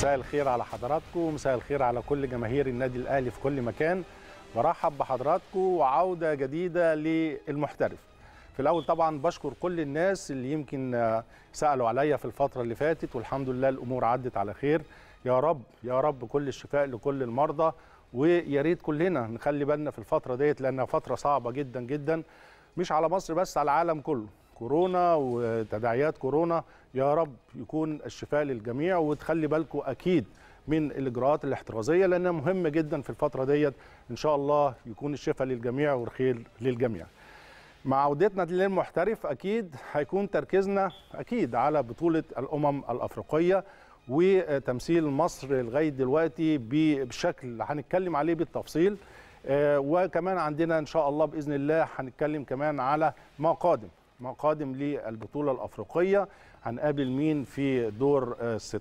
مساء الخير على حضراتكم، مساء الخير على كل جماهير النادي الأهلي في كل مكان. برحب بحضراتكم وعودة جديدة للمحترف. في الأول طبعا بشكر كل الناس اللي يمكن سألوا عليا في الفترة اللي فاتت، والحمد لله الأمور عدت على خير. يا رب يا رب كل الشفاء لكل المرضى، ويا ريت كلنا نخلي بالنا في الفترة ديت لأنها فترة صعبة جدا جدا، مش على مصر بس، على العالم كله. كورونا وتداعيات كورونا، يا رب يكون الشفاء للجميع، وتخلي بالكم أكيد من الإجراءات الاحترازية لأنها مهمة جدا في الفترة ديت. إن شاء الله يكون الشفاء للجميع والخير للجميع. مع عودتنا للمحترف أكيد هيكون تركيزنا أكيد على بطولة الأمم الأفريقية وتمثيل مصر لغاية دلوقتي بشكل هنتكلم عليه بالتفصيل، وكمان عندنا إن شاء الله بإذن الله هنتكلم كمان على ما قادم للبطولة الأفريقية. هنقابل مين في دور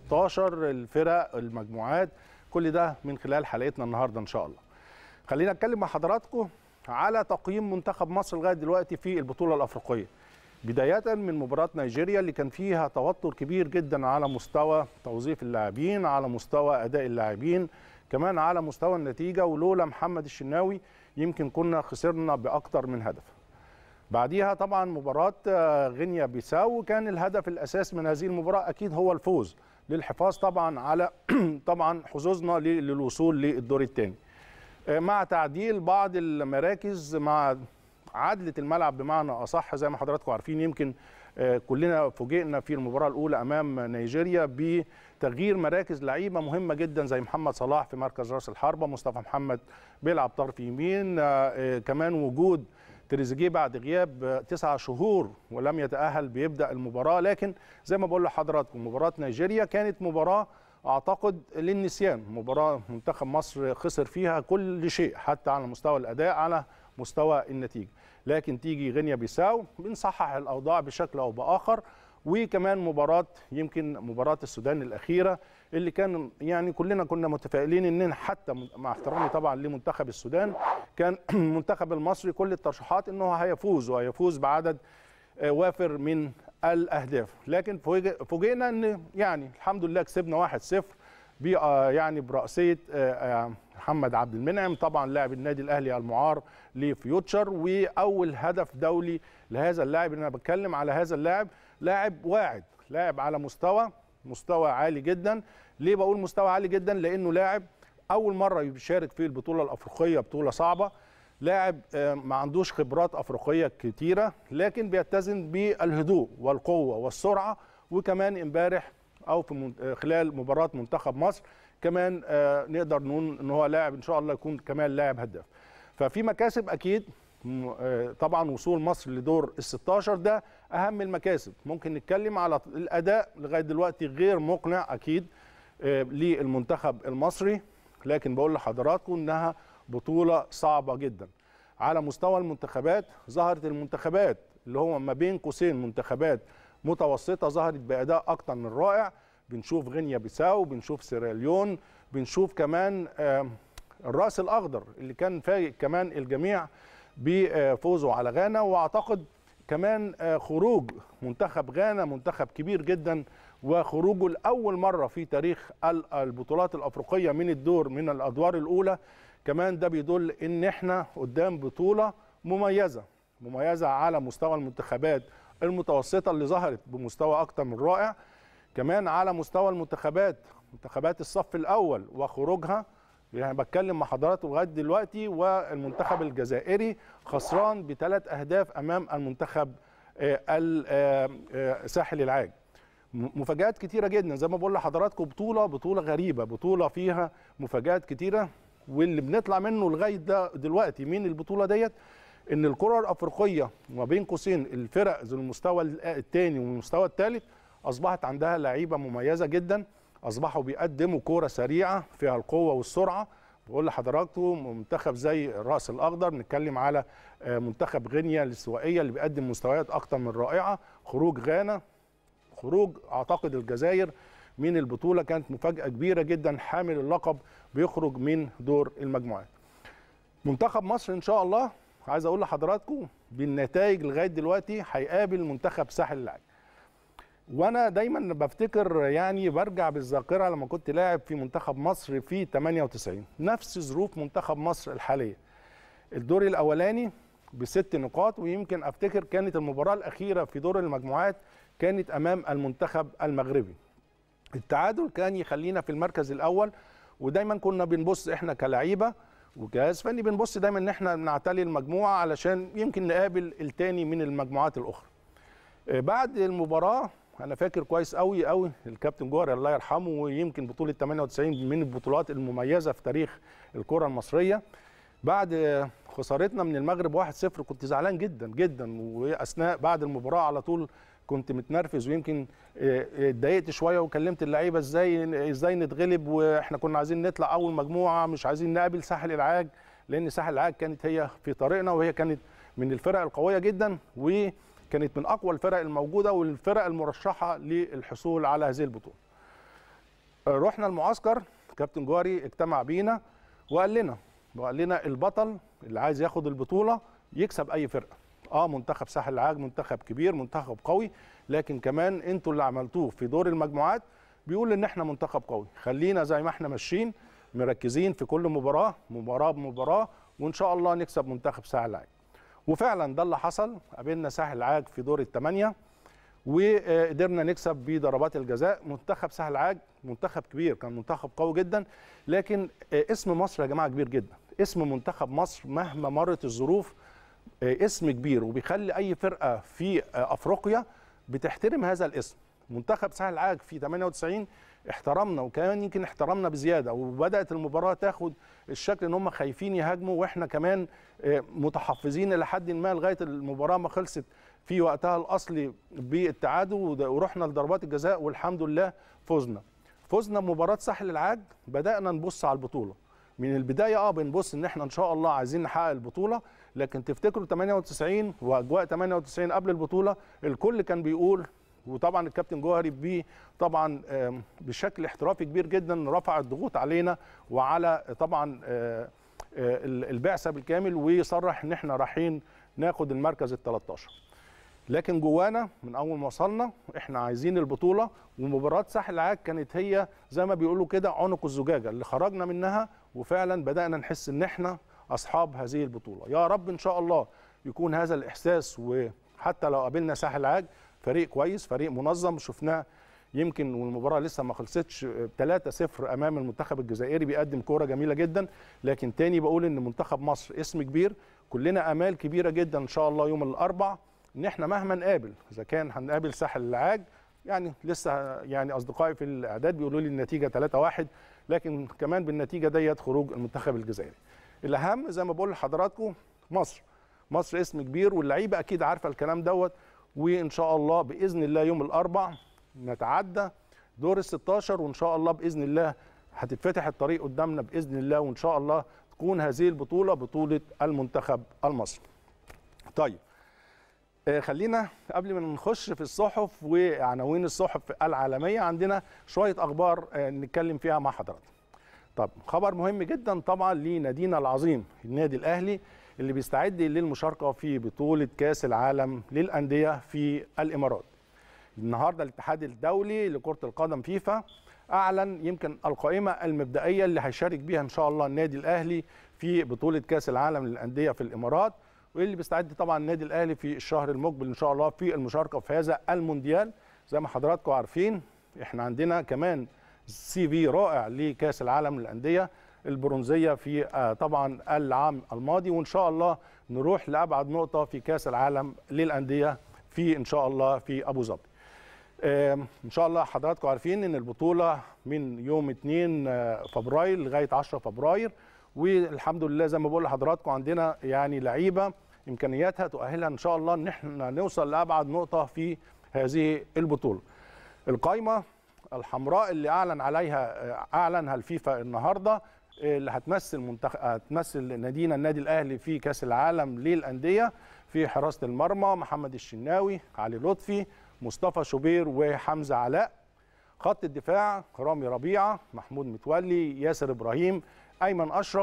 16 الفرق المجموعات، كل ده من خلال حلقتنا النهاردة إن شاء الله. خلينا نتكلم مع حضراتكم على تقييم منتخب مصر لغاية دلوقتي في البطولة الأفريقية، بداية من مباراة نيجيريا اللي كان فيها توتر كبير جدا على مستوى توظيف اللاعبين، على مستوى أداء اللاعبين، كمان على مستوى النتيجة، ولولا محمد الشناوي يمكن كنا خسرنا بأكتر من هدف. بعديها طبعا مباراة غينيا بيساو، كان الهدف الأساس من هذه المباراة أكيد هو الفوز للحفاظ طبعا على طبعا حظوظنا للوصول للدور الثاني، مع تعديل بعض المراكز، مع عدلة الملعب بمعنى أصح. زي ما حضراتكم عارفين يمكن كلنا فوجئنا في المباراة الأولى أمام نيجيريا بتغيير مراكز لعيبة مهمة جدا زي محمد صلاح في مركز رأس الحربة، مصطفى محمد بيلعب طرف يمين، كمان وجود تريزيجيه بعد غياب 9 شهور ولم يتأهل بيبدأ المباراة. لكن زي ما بقول لحضراتكم مباراة نيجيريا كانت مباراة أعتقد للنسيان، مباراة منتخب مصر خسر فيها كل شيء حتى على مستوى الأداء، على مستوى النتيجة. لكن تيجي غينيا بيساو بنصحح الأوضاع بشكل أو بآخر. وكمان مباراة يمكن مباراة السودان الأخيرة اللي كان يعني كلنا كنا متفائلين إن حتى مع احترامي طبعا لمنتخب السودان، كان المنتخب المصري كل الترشيحات إنه هيفوز بعدد وافر من الأهداف. لكن فوجئنا إن يعني الحمد لله كسبنا 1-0 يعني برأسية محمد عبد المنعم، طبعا لاعب النادي الأهلي المعار لفيوتشر، وأول هدف دولي لهذا اللاعب. أنا بتكلم على هذا اللاعب، لاعب واعد، لاعب على مستوى عالي جدا. ليه بقول مستوى عالي جدا؟ لأنه لاعب أول مرة يشارك في البطولة الأفريقية، بطولة صعبة، لاعب ما عندوش خبرات أفريقية كتيرة، لكن بيتزن بالهدوء والقوة والسرعة. وكمان امبارح أو في خلال مباراة منتخب مصر كمان نقدر نقول إن هو لاعب إن شاء الله يكون كمان لاعب هداف. ففي مكاسب أكيد طبعا، وصول مصر لدور ال16 ده أهم المكاسب. ممكن نتكلم على الأداء لغاية دلوقتي غير مقنع أكيد للمنتخب المصري، لكن بقول لحضراتكم إنها بطولة صعبة جدا. على مستوى المنتخبات ظهرت المنتخبات اللي هو ما بين قوسين منتخبات متوسطة، ظهرت بأداء أكتر من رائع. بنشوف غينيا بيساو، بنشوف سيراليون، بنشوف كمان الرأس الأخضر اللي كان فايق كمان الجميع بفوزه على غانا. وأعتقد كمان خروج منتخب غانا منتخب كبير جدا، وخروجه لأول مرة في تاريخ البطولات الأفريقية من الأدوار الأولى، كمان ده بيدل إن إحنا قدام بطولة مميزة على مستوى المنتخبات المتوسطة اللي ظهرت بمستوى أكتر من رائع. كمان على مستوى منتخبات الصف الأول وخروجها، يعني بتكلم مع حضراتكم لغاية دلوقتي، والمنتخب الجزائري خسران ب3 أهداف أمام المنتخب ساحل العاج. مفاجآت كتيرة جدا زي ما بقول لحضراتكم، بطولة غريبة، بطولة فيها مفاجآت كتيرة. واللي بنطلع منه لغاية دلوقتي من البطولة ديت إن الكرة الأفريقية وما بين قوسين الفرق ذو المستوى الثاني والمستوى الثالث أصبحت عندها لعيبة مميزة جدا، أصبحوا بيقدموا كرة سريعة فيها القوة والسرعة. بقول لحضراتكم منتخب زي الرأس الأخضر، نتكلم على منتخب غينيا الاستوائية اللي بيقدم مستويات أكتر من رائعة. خروج غانا، خروج أعتقد الجزائر من البطولة كانت مفاجأة كبيرة جدا، حامل اللقب بيخرج من دور المجموعات. منتخب مصر إن شاء الله عايز أقول لحضراتكم بالنتائج لغاية دلوقتي هيقابل منتخب ساحل العاج. وانا دايما بفتكر يعني برجع بالذاكره لما كنت لاعب في منتخب مصر في 98، نفس ظروف منتخب مصر الحاليه. الدور الاولاني ب6 نقاط، ويمكن افتكر كانت المباراه الاخيره في دور المجموعات كانت امام المنتخب المغربي. التعادل كان يخلينا في المركز الاول، ودايما كنا بنبص احنا كلاعيبه وجهاز فني بنبص دايما ان احنا نعتلي المجموعه علشان يمكن نقابل الثاني من المجموعات الاخرى. بعد المباراه انا فاكر كويس قوي قوي الكابتن جوهري الله يرحمه، ويمكن بطوله 98 من البطولات المميزه في تاريخ الكره المصريه. بعد خسارتنا من المغرب 1-0 كنت زعلان جدا جدا، واثناء بعد المباراه على طول كنت متنرفز، ويمكن اتضايقت شويه وكلمت اللعيبه ازاي نتغلب، واحنا كنا عايزين نطلع اول مجموعه، مش عايزين نقابل ساحل العاج، لان ساحل العاج كانت هي في طريقنا، وهي كانت من الفرق القويه جدا، وكانت من اقوى الفرق الموجوده والفرق المرشحه للحصول على هذه البطوله. رحنا المعسكر، كابتن جوهري اجتمع بينا وقال لنا البطل اللي عايز ياخد البطوله يكسب اي فرقه. منتخب ساحل العاج منتخب كبير، منتخب قوي، لكن كمان انتوا اللي عملتوه في دور المجموعات بيقول ان احنا منتخب قوي. خلينا زي ما احنا ماشيين مركزين في كل مباراه بمباراه، وان شاء الله نكسب منتخب ساحل العاج. وفعلا ده اللي حصل، قابلنا ساحل العاج في دور الثمانيه وقدرنا نكسب بضربات الجزاء. منتخب ساحل العاج منتخب كبير، كان منتخب قوي جدا، لكن اسم مصر يا جماعه كبير جدا. اسم منتخب مصر مهما مرت الظروف اسم كبير، وبيخلي اي فرقه في افريقيا بتحترم هذا الاسم. منتخب ساحل العاج في 98 احترمنا، وكمان يمكن احترمنا بزياده، وبدات المباراه تاخد الشكل ان هم خايفين يهاجموا، واحنا كمان متحفظين الى حد ما لغايه المباراه ما خلصت في وقتها الاصلي بالتعادل، ورحنا لضربات الجزاء والحمد لله فزنا بمباراه ساحل العاج. بدانا نبص على البطوله من البدايه، بنبص ان احنا ان شاء الله عايزين نحقق البطوله. لكن تفتكروا 98 واجواء 98 قبل البطوله الكل كان بيقول، وطبعا الكابتن جوهري طبعا بشكل احترافي كبير جدا رفع الضغوط علينا وعلى طبعا البعثه بالكامل، ويصرح ان احنا رايحين ناخد المركز ال13. لكن جوانا من اول ما وصلنا احنا عايزين البطوله، ومباراه ساحل العاج كانت هي زي ما بيقولوا كده عنق الزجاجه اللي خرجنا منها، وفعلا بدانا نحس ان احنا اصحاب هذه البطوله. يا رب ان شاء الله يكون هذا الاحساس، وحتى لو قابلنا ساحل العاج فريق كويس، فريق منظم، شفناه يمكن والمباراه لسه ما خلصتش 3-0 امام المنتخب الجزائري، بيقدم كوره جميله جدا. لكن تاني بقول ان منتخب مصر اسم كبير، كلنا امال كبيره جدا ان شاء الله يوم الاربعاء ان احنا مهما نقابل، اذا كان هنقابل ساحل العاج يعني لسه يعني اصدقائي في الاعداد بيقولوا لي النتيجه 3-1، لكن كمان بالنتيجه ديت خروج المنتخب الجزائري. الاهم زي ما بقول لحضراتكم مصر اسم كبير، واللعيبه اكيد عارفه الكلام دوت، وان شاء الله باذن الله يوم الاربعاء نتعدى دور ال16، وان شاء الله باذن الله هتتفتح الطريق قدامنا باذن الله، وان شاء الله تكون هذه البطوله بطوله المنتخب المصري. طيب خلينا قبل ما نخش في الصحف وعناوين الصحف العالميه عندنا شويه اخبار نتكلم فيها مع حضراتكم. طب خبر مهم جدا طبعا لنادينا العظيم النادي الاهلي اللي بيستعد للمشاركه في بطوله كاس العالم للانديه في الامارات. النهارده الاتحاد الدولي لكره القدم فيفا اعلن يمكن القائمه المبدئيه اللي هيشارك بيها ان شاء الله النادي الاهلي في بطوله كاس العالم للانديه في الامارات، واللي بيستعد طبعا النادي الاهلي في الشهر المقبل ان شاء الله في المشاركه في هذا المونديال. زي ما حضراتكم عارفين احنا عندنا كمان سي في رائع لكاس العالم للانديه، البرونزيه في طبعا العام الماضي، وان شاء الله نروح لابعد نقطه في كاس العالم للانديه في ان شاء الله في ابو ظبي. ان شاء الله حضراتكم عارفين ان البطوله من يوم 2 فبراير لغايه 10 فبراير، والحمد لله زي ما بقول لحضراتكم عندنا يعني لعيبه امكانياتها تؤهلها ان شاء الله ان احنا نوصل لابعد نقطه في هذه البطوله. القائمه الحمراء اللي اعلنها الفيفا النهارده اللي هتمثل نادينا النادي الاهلي في كاس العالم للانديه، في حراسه المرمى محمد الشناوي، علي لطفي، مصطفى شوبير وحمزه علاء. خط الدفاع رامي ربيعه، محمود متولي، ياسر ابراهيم، ايمن اشرف.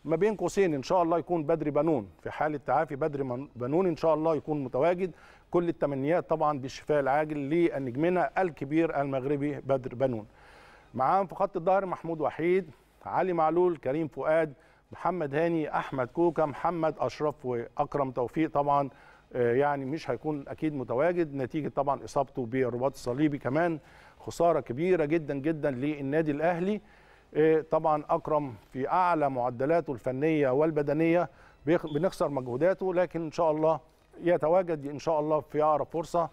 ما بين قوسين ان شاء الله يكون بدر بنون، في حاله تعافي بدر بنون ان شاء الله يكون متواجد. كل التمنيات طبعا بالشفاء العاجل لنجمنا الكبير المغربي بدر بنون. معاهم في خط الظهر محمود وحيد، علي معلول، كريم فؤاد، محمد هاني، احمد كوكا، محمد اشرف، واكرم توفيق. طبعا يعني مش هيكون اكيد متواجد نتيجه طبعا اصابته بالرباط الصليبي، كمان خساره كبيره جدا جدا للنادي الاهلي. طبعا اكرم في اعلى معدلاته الفنيه والبدنيه، بنخسر مجهوداته، لكن ان شاء الله يتواجد ان شاء الله في اقرب فرصه،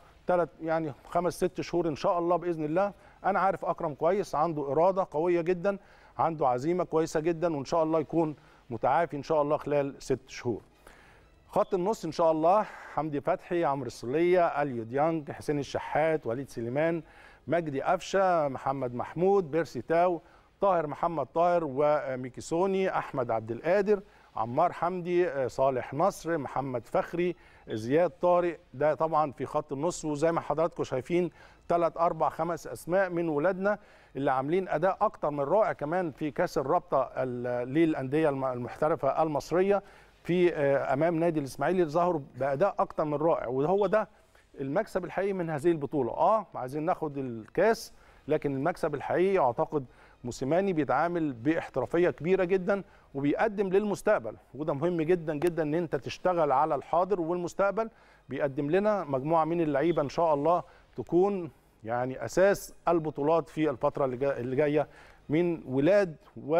5-6 شهور ان شاء الله باذن الله. انا عارف اكرم كويس، عنده اراده قويه جدا، عنده عزيمه كويسه جدا، وان شاء الله يكون متعافي ان شاء الله خلال 6 شهور. خط النص ان شاء الله حمدي فتحي، عمرو السوليه، اليو ديانج، حسين الشحات، وليد سليمان، مجدي قفشه، محمد محمود، بيرسي تاو، طاهر محمد طاهر، وميكيسوني، احمد عبد القادر، عمار حمدي، صالح نصر، محمد فخري، زياد طارق. ده طبعا في خط النص، وزي ما حضراتكم شايفين 3 4 5 اسماء من ولادنا اللي عاملين اداء اكتر من رائع كمان في كاس الرابطه للانديه المحترفه المصريه في امام نادي الاسماعيلي، ظهروا باداء اكتر من رائع، وهو ده المكسب الحقيقي من هذه البطوله. عايزين ناخد الكاس، لكن المكسب الحقيقي اعتقد موسيماني بيتعامل باحترافيه كبيره جدا وبيقدم للمستقبل، وده مهم جدا جدا ان انت تشتغل على الحاضر والمستقبل. بيقدم لنا مجموعه من اللعيبه ان شاء الله تكون يعني اساس البطولات في الفتره اللي جايه من ولاد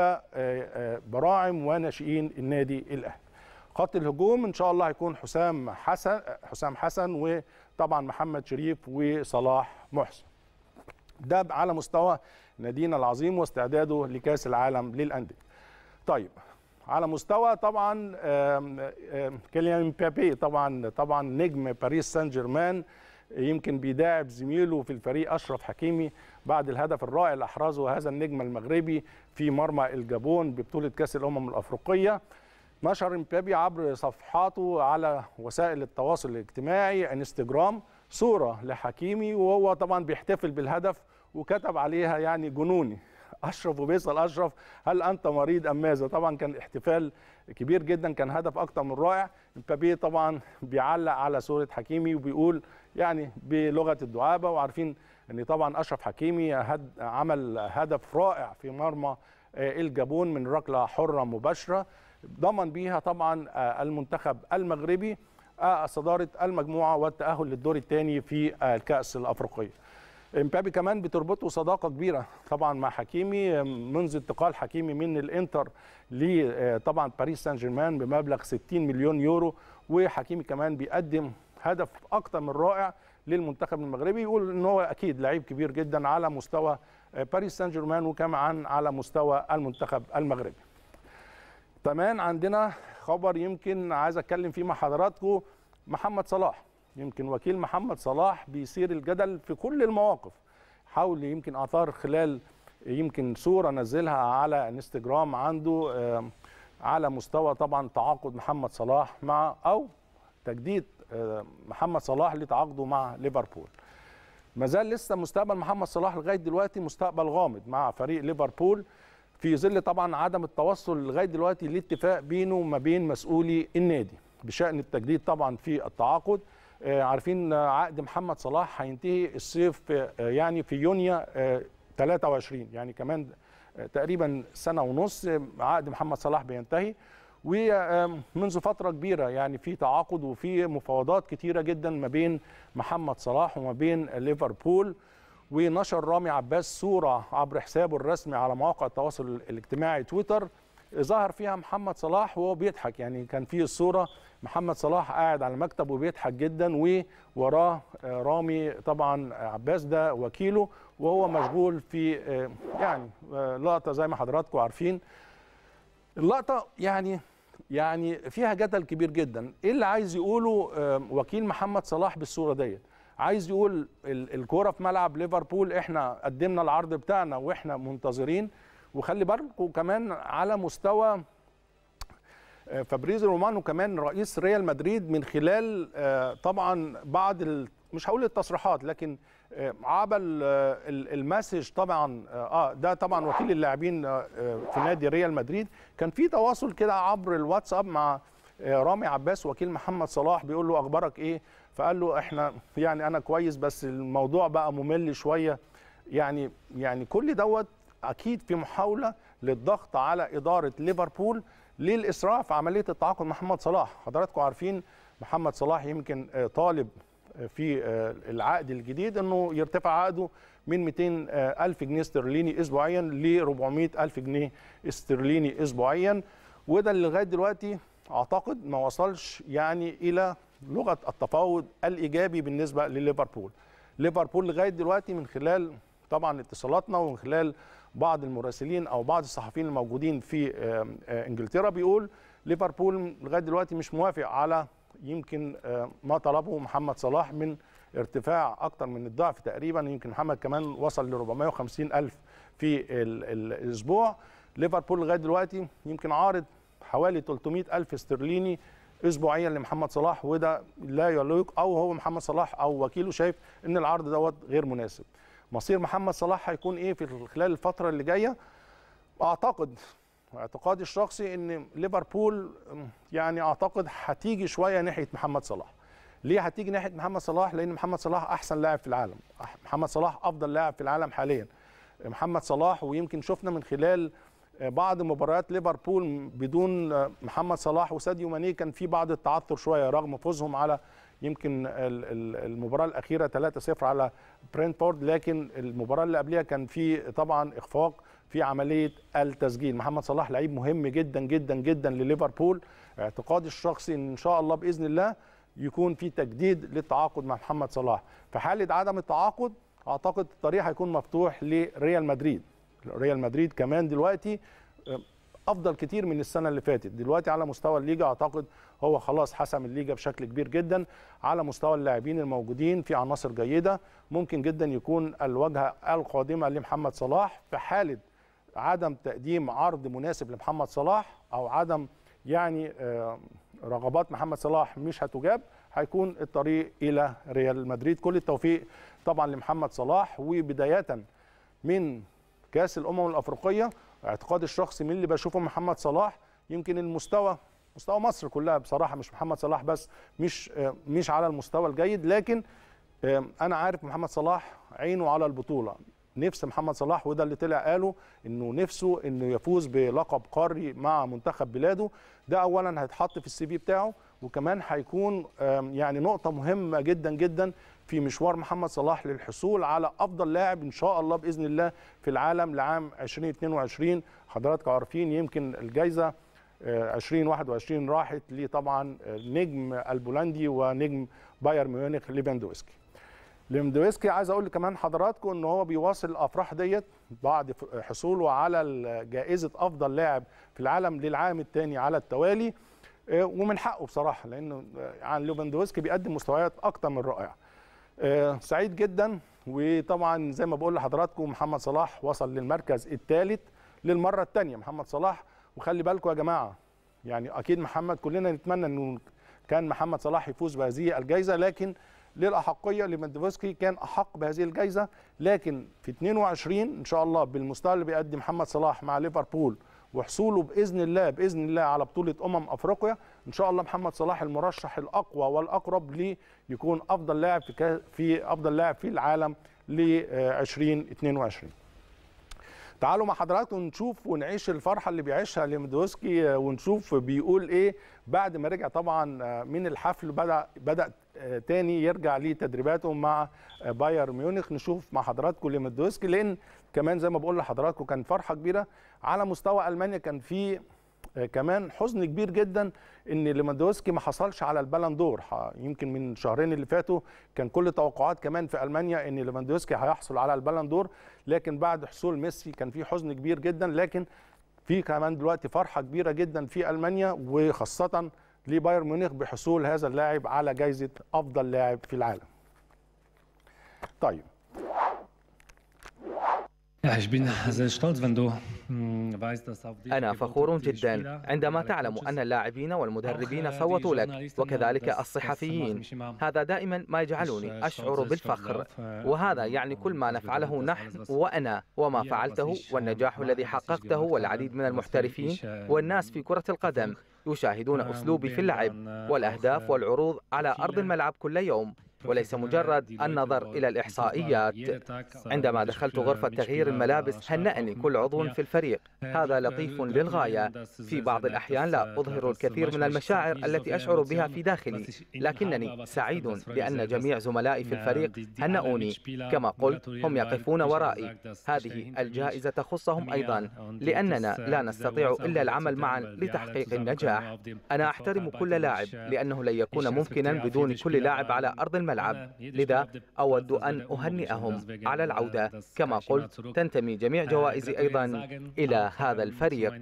وبراعم وناشئين النادي الاهلي. خط الهجوم ان شاء الله هيكون حسام حسن وطبعا محمد شريف وصلاح محسن. ده على مستوى نادينا العظيم واستعداده لكاس العالم للانديه. طيب على مستوى طبعا كيليان مبابي، طبعا نجم باريس سان جيرمان، يمكن بيداعب زميله في الفريق اشرف حكيمي بعد الهدف الرائع اللي احرزه هذا النجم المغربي في مرمى الجابون ببطوله كاس الامم الافريقيه. نشر مبابي عبر صفحاته على وسائل التواصل الاجتماعي انستجرام صوره لحكيمي وهو طبعا بيحتفل بالهدف، وكتب عليها يعني جنوني اشرف، وبيسال اشرف هل انت مريض ام ماذا؟ طبعا كان احتفال كبير جدا، كان هدف اكتر من رائع. مبابي طبعا بيعلق على صوره حكيمي وبيقول يعني بلغه الدعابه، وعارفين ان طبعا اشرف حكيمي عمل هدف رائع في مرمى الجابون من ركله حره مباشره، ضمن بيها طبعا المنتخب المغربي صداره المجموعه والتاهل للدور الثاني في الكاس الافريقيه. مبابي كمان بتربطه صداقه كبيره طبعا مع حكيمي منذ انتقال حكيمي من الانتر طبعا باريس سان جيرمان بمبلغ 60 مليون يورو، وحكيمي كمان بيقدم هدف اكتر من رائع للمنتخب المغربي. يقول ان هو اكيد لعيب كبير جدا على مستوى باريس سان جيرمان وكمان على مستوى المنتخب المغربي. كمان عندنا خبر يمكن عايز اتكلم فيه مع حضراتكم، محمد صلاح. يمكن وكيل محمد صلاح بيثير الجدل في كل المواقف، حاول يمكن اثار خلال يمكن صوره نزلها على انستجرام عنده على مستوى طبعا تعاقد محمد صلاح مع او تجديد محمد صلاح لتعاقده مع ليفربول. ما زال لسه مستقبل محمد صلاح لغايه دلوقتي مستقبل غامض مع فريق ليفربول، في ظل طبعا عدم التوصل لغايه دلوقتي لاتفاق بينه وما بين مسؤولي النادي بشان التجديد طبعا في التعاقد. عارفين عقد محمد صلاح هينتهي الصيف يعني في يونيو 23، يعني كمان تقريبا سنه ونص عقد محمد صلاح بينتهي، ومنذ فتره كبيره يعني في تعاقد وفي مفاوضات كتيره جدا ما بين محمد صلاح وما بين ليفربول. ونشر رامي عباس صوره عبر حسابه الرسمي على مواقع التواصل الاجتماعي تويتر ظهر فيها محمد صلاح وهو بيضحك، يعني كان في الصوره محمد صلاح قاعد على المكتب وبيضحك جدا، ووراه رامي طبعا عباس ده وكيله وهو مشغول في يعني لقطه زي ما حضراتكم عارفين. اللقطه يعني فيها جدل كبير جدا. ايه اللي عايز يقوله وكيل محمد صلاح بالصوره ديت؟ عايز يقول الكوره في ملعب ليفربول، احنا قدمنا العرض بتاعنا واحنا منتظرين. وخلي بالكم كمان على مستوى فابريزو رومانو كمان رئيس ريال مدريد من خلال طبعا بعض مش هقول التصريحات لكن عمل المسج طبعا. ده طبعا وكيل اللاعبين في نادي ريال مدريد، كان في تواصل كده عبر الواتساب مع رامي عباس وكيل محمد صلاح، بيقول له اخبارك ايه؟ فقال له احنا يعني انا كويس بس الموضوع بقى ممل شويه. يعني كل دوت اكيد في محاوله للضغط على اداره ليفربول للاسراع في عمليه التعاقد مع محمد صلاح. حضراتكم عارفين محمد صلاح يمكن طالب في العقد الجديد انه يرتفع عقده من 200 ألف جنيه استرليني اسبوعيا ل 400 ألف جنيه استرليني اسبوعيا، وده اللي لغايه دلوقتي اعتقد ما وصلش يعني الى لغه التفاوض الايجابي بالنسبه لليفربول. ليفربول لغايه دلوقتي من خلال طبعا اتصالاتنا ومن خلال بعض المراسلين او بعض الصحفيين الموجودين في انجلترا بيقول ليفربول لغايه دلوقتي مش موافق على يمكن ما طلبه محمد صلاح من ارتفاع اكتر من الضعف تقريبا. يمكن محمد كمان وصل ل 450 ألف في الاسبوع. ليفربول لغايه دلوقتي يمكن عارض حوالي 300 ألف استرليني اسبوعيا لمحمد صلاح، وده لا يليق، او هو محمد صلاح او وكيله شايف ان العرض دوت غير مناسب. مصير محمد صلاح هيكون ايه في خلال الفتره اللي جايه؟ اعتقادي الشخصي ان ليفربول يعني اعتقد هتيجي شويه ناحيه محمد صلاح. ليه هتيجي ناحيه محمد صلاح؟ لان محمد صلاح احسن لاعب في العالم، محمد صلاح افضل لاعب في العالم حاليا. محمد صلاح، ويمكن شفنا من خلال بعض مباريات ليفربول بدون محمد صلاح وساديو ماني كان في بعض التعثر شويه رغم فوزهم على يمكن المباراه الاخيره 3-0 على برينتفورد، لكن المباراه اللي قبلها كان في طبعا اخفاق في عمليه التسجيل. محمد صلاح لعيب مهم جدا جدا جدا لليفربول. اعتقادي الشخصي ان شاء الله باذن الله يكون في تجديد للتعاقد مع محمد صلاح. في حاله عدم التعاقد اعتقد الطريق هيكون مفتوح لريال مدريد. ريال مدريد كمان دلوقتي افضل كتير من السنه اللي فاتت. دلوقتي على مستوى الليجا اعتقد هو خلاص حسم الليجا بشكل كبير جدا. على مستوى اللاعبين الموجودين في عناصر جيده، ممكن جدا يكون الواجهه القادمه لمحمد صلاح في حاله عدم تقديم عرض مناسب لمحمد صلاح او عدم يعني رغبات محمد صلاح مش هتجاب، هيكون الطريق الى ريال مدريد. كل التوفيق طبعا لمحمد صلاح، وبدايه من كاس الامم الافريقيه اعتقادي الشخصي من اللي بشوفه محمد صلاح يمكن المستوى مستوى مصر كلها بصراحه، مش محمد صلاح بس، مش على المستوى الجيد، لكن انا عارف محمد صلاح عينه على البطوله. نفس محمد صلاح، وده اللي طلع قاله انه نفسه انه يفوز بلقب قاري مع منتخب بلاده. ده اولا هيتحط في السي في بتاعه، وكمان هيكون يعني نقطه مهمه جدا جدا في مشوار محمد صلاح للحصول على افضل لاعب ان شاء الله باذن الله في العالم لعام 2022. حضراتكم عارفين يمكن الجائزه 2021 راحت لطبعا نجم البولندي ونجم بايرن ميونخ ليفاندوفسكي. عايز اقول كمان حضراتكم ان هو بيواصل الافراح ديت بعد حصوله على جائزه افضل لاعب في العالم للعام الثاني على التوالي، ومن حقه بصراحه لانه عن ليفاندوفسكي بيقدم مستويات اكتر من رائعه. سعيد جدا. وطبعا زي ما بقول لحضراتكم محمد صلاح وصل للمركز الثالث للمره الثانيه. محمد صلاح، وخلي بالكم يا جماعه يعني اكيد محمد كلنا نتمنى انه كان محمد صلاح يفوز بهذه الجائزه، لكن للاحقيه ليفاندوفسكي كان احق بهذه الجائزه. لكن في 22 ان شاء الله بالمستوى اللي بيقدم محمد صلاح مع ليفربول وحصوله باذن الله على بطوله افريقيا، ان شاء الله محمد صلاح المرشح الاقوى والاقرب ليه يكون افضل لاعب في العالم ل 2022. تعالوا مع حضراتكم نشوف ونعيش الفرحه اللي بيعيشها ليفاندوفسكي ونشوف بيقول ايه بعد ما رجع طبعا من الحفل. بدا تاني يرجع لتدريباته مع بايرن ميونخ. نشوف مع حضراتكم ليفاندوفسكي، لان كمان زي ما بقول لحضراتكم كان فرحه كبيره على مستوى المانيا. كان في كمان حزن كبير جدا ان ليفاندوفسكي ما حصلش على البالون دور. يمكن من شهرين اللي فاتوا كان كل التوقعات كمان في المانيا ان ليفاندوفسكي هيحصل على البالون دور، لكن بعد حصول ميسي كان في حزن كبير جدا. لكن في كمان دلوقتي فرحه كبيره جدا في المانيا، وخاصه لبايرن ميونخ بحصول هذا اللاعب على جائزه افضل لاعب في العالم. طيب Ja, ich bin sehr stolz, wenn du أنا فخور جدا عندما تعلم أن اللاعبين والمدربين صوتوا لك، وكذلك الصحفيين. هذا دائما ما يجعلني أشعر بالفخر، وهذا يعني كل ما نفعله نحن وأنا وما فعلته والنجاح الذي حققته، والعديد من المحترفين والناس في كرة القدم يشاهدون أسلوبي في اللعب والأهداف والعروض على أرض الملعب كل يوم، وليس مجرد النظر إلى الإحصائيات. عندما دخلت غرفة تغيير الملابس هنأني كل عضو في الفريق، هذا لطيف للغاية. في بعض الأحيان لا أظهر الكثير من المشاعر التي أشعر بها في داخلي، لكنني سعيد لأن جميع زملائي في الفريق هنأوني. كما قلت، هم يقفون ورائي. هذه الجائزة تخصهم أيضا، لأننا لا نستطيع إلا العمل معا لتحقيق النجاح. أنا أحترم كل لاعب، لأنه لن يكون ممكنا بدون كل لاعب على أرض الملعب، لذا أود أن أهنئهم على العودة. كما قلت، تنتمي جميع جوائزي أيضا إلى هذا الفريق.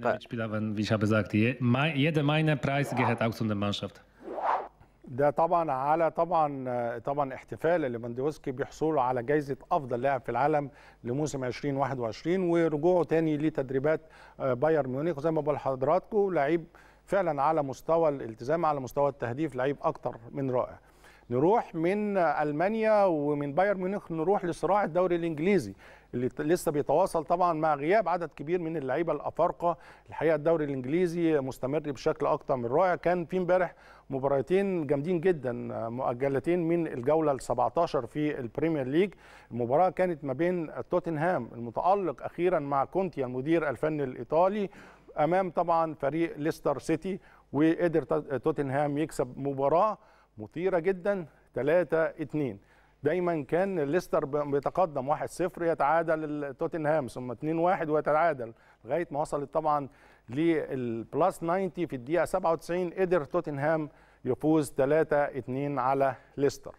ده طبعا على طبعا احتفال ليفاندوفسكي بيحصلوا على جائزة أفضل لاعب في العالم لموسم 2021 ورجوعه تاني لتدريبات بايرن ميونخ. زي ما بقول لحضراتكم، لعيب فعلا على مستوى الالتزام، على مستوى التهديف، لعيب أكتر من رائع. نروح من ألمانيا ومن بايرن ميونخ نروح لصراع الدوري الإنجليزي اللي لسه بيتواصل طبعا مع غياب عدد كبير من اللعيبه الافارقه. الحقيقه الدوري الانجليزي مستمر بشكل اكتر من رائع. كان في امبارح مباراتين جامدين جدا مؤجلتين من الجوله ال17 في البريمير ليج. المباراه كانت ما بين توتنهام المتالق اخيرا مع كونتي المدير الفني الايطالي امام طبعا فريق ليستر سيتي، وقدر توتنهام يكسب مباراه مثيره جدا 3-2. دايما كان ليستر بيتقدم 1-0 يتعادل توتنهام ثم 2-1 ويتعادل لغايه ما وصلت طبعا للبلس 90 في الدقيقه 97 قدر توتنهام يفوز 3-2 على ليستر.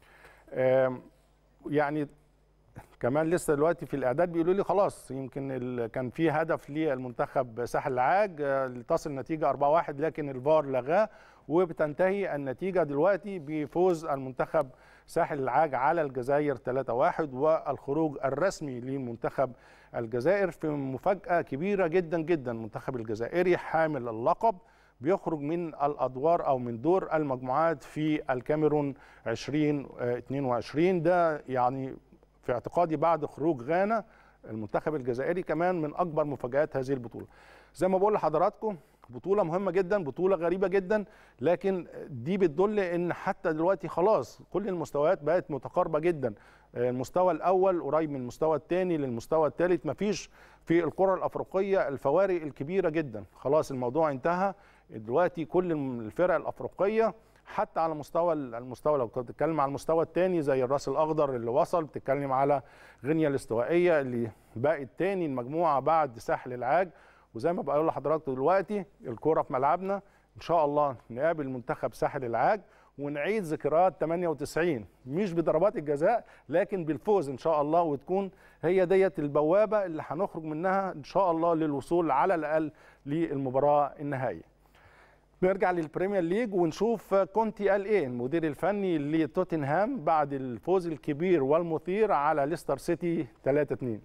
يعني كمان لسه دلوقتي في الاعداد بيقولوا لي خلاص يمكن كان في هدف للمنتخب ساحل العاج تصل النتيجه 4-1 لكن الفار لغاه، وبتنتهي النتيجه دلوقتي بفوز المنتخب ساحل العاج على الجزائر 3-1 والخروج الرسمي لمنتخب الجزائر في مفاجاه كبيره جدا جدا. المنتخب الجزائري حامل اللقب بيخرج من الادوار او من دور المجموعات في الكاميرون 2022. ده يعني في اعتقادي بعد خروج غانا المنتخب الجزائري كمان من اكبر مفاجآت هذه البطوله. زي ما بقول لحضراتكم بطوله مهمه جدا، بطوله غريبه جدا، لكن دي بتدل ان حتى دلوقتي خلاص كل المستويات بقت متقاربه جدا. المستوى الاول قريب من المستوى الثاني للمستوى الثالث، مفيش في القرى الافريقيه الفوارق الكبيره جدا. خلاص الموضوع انتهى. دلوقتي كل الفرق الافريقيه حتى على المستوى لو كنت بتتكلم على المستوى الثاني زي الراس الاخضر اللي وصل، بتتكلم على غينيا الاستوائيه اللي بقت ثاني المجموعه بعد ساحل العاج. وزي ما بقول لحضراتكم دلوقتي الكوره في ملعبنا، ان شاء الله نقابل منتخب ساحل العاج ونعيد ذكريات 98 مش بضربات الجزاء لكن بالفوز ان شاء الله، وتكون هي ديت البوابه اللي هنخرج منها ان شاء الله للوصول على الاقل للمباراه النهائيه. نرجع للبريمير ليج ونشوف كونتي قال ايه المدير الفني لتوتنهام بعد الفوز الكبير والمثير على ليستر سيتي 3-2.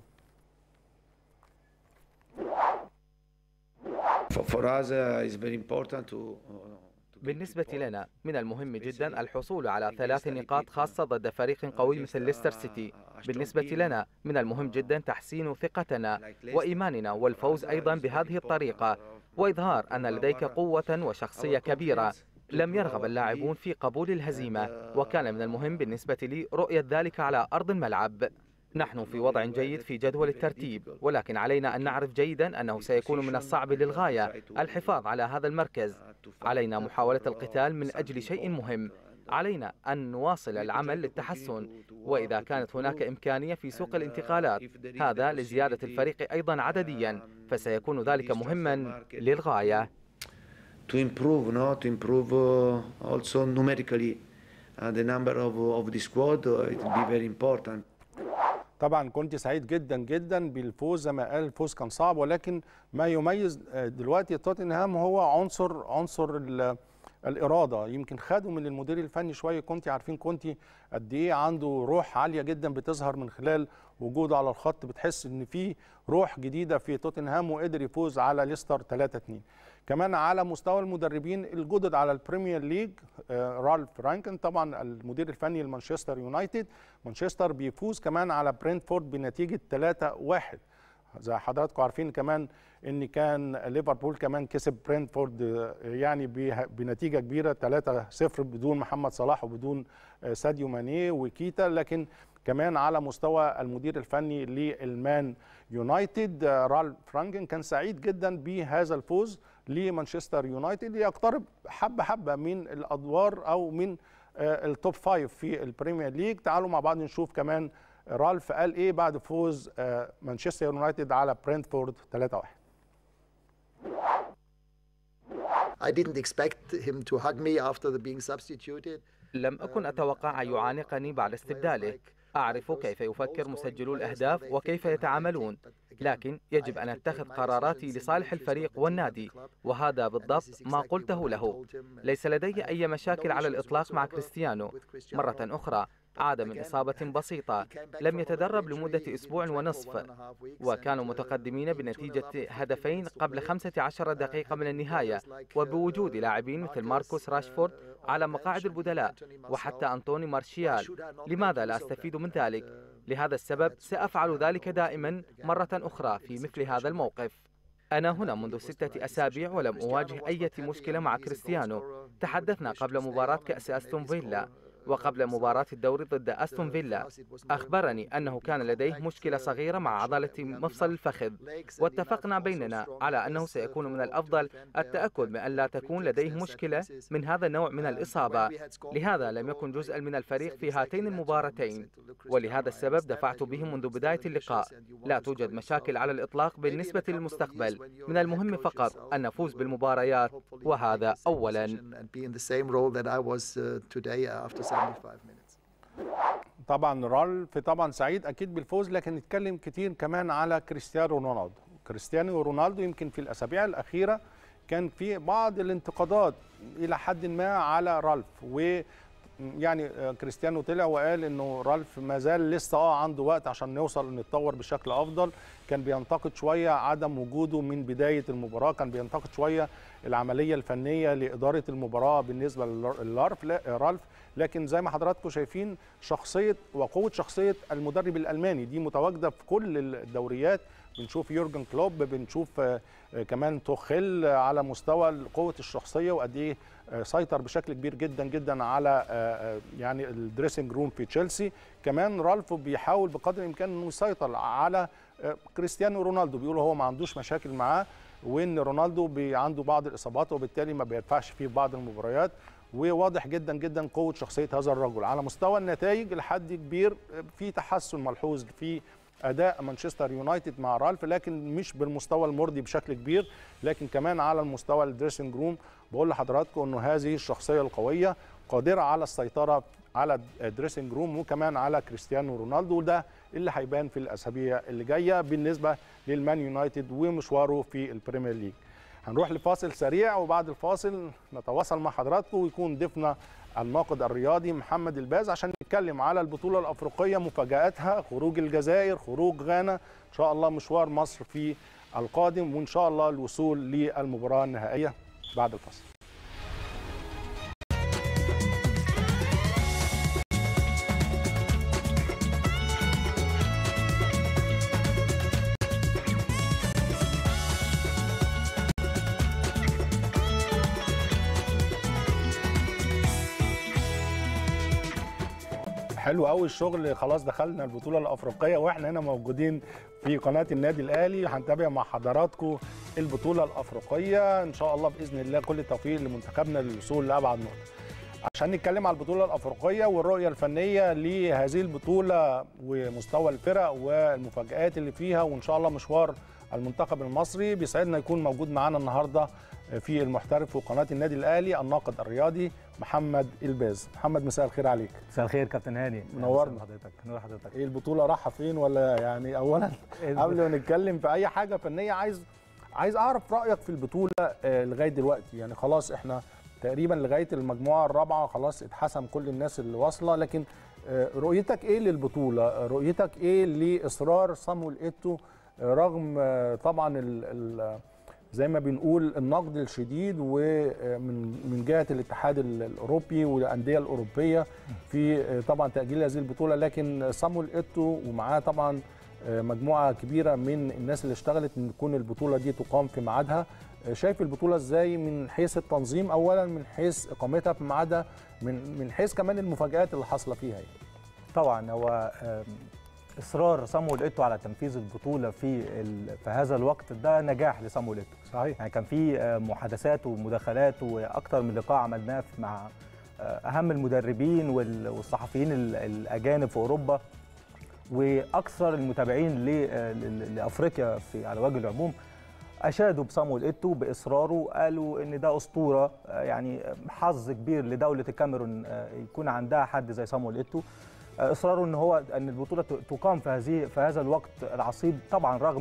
بالنسبة لنا من المهم جدا الحصول على 3 نقاط خاصة ضد فريق قوي مثل ليستر سيتي. بالنسبة لنا من المهم جدا تحسين ثقتنا وإيماننا والفوز أيضا بهذه الطريقة، وإظهار أن لديك قوة وشخصية كبيرة. لم يرغب اللاعبون في قبول الهزيمة، وكان من المهم بالنسبة لي رؤية ذلك على أرض الملعب. نحن في وضع جيد في جدول الترتيب، ولكن علينا أن نعرف جيدا أنه سيكون من الصعب للغاية الحفاظ على هذا المركز. علينا محاولة القتال من أجل شيء مهم. علينا أن نواصل العمل للتحسن، وإذا كانت هناك إمكانية في سوق الانتقالات هذا لزيادة الفريق أيضا عدديا فسيكون ذلك مهما للغاية. To improve also numerically the number of the squad. It will be very important. طبعا كنت سعيد جدا جدا بالفوز. زي ما قال الفوز كان صعب، ولكن ما يميز دلوقتي توتنهام هو عنصر الاراده. يمكن خدوا من المدير الفني شويه كونتي، عارفين كونتي قد ايه عنده روح عاليه جدا بتظهر من خلال وجوده على الخط، بتحس ان في روح جديده في توتنهام، وقدر يفوز على ليستر 3-2. كمان على مستوى المدربين الجدد على البريمير ليج، رالف رانكن طبعا المدير الفني لمانشستر يونايتد، مانشستر بيفوز كمان على برينتفورد بنتيجه 3-1. زي حضراتكم عارفين كمان ان كان ليفربول كمان كسب برينتفورد يعني بنتيجه كبيره 3-0 بدون محمد صلاح وبدون ساديو ماني وكيتا. لكن كمان على مستوى المدير الفني للمان يونايتد رالف فرانكن كان سعيد جدا بهذا الفوز لمانشستر يونايتد، يقترب حبه حبه من الادوار او من التوب 5 في البريمير ليج. تعالوا مع بعض نشوف كمان رالف قال ايه بعد فوز مانشستر يونايتد على برينتفورد 3-1. I didn't expect him to hug me after being substituted. لم أكن أتوقع أن يعانقني بعد استبداله. أعرف كيف يفكر مسجلو الأهداف وكيف يتعاملون، لكن يجب أن أتخذ قراراتي لصالح الفريق والنادي، وهذا بالضبط ما قلته له. ليس لدي أي مشاكل على الإطلاق مع كريستيانو. مرة أخرى عاد من إصابة بسيطة، لم يتدرب لمدة أسبوع ونصف، وكانوا متقدمين بنتيجة هدفين قبل 15 دقيقة من النهاية، وبوجود لاعبين مثل ماركوس راشفورد على مقاعد البدلاء وحتى أنطوني مارشيال. لماذا لا أستفيد من ذلك؟ لهذا السبب سأفعل ذلك دائما مرة أخرى في مثل هذا الموقف. أنا هنا منذ 6 أسابيع ولم أواجه أي مشكلة مع كريستيانو. تحدثنا قبل مباراة كأس أستون فيلا وقبل مباراة الدوري ضد أستون فيلا. أخبرني أنه كان لديه مشكلة صغيرة مع عضلة مفصل الفخذ، واتفقنا بيننا على أنه سيكون من الأفضل التأكد من أن لا تكون لديه مشكلة من هذا النوع من الإصابة. لهذا لم يكن جزءا من الفريق في هاتين المباراتين، ولهذا السبب دفعت به منذ بداية اللقاء. لا توجد مشاكل على الإطلاق بالنسبة للمستقبل، من المهم فقط أن نفوز بالمباريات، وهذا أولا. طبعا رالف طبعا سعيد اكيد بالفوز، لكن نتكلم كتير كمان على كريستيانو رونالدو. كريستيانو رونالدو يمكن في الاسابيع الاخيره كان في بعض الانتقادات الى حد ما على رالف، ويعني كريستيانو طلع وقال انه رالف ما زال لسه عنده وقت عشان نوصل نتطور بشكل افضل. كان بينتقد شويه عدم وجوده من بدايه المباراه، كان بينتقد شويه العمليه الفنيه لاداره المباراه بالنسبه لرالف. لكن زي ما حضراتكم شايفين شخصيه وقوه شخصيه المدرب الالماني دي متواجده في كل الدوريات. بنشوف يورجن كلوب، بنشوف كمان توخيل على مستوى قوه الشخصيه وقد ايه سيطر بشكل كبير جدا جدا على يعني الدريسنج روم في تشيلسي. كمان رالف بيحاول بقدر الامكان انه يسيطر على كريستيانو رونالدو، بيقولوا هو ما عندوش مشاكل معاه، وان رونالدو عنده بعض الاصابات وبالتالي ما بيدفعش فيه بعض المباريات. وواضح جدا جدا قوه شخصيه هذا الرجل. على مستوى النتائج لحد كبير في تحسن ملحوظ في اداء مانشستر يونايتد مع رالف، لكن مش بالمستوى المرضي بشكل كبير. لكن كمان على المستوى الدريسنج روم بقول لحضراتكم انه هذه الشخصيه القويه قادره على السيطره على الدريسنج روم وكمان على كريستيانو رونالدو، وده اللي هيبان في الاسابيع اللي جايه بالنسبه للمان يونايتد ومشواره في البريمير ليج. هنروح لفاصل سريع، وبعد الفاصل نتواصل مع حضراتكم ويكون ضيفنا الناقد الرياضي محمد الباز عشان نتكلم على البطوله الافريقيه، مفاجاتها، خروج الجزائر، خروج غانا، ان شاء الله مشوار مصر في القادم، وان شاء الله الوصول للمباراه النهائيه بعد الفاصل. حلو قوي الشغل، خلاص دخلنا البطوله الافريقيه واحنا هنا موجودين في قناه النادي الاهلي. هنتابع مع حضراتكم البطوله الافريقيه ان شاء الله باذن الله. كل التوفيق لمنتخبنا للوصول لابعد نقطه. عشان نتكلم على البطوله الافريقيه والرؤيه الفنيه لهذه البطوله ومستوى الفرق والمفاجآت اللي فيها وان شاء الله مشوار المنتخب المصري، بيسعدنا يكون موجود معانا النهارده في المحترف وقناه النادي الاهلي الناقد الرياضي محمد الباز. محمد مساء الخير عليك. مساء الخير كابتن هاني، منورنا حضرتك. نور حضرتك. ايه البطوله رايحه فين؟ ولا يعني اولا قبل ما نتكلم في اي حاجه فنيه عايز اعرف رايك في البطوله لغايه دلوقتي. يعني خلاص احنا تقريبا لغايه المجموعه الرابعه خلاص اتحسم كل الناس اللي واصله، لكن رؤيتك ايه للبطوله؟ رؤيتك ايه لاصرار صامويل ايتو رغم طبعا زي ما بنقول النقد الشديد ومن جهه الاتحاد الاوروبي والانديه الاوروبيه في طبعا تاجيل هذه البطوله، لكن صامويل ايتو ومعاه طبعا مجموعه كبيره من الناس اللي اشتغلت ان تكون البطوله دي تقام في ميعادها. شايف البطوله ازاي من حيث التنظيم اولا، من حيث اقامتها في ميعادها، من حيث كمان المفاجآت اللي حاصله فيها يعني. طبعا هو اصرار صامويل ايتو على تنفيذ البطوله في هذا الوقت ده نجاح لصامويل ايتو. صحيح. يعني كان في محادثات ومداخلات واكثر من لقاء عملناه مع اهم المدربين والصحفيين الاجانب في اوروبا واكثر المتابعين لافريقيا على وجه العموم. اشادوا بصامويل ايتو باصراره، قالوا ان ده اسطوره، يعني حظ كبير لدوله الكاميرون يكون عندها حد زي صامويل ايتو. اصراره ان البطوله تقام في هذا الوقت العصيب، طبعا رغم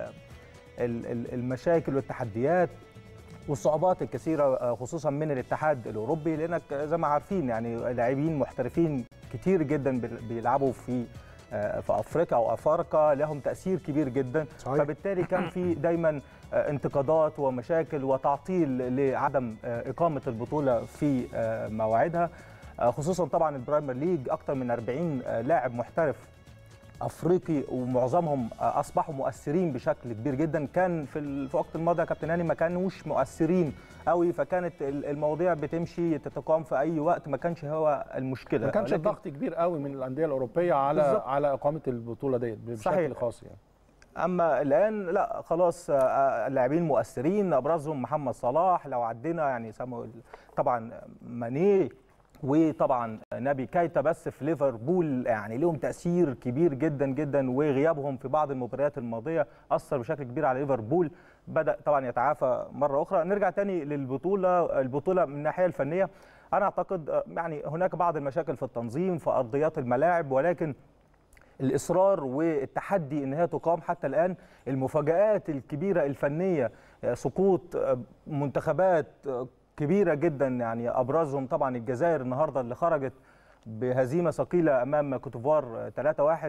المشاكل والتحديات والصعوبات الكثيره خصوصا من الاتحاد الاوروبي، لانك زي ما عارفين يعني لاعبين محترفين كتير جدا بيلعبوا في افريقيا او افارقه لهم تاثير كبير جدا. صحيح. فبالتالي كان في دايما انتقادات ومشاكل وتعطيل لعدم اقامه البطوله في مواعيدها، خصوصا طبعا البرايمر ليج اكثر من 40 لاعب محترف افريقي ومعظمهم اصبحوا مؤثرين بشكل كبير جدا. كان في وقت الماضي يا كابتن هاني ما كانوش مؤثرين قوي، فكانت المواضيع بتمشي تتقام في اي وقت، ما كانش هو المشكله. ما كانش الضغط كبير قوي من الانديه الاوروبيه على اقامه البطوله ديت بشكل صحيح. خاص يعني. اما الان لا خلاص، اللاعبين مؤثرين ابرزهم محمد صلاح، لو عدينا يعني طبعا ماني وطبعا نبي كايتا بس في ليفربول يعني لهم تأثير كبير جدا جدا، وغيابهم في بعض المباريات الماضية أثر بشكل كبير على ليفربول، بدأ طبعا يتعافى مرة أخرى. نرجع تاني البطولة من الناحية الفنية، أنا أعتقد يعني هناك بعض المشاكل في التنظيم في أرضيات الملاعب، ولكن الإصرار والتحدي إن هي تقام حتى الآن. المفاجآت الكبيرة الفنية، سقوط منتخبات كبيرة جدا، يعني أبرزهم طبعا الجزائر النهاردة اللي خرجت بهزيمة ثقيلة أمام كوتيفوار 3-1،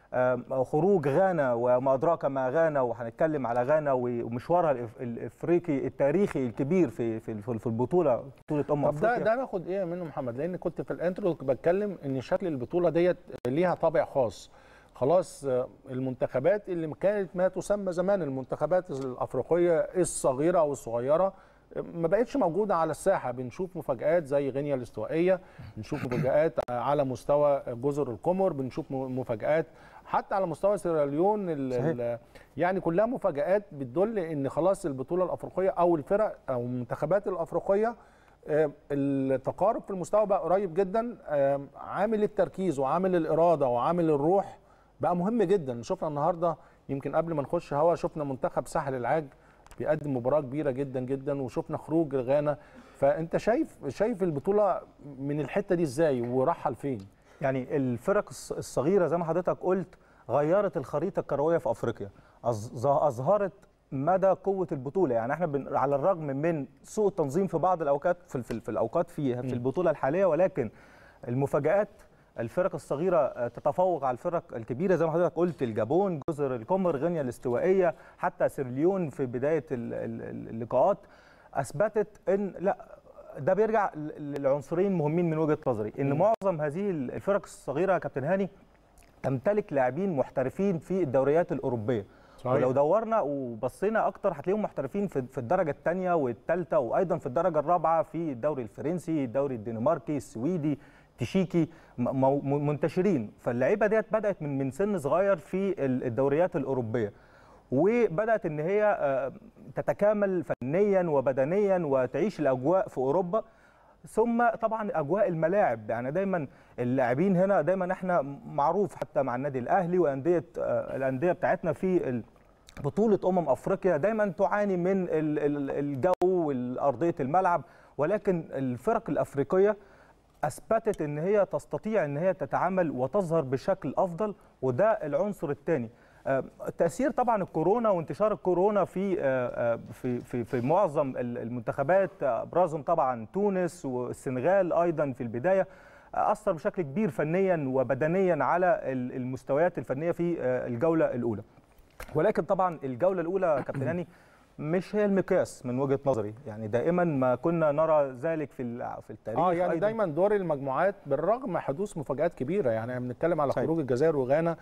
خروج غانا وما أدراك ما غانا، وهنتكلم على غانا ومشوارها الإفريقي التاريخي الكبير في البطولة، بطولة أفريقيا. ده ناخد إيه منه محمد؟ لأن كنت في الانترو بتكلم إن شكل البطولة ديت ليها طابع خاص. خلاص المنتخبات اللي كانت ما تسمى زمان المنتخبات الأفريقية الصغيرة أو الصغيرة ما بقتش موجودة على الساحة. بنشوف مفاجآت زي غينيا الاستوائية، بنشوف مفاجآت على مستوى جزر القمر، بنشوف مفاجآت حتى على مستوى سيراليون. يعني كلها مفاجآت بتدل ان خلاص البطولة الأفريقية او الفرق او المنتخبات الأفريقية التقارب في المستوى بقى قريب جدا. عامل التركيز وعامل الإرادة وعامل الروح بقى مهم جدا. شفنا النهاردة يمكن قبل ما نخش هوا شفنا منتخب ساحل العاج بيقدم مباراة كبيرة جدا جدا، وشفنا خروج غانا. فانت شايف البطولة من الحتة دي ازاي وراحة لفين؟ يعني الفرق الصغيرة زي ما حضرتك قلت غيرت الخريطة الكروية في افريقيا، اظهرت مدى قوة البطولة. يعني احنا على الرغم من سوء التنظيم في بعض الاوقات في الاوقات في البطولة الحالية، ولكن المفاجآت الفرق الصغيرة تتفوق على الفرق الكبيرة زي ما حضرتك قلت، الجابون، جزر القمر، غينيا الاستوائية، حتى سيراليون في بداية اللقاءات أثبتت إن لا، ده بيرجع لعنصرين مهمين من وجهة نظري، إن معظم هذه الفرق الصغيرة يا كابتن هاني تمتلك لاعبين محترفين في الدوريات الأوروبية. صحيح. ولو دورنا وبصينا أكتر هتلاقيهم محترفين في الدرجة الثانية والثالثة، وأيضا في الدرجة الرابعة في الدوري الفرنسي، الدوري الدنماركي، السويدي، تشيكي، منتشرين. فاللعيبه ديت بدات من سن صغير في الدوريات الاوروبيه، وبدات ان هي تتكامل فنيا وبدنيا وتعيش الاجواء في اوروبا. ثم طبعا اجواء الملاعب، يعني دايما اللاعبين هنا دايما احنا معروف حتى مع النادي الاهلي والانديه بتاعتنا في بطوله افريقيا دايما تعاني من الجو وارضيه الملعب، ولكن الفرق الافريقيه اثبتت ان هي تستطيع ان هي تتعامل وتظهر بشكل افضل، وده العنصر الثاني. تأثير طبعا الكورونا وانتشار الكورونا في معظم المنتخبات، ابرزهم طبعا تونس والسنغال ايضا في البدايه، اثر بشكل كبير فنيا وبدنيا على المستويات الفنيه في الجوله الاولى. ولكن طبعا الجوله الاولى كابتن هاني مش هي المقياس من وجهه نظري، يعني دائما ما كنا نرى ذلك في التاريخ. يعني أيضاً. دايما دور المجموعات بالرغم من حدوث مفاجآت كبيره، يعني بنتكلم على خروج الجزائر وغانا،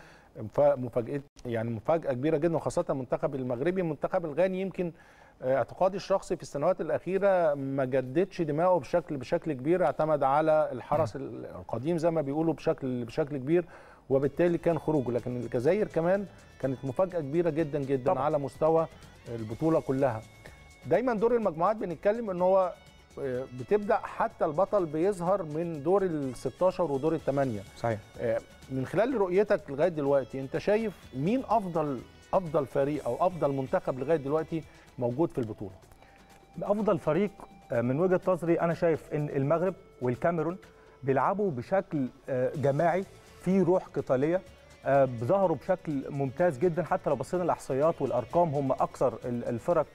مفاجاه كبيره جدا، وخاصه المنتخب المغربي. المنتخب الغاني يمكن اعتقادي الشخصي في السنوات الاخيره ما جددش دماغه بشكل كبير، اعتمد على الحرس القديم زي ما بيقولوا بشكل كبير، وبالتالي كان خروجه. لكن الجزائر كمان كانت مفاجاه كبيره جدا جدا طبعا على مستوى البطوله كلها. دايما دور المجموعات بنتكلم ان هو بتبدا حتى البطل بيظهر من دور ال16 ودور ال8. صحيح. من خلال رؤيتك لغايه دلوقتي انت شايف مين افضل فريق او افضل منتخب لغايه دلوقتي موجود في البطوله؟ افضل فريق من وجهه نظري انا شايف ان المغرب والكاميرون بيلعبوا بشكل جماعي، في روح قتاليه، ظهروا بشكل ممتاز جدا. حتى لو بصينا الاحصائيات والارقام هم اكثر الفرق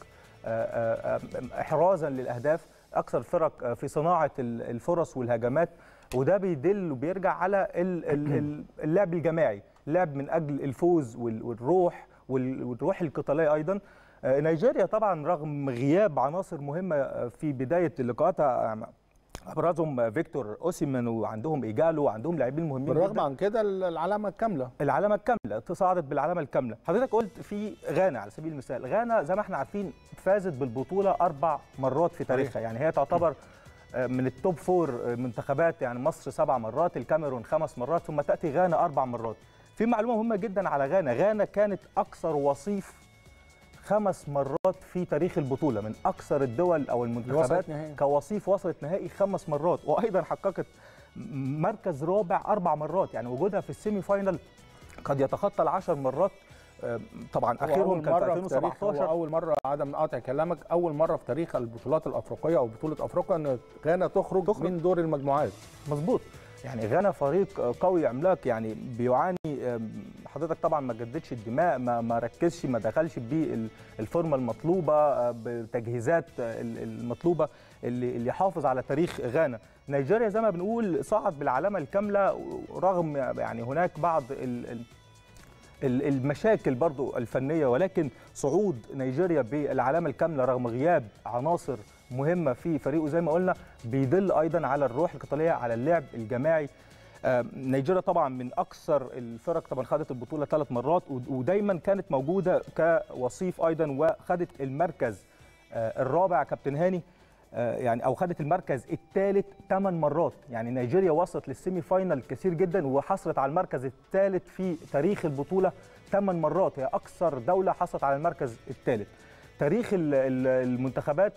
احرازا للاهداف، اكثر الفرق في صناعه الفرص والهجمات، وده بيدل وبيرجع على اللعب الجماعي، اللعب من اجل الفوز والروح القتاليه ايضا. نيجيريا طبعا رغم غياب عناصر مهمه في بدايه اللقاءات، ابرزهم فيكتور اوسيمان وعندهم ايجالو وعندهم لاعبين مهمين بالرغم جدا. عن كده العلامه الكامله تصاعدت بالعلامه الكامله. حضرتك قلت في غانا على سبيل المثال، غانا زي ما احنا عارفين فازت بالبطوله 4 مرات في تاريخها، يعني هي تعتبر من التوب 4 منتخبات، يعني مصر 7 مرات، الكاميرون 5 مرات، ثم تاتي غانا 4 مرات. في معلومه مهمه جدا على غانا كانت اكثر وصيف 5 مرات في تاريخ البطوله، من اكثر الدول او المنتخبات كوصيف وصلت نهائي 5 مرات، وايضا حققت مركز رابع 4 مرات، يعني وجودها في السيمي فاينل قد يتخطى ال10 مرات. طبعا اخرهم كان في 2017. اول مره، عدم قاطع كلامك، اول مره في تاريخ البطولات الافريقيه او بطوله افريقيا ان غانا تخرج من دور المجموعات. مظبوط، يعني غانا فريق قوي عملاق، يعني بيعاني. حضرتك طبعا ما جددش الدماء، ما ركزش، ما دخلش بالفورمه المطلوبه، بالتجهيزات المطلوبه اللي يحافظ على تاريخ غانا. نيجيريا زي ما بنقول صعد بالعلامه الكامله، رغم يعني هناك بعض المشاكل برضو الفنيه، ولكن صعود نيجيريا بالعلامه الكامله رغم غياب عناصر مهمه في فريقه زي ما قلنا بيدل ايضا على الروح القتاليه، على اللعب الجماعي. نيجيريا طبعا من اكثر الفرق، طبعا خدت البطوله 3 مرات، ودايما كانت موجوده كوصيف ايضا، وخدت المركز الرابع كابتن هاني، يعني او خدت المركز الثالث 8 مرات. يعني نيجيريا وصلت للسيمي فاينل كثير جدا، وحصلت على المركز الثالث في تاريخ البطوله 8 مرات، هي اكثر دوله حصلت على المركز الثالث. تاريخ المنتخبات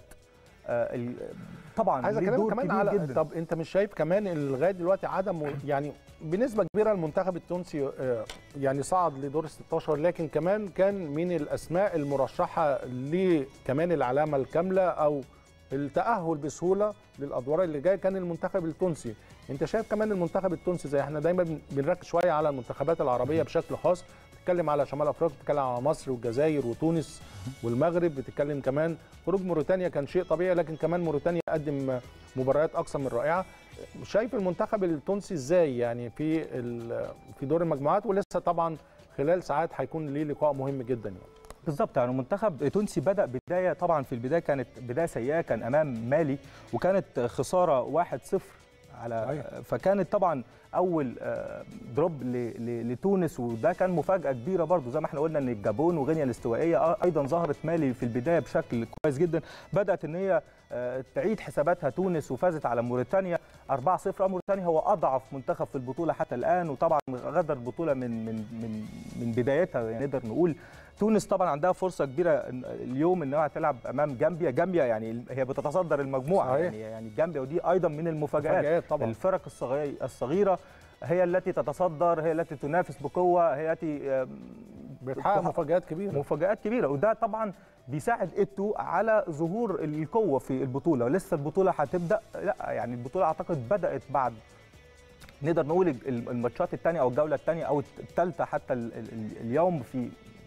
طبعا عايز اكلمك كمان على جداً. طب انت مش شايف كمان لغايه دلوقتي عدم، يعني بنسبه كبيره المنتخب التونسي يعني صعد لدور ال16، لكن كمان كان من الاسماء المرشحه لكمان العلامه الكامله او التاهل بسهوله للادوار اللي جايه كان المنتخب التونسي. انت شايف كمان المنتخب التونسي، زي احنا دايما بنركز شويه على المنتخبات العربيه بشكل خاص، بتتكلم على شمال افريقيا، بتتكلم على مصر والجزائر وتونس والمغرب، بتتكلم كمان خروج موريتانيا كان شيء طبيعي، لكن كمان موريتانيا قدم مباريات اكثر من رائعه. شايف المنتخب التونسي ازاي يعني في دور المجموعات، ولسه طبعا خلال ساعات هيكون ليه لقاء مهم جدا يعني. بالظبط، يعني منتخب تونسي بدأ بداية، طبعا في البداية كانت بداية سيئة، كان أمام مالي وكانت خسارة 1-0 على، فكانت طبعا أول دروب لتونس، وده كان مفاجأة كبيرة برضو. زي ما احنا قلنا إن الجابون وغينيا الاستوائية أيضا ظهرت مالي في البداية بشكل كويس جدا، بدأت إن هي تعيد حساباتها تونس وفازت على موريتانيا 4-0. موريتانيا هو أضعف منتخب في البطولة حتى الآن، وطبعا غدر البطولة من بدايتها، يعني نقدر نقول. تونس طبعا عندها فرصه كبيره اليوم انها تلعب امام جامبيا يعني هي بتتصدر المجموعه، يعني جامبيا، ودي ايضا من المفاجآت طبعا. الفرق الصغيره هي التي تتصدر، هي التي تنافس بقوه، هي التي بتحقق مفاجآت كبيره، وده طبعا بيساعد إيتو على ظهور القوه في البطوله. ولسه البطوله هتبدا، لا يعني البطوله اعتقد بدات بعد نقدر نقول الماتشات الثانيه او الجوله الثانيه او الثالثه حتى اليوم في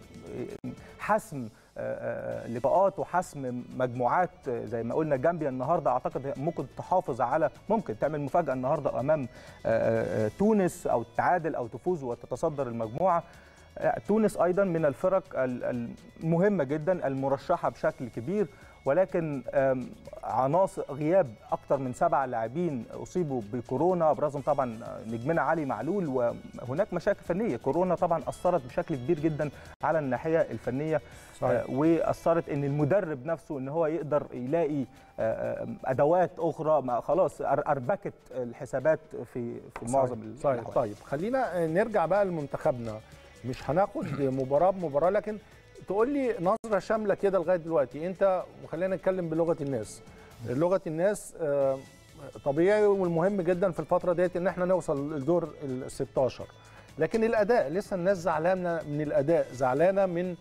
حسم لقاءات وحسم مجموعات زي ما قلنا. جامبيا النهارده اعتقد ممكن تحافظ على، ممكن تعمل مفاجاه النهارده امام تونس، او تعادل او تفوز وتتصدر المجموعه. تونس ايضا من الفرق المهمه جدا المرشحه بشكل كبير، ولكن عناصر غياب اكثر من 7 لاعبين اصيبوا بكورونا، ابرزهم طبعا نجمنا علي معلول، وهناك مشاكل فنيه. كورونا طبعا اثرت بشكل كبير جدا على الناحيه الفنيه، واثرت ان المدرب نفسه ان هو يقدر يلاقي ادوات اخرى، خلاص اربكت الحسابات في معظم الأحوال. طيب خلينا نرجع بقى لمنتخبنا، مش هناخد مباراه بمباراه، لكن تقول لي نظره شامله كده لغايه دلوقتي انت، وخلينا نتكلم بلغه الناس. لغه الناس طبيعي والمهم جدا في الفتره ديت ان احنا نوصل لدور ال16، لكن الاداء لسه الناس زعلانه من الاداء، زعلانه من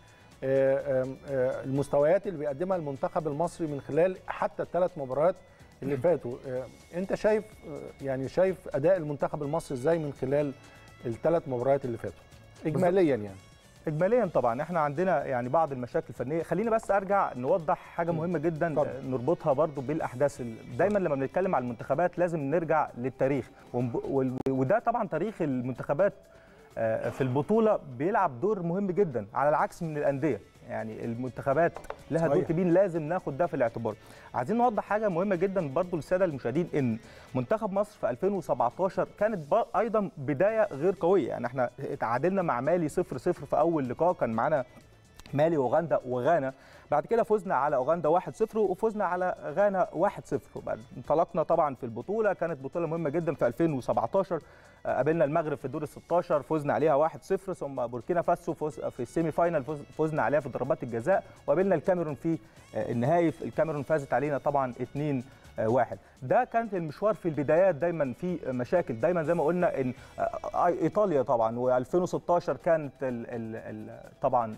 المستويات اللي بيقدمها المنتخب المصري من خلال حتى ال3 مباريات اللي فاتوا. انت شايف شايف اداء المنتخب المصري ازاي من خلال ال3 مباريات اللي فاتوا اجماليا؟ اجماليا طبعا احنا عندنا بعض المشاكل الفنيه. خلينا بس ارجع نوضح حاجه مهمه جدا طبعا. نربطها برضو بالاحداث. دايما لما بنتكلم على المنتخبات لازم نرجع للتاريخ، وده طبعا تاريخ المنتخبات في البطوله بيلعب دور مهم جدا على العكس من الانديه. المنتخبات لها دور كبير، لازم ناخد ده في الاعتبار. عايزين نوضح حاجه مهمه جدا برضو للساده المشاهدين، ان منتخب مصر في 2017 كانت ايضا بدايه غير قويه. احنا تعادلنا مع مالي 0-0 في اول لقاء، كان معانا مالي واوغندا وغانا، بعد كده فزنا على اوغندا 1-0 وفزنا على غانا 1-0. انطلقنا طبعا في البطوله، كانت بطوله مهمه جدا في 2017. قابلنا المغرب في دور ال16 فزنا عليها 1-0، ثم بوركينا فاسو في السيمي فاينال فزنا عليها في ضربات الجزاء، وقابلنا الكاميرون في النهائي. الكاميرون فازت علينا طبعا 2-1. ده كانت المشوار في البدايات دايما في مشاكل، دايما زي ما قلنا ان ايطاليا طبعا، و2016 كانت طبعا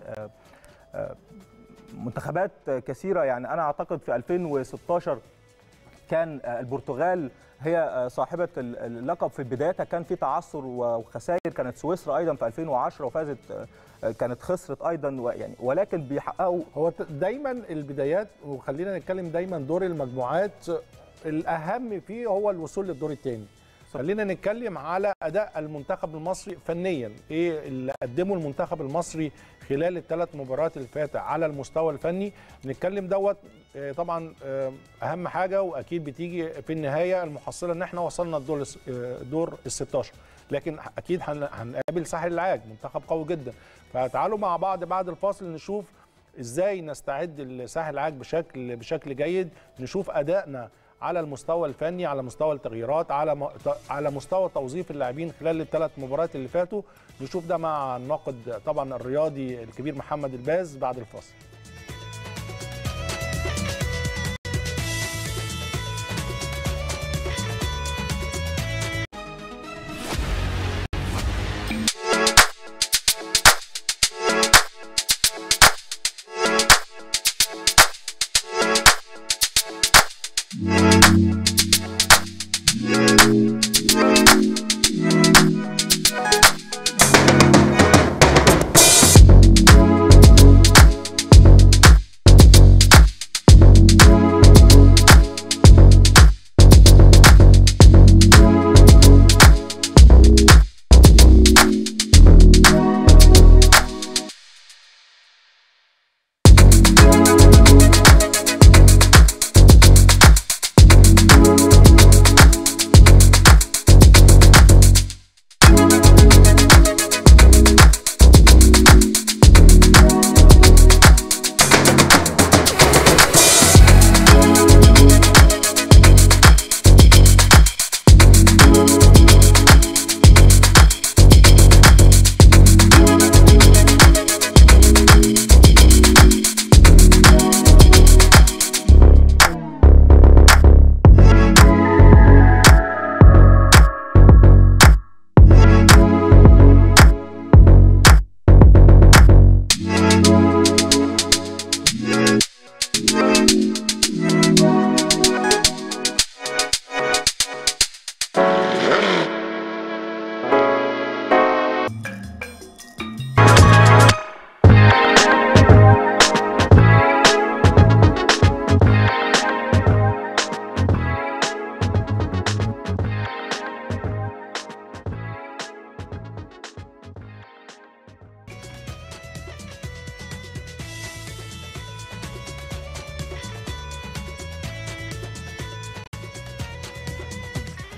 منتخبات كثيره. انا اعتقد في 2016 كان البرتغال هي صاحبه اللقب في بدايتها، كان في تعثر وخسائر. كانت سويسرا ايضا في 2010 وفازت، كانت خسرت ايضا، ولكن بيحققوا. هو دايما البدايات، وخلينا نتكلم دايما دور المجموعات الاهم فيه هو الوصول للدور الثاني. خلينا نتكلم على اداء المنتخب المصري فنيا، ايه اللي قدمه المنتخب المصري خلال ال3 مباريات اللي فاتت على المستوى الفني. نتكلم دوت طبعا اهم حاجه، واكيد بتيجي في النهايه المحصله ان احنا وصلنا الدور ال16، لكن اكيد هنقابل ساحل العاج، منتخب قوي جدا. فتعالوا مع بعض بعد الفاصل نشوف ازاي نستعد لساحل العاج بشكل جيد، نشوف ادائنا على المستوى الفني، على مستوى التغييرات، على مستوى توظيف اللاعبين خلال ال3 مباريات اللي فاتوا. نشوف ده مع الناقد طبعا الرياضي الكبير محمد الباز بعد الفاصل.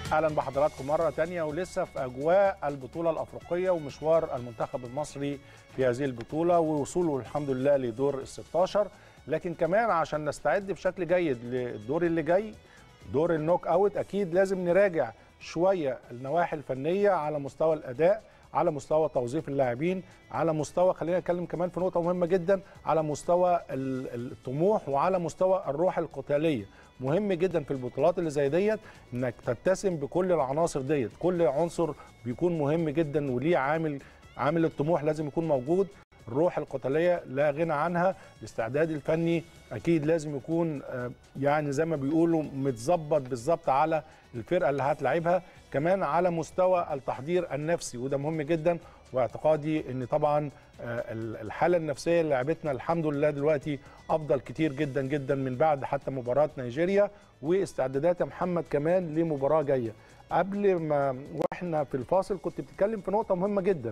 اهلا بحضراتكم مره تانية، ولسه في اجواء البطوله الافريقيه ومشوار المنتخب المصري في هذه البطوله ووصوله الحمد لله لدور ال16، لكن كمان عشان نستعد بشكل جيد للدور اللي جاي دور النوك اوت اكيد لازم نراجع شويه النواحي الفنيه على مستوى الاداء، على مستوى توظيف اللاعبين، على مستوى خلينا نتكلم كمان في نقطه مهمه جدا على مستوى الطموح وعلى مستوى الروح القتاليه. مهم جدا في البطولات اللي زي ديت انك تتسم بكل العناصر ديت، كل عنصر بيكون مهم جدا وليه عامل الطموح لازم يكون موجود، الروح القتاليه لا غنى عنها، الاستعداد الفني اكيد لازم يكون يعني زي ما بيقولوا متظبط بالظبط على الفرقه اللي هتلعبها، كمان على مستوى التحضير النفسي وده مهم جدا. واعتقادي ان طبعا الحاله النفسيه للاعبتنا الحمد لله دلوقتي افضل كتير جدا جدا من بعد حتى مباراه نيجيريا، واستعدادات يا محمد كمان لمباراه جايه. قبل ما واحنا في الفاصل كنت بتتكلم في نقطه مهمه جدا،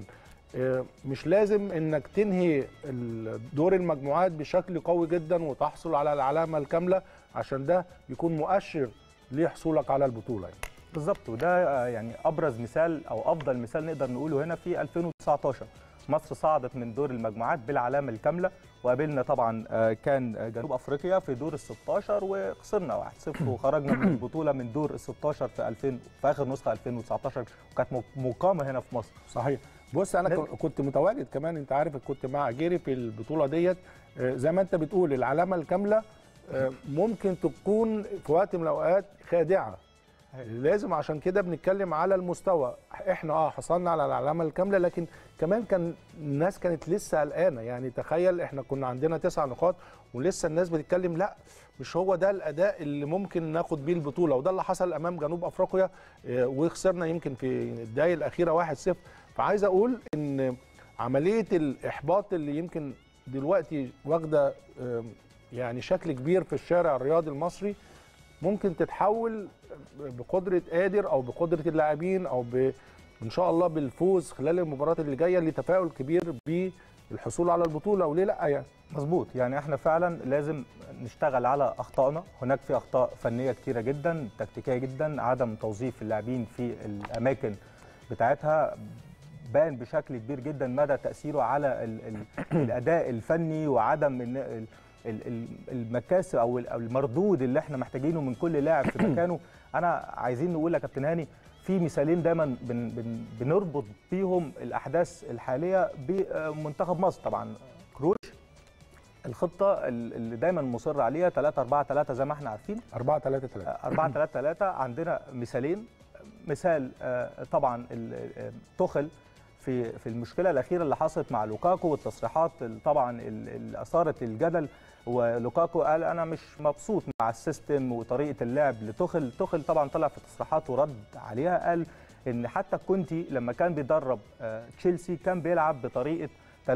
مش لازم انك تنهي دور المجموعات بشكل قوي جدا وتحصل على العلامه الكامله عشان ده يكون مؤشر لحصولك على البطوله يعني. بالظبط، وده يعني ابرز مثال او افضل مثال نقدر نقوله هنا في 2019 مصر صعدت من دور المجموعات بالعلامه الكامله، وقابلنا طبعا كان جنوب افريقيا في دور ال16 وخسرنا 1-0 وخرجنا من البطوله من دور ال16 في اخر نسخه 2019 وكانت مقامه هنا في مصر. صحيح. بص انا كنت متواجد كمان، انت عارف كنت مع جيري في البطوله ديت، زي ما انت بتقول العلامه الكامله ممكن تكون في وقت من الاوقات خادعه، لازم عشان كده بنتكلم على المستوى. احنا حصلنا على العلامه الكامله، لكن كمان كان الناس كانت لسه قلقانه، يعني تخيل احنا كنا عندنا 9 نقاط ولسه الناس بتتكلم لا مش هو ده الاداء اللي ممكن ناخد بيه البطوله، وده اللي حصل امام جنوب افريقيا وخسرنا يمكن في الدقائق الاخيره 1-0. فعايز اقول ان عمليه الاحباط اللي يمكن دلوقتي واخده يعني شكل كبير في الشارع الرياضي المصري ممكن تتحول بقدره قادر او بقدره اللاعبين او ان شاء الله بالفوز خلال المباريات اللي جايه لتفاؤل كبير بالحصول على البطوله، وليه لا يعني. مظبوط، يعني احنا فعلا لازم نشتغل على اخطائنا، هناك في اخطاء فنيه كتيره جدا، تكتيكيه جدا، عدم توظيف اللاعبين في الاماكن بتاعتها بان بشكل كبير جدا مدى تاثيره على الاداء الفني وعدم المكاسب او المردود اللي احنا محتاجينه من كل لاعب في مكانه. انا عايزين نقول يا كابتن هاني في مثالين دايما بنربط بيهم الاحداث الحاليه بمنتخب مصر. طبعا كروش الخطه اللي دايما مصر عليها 3-4-3 زي ما احنا عارفين 4-3-3 عندنا مثالين، مثال طبعا توخل في المشكله الاخيره اللي حصلت مع لوكاكو والتصريحات طبعا اللي اثارت الجدل، ولوكاكو قال انا مش مبسوط مع السيستم وطريقه اللعب لتوخل. توخل طبعا طلع في تصريحات ورد عليها، قال ان حتى كونتي لما كان بيدرب تشيلسي كان بيلعب بطريقه 3-4-3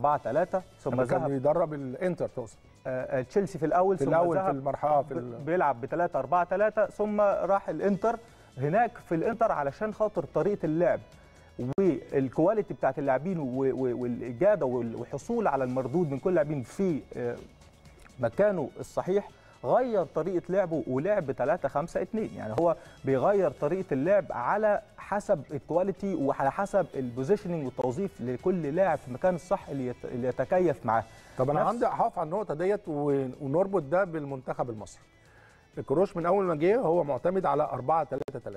ثم كان بيدرب الانتر تقصد تشيلسي في الاول في المرحله بيلعب ب3-4-3 ثم راح الانتر. هناك في الانتر علشان خاطر طريقه اللعب والكواليتي بتاعت اللاعبين والاجاده والحصول على المردود من كل لاعبين في مكانه الصحيح، غير طريقه لعبه ولعب 3-5-2. يعني هو بيغير طريقه اللعب على حسب الكواليتي وعلى حسب البوزيشننج والتوظيف لكل لاعب في المكان الصح اللي يتكيف معاه. طب انا عندي هقف على النقطه ديت ونربط ده بالمنتخب المصري. الكروش من اول ما جه هو معتمد على 4-3-3.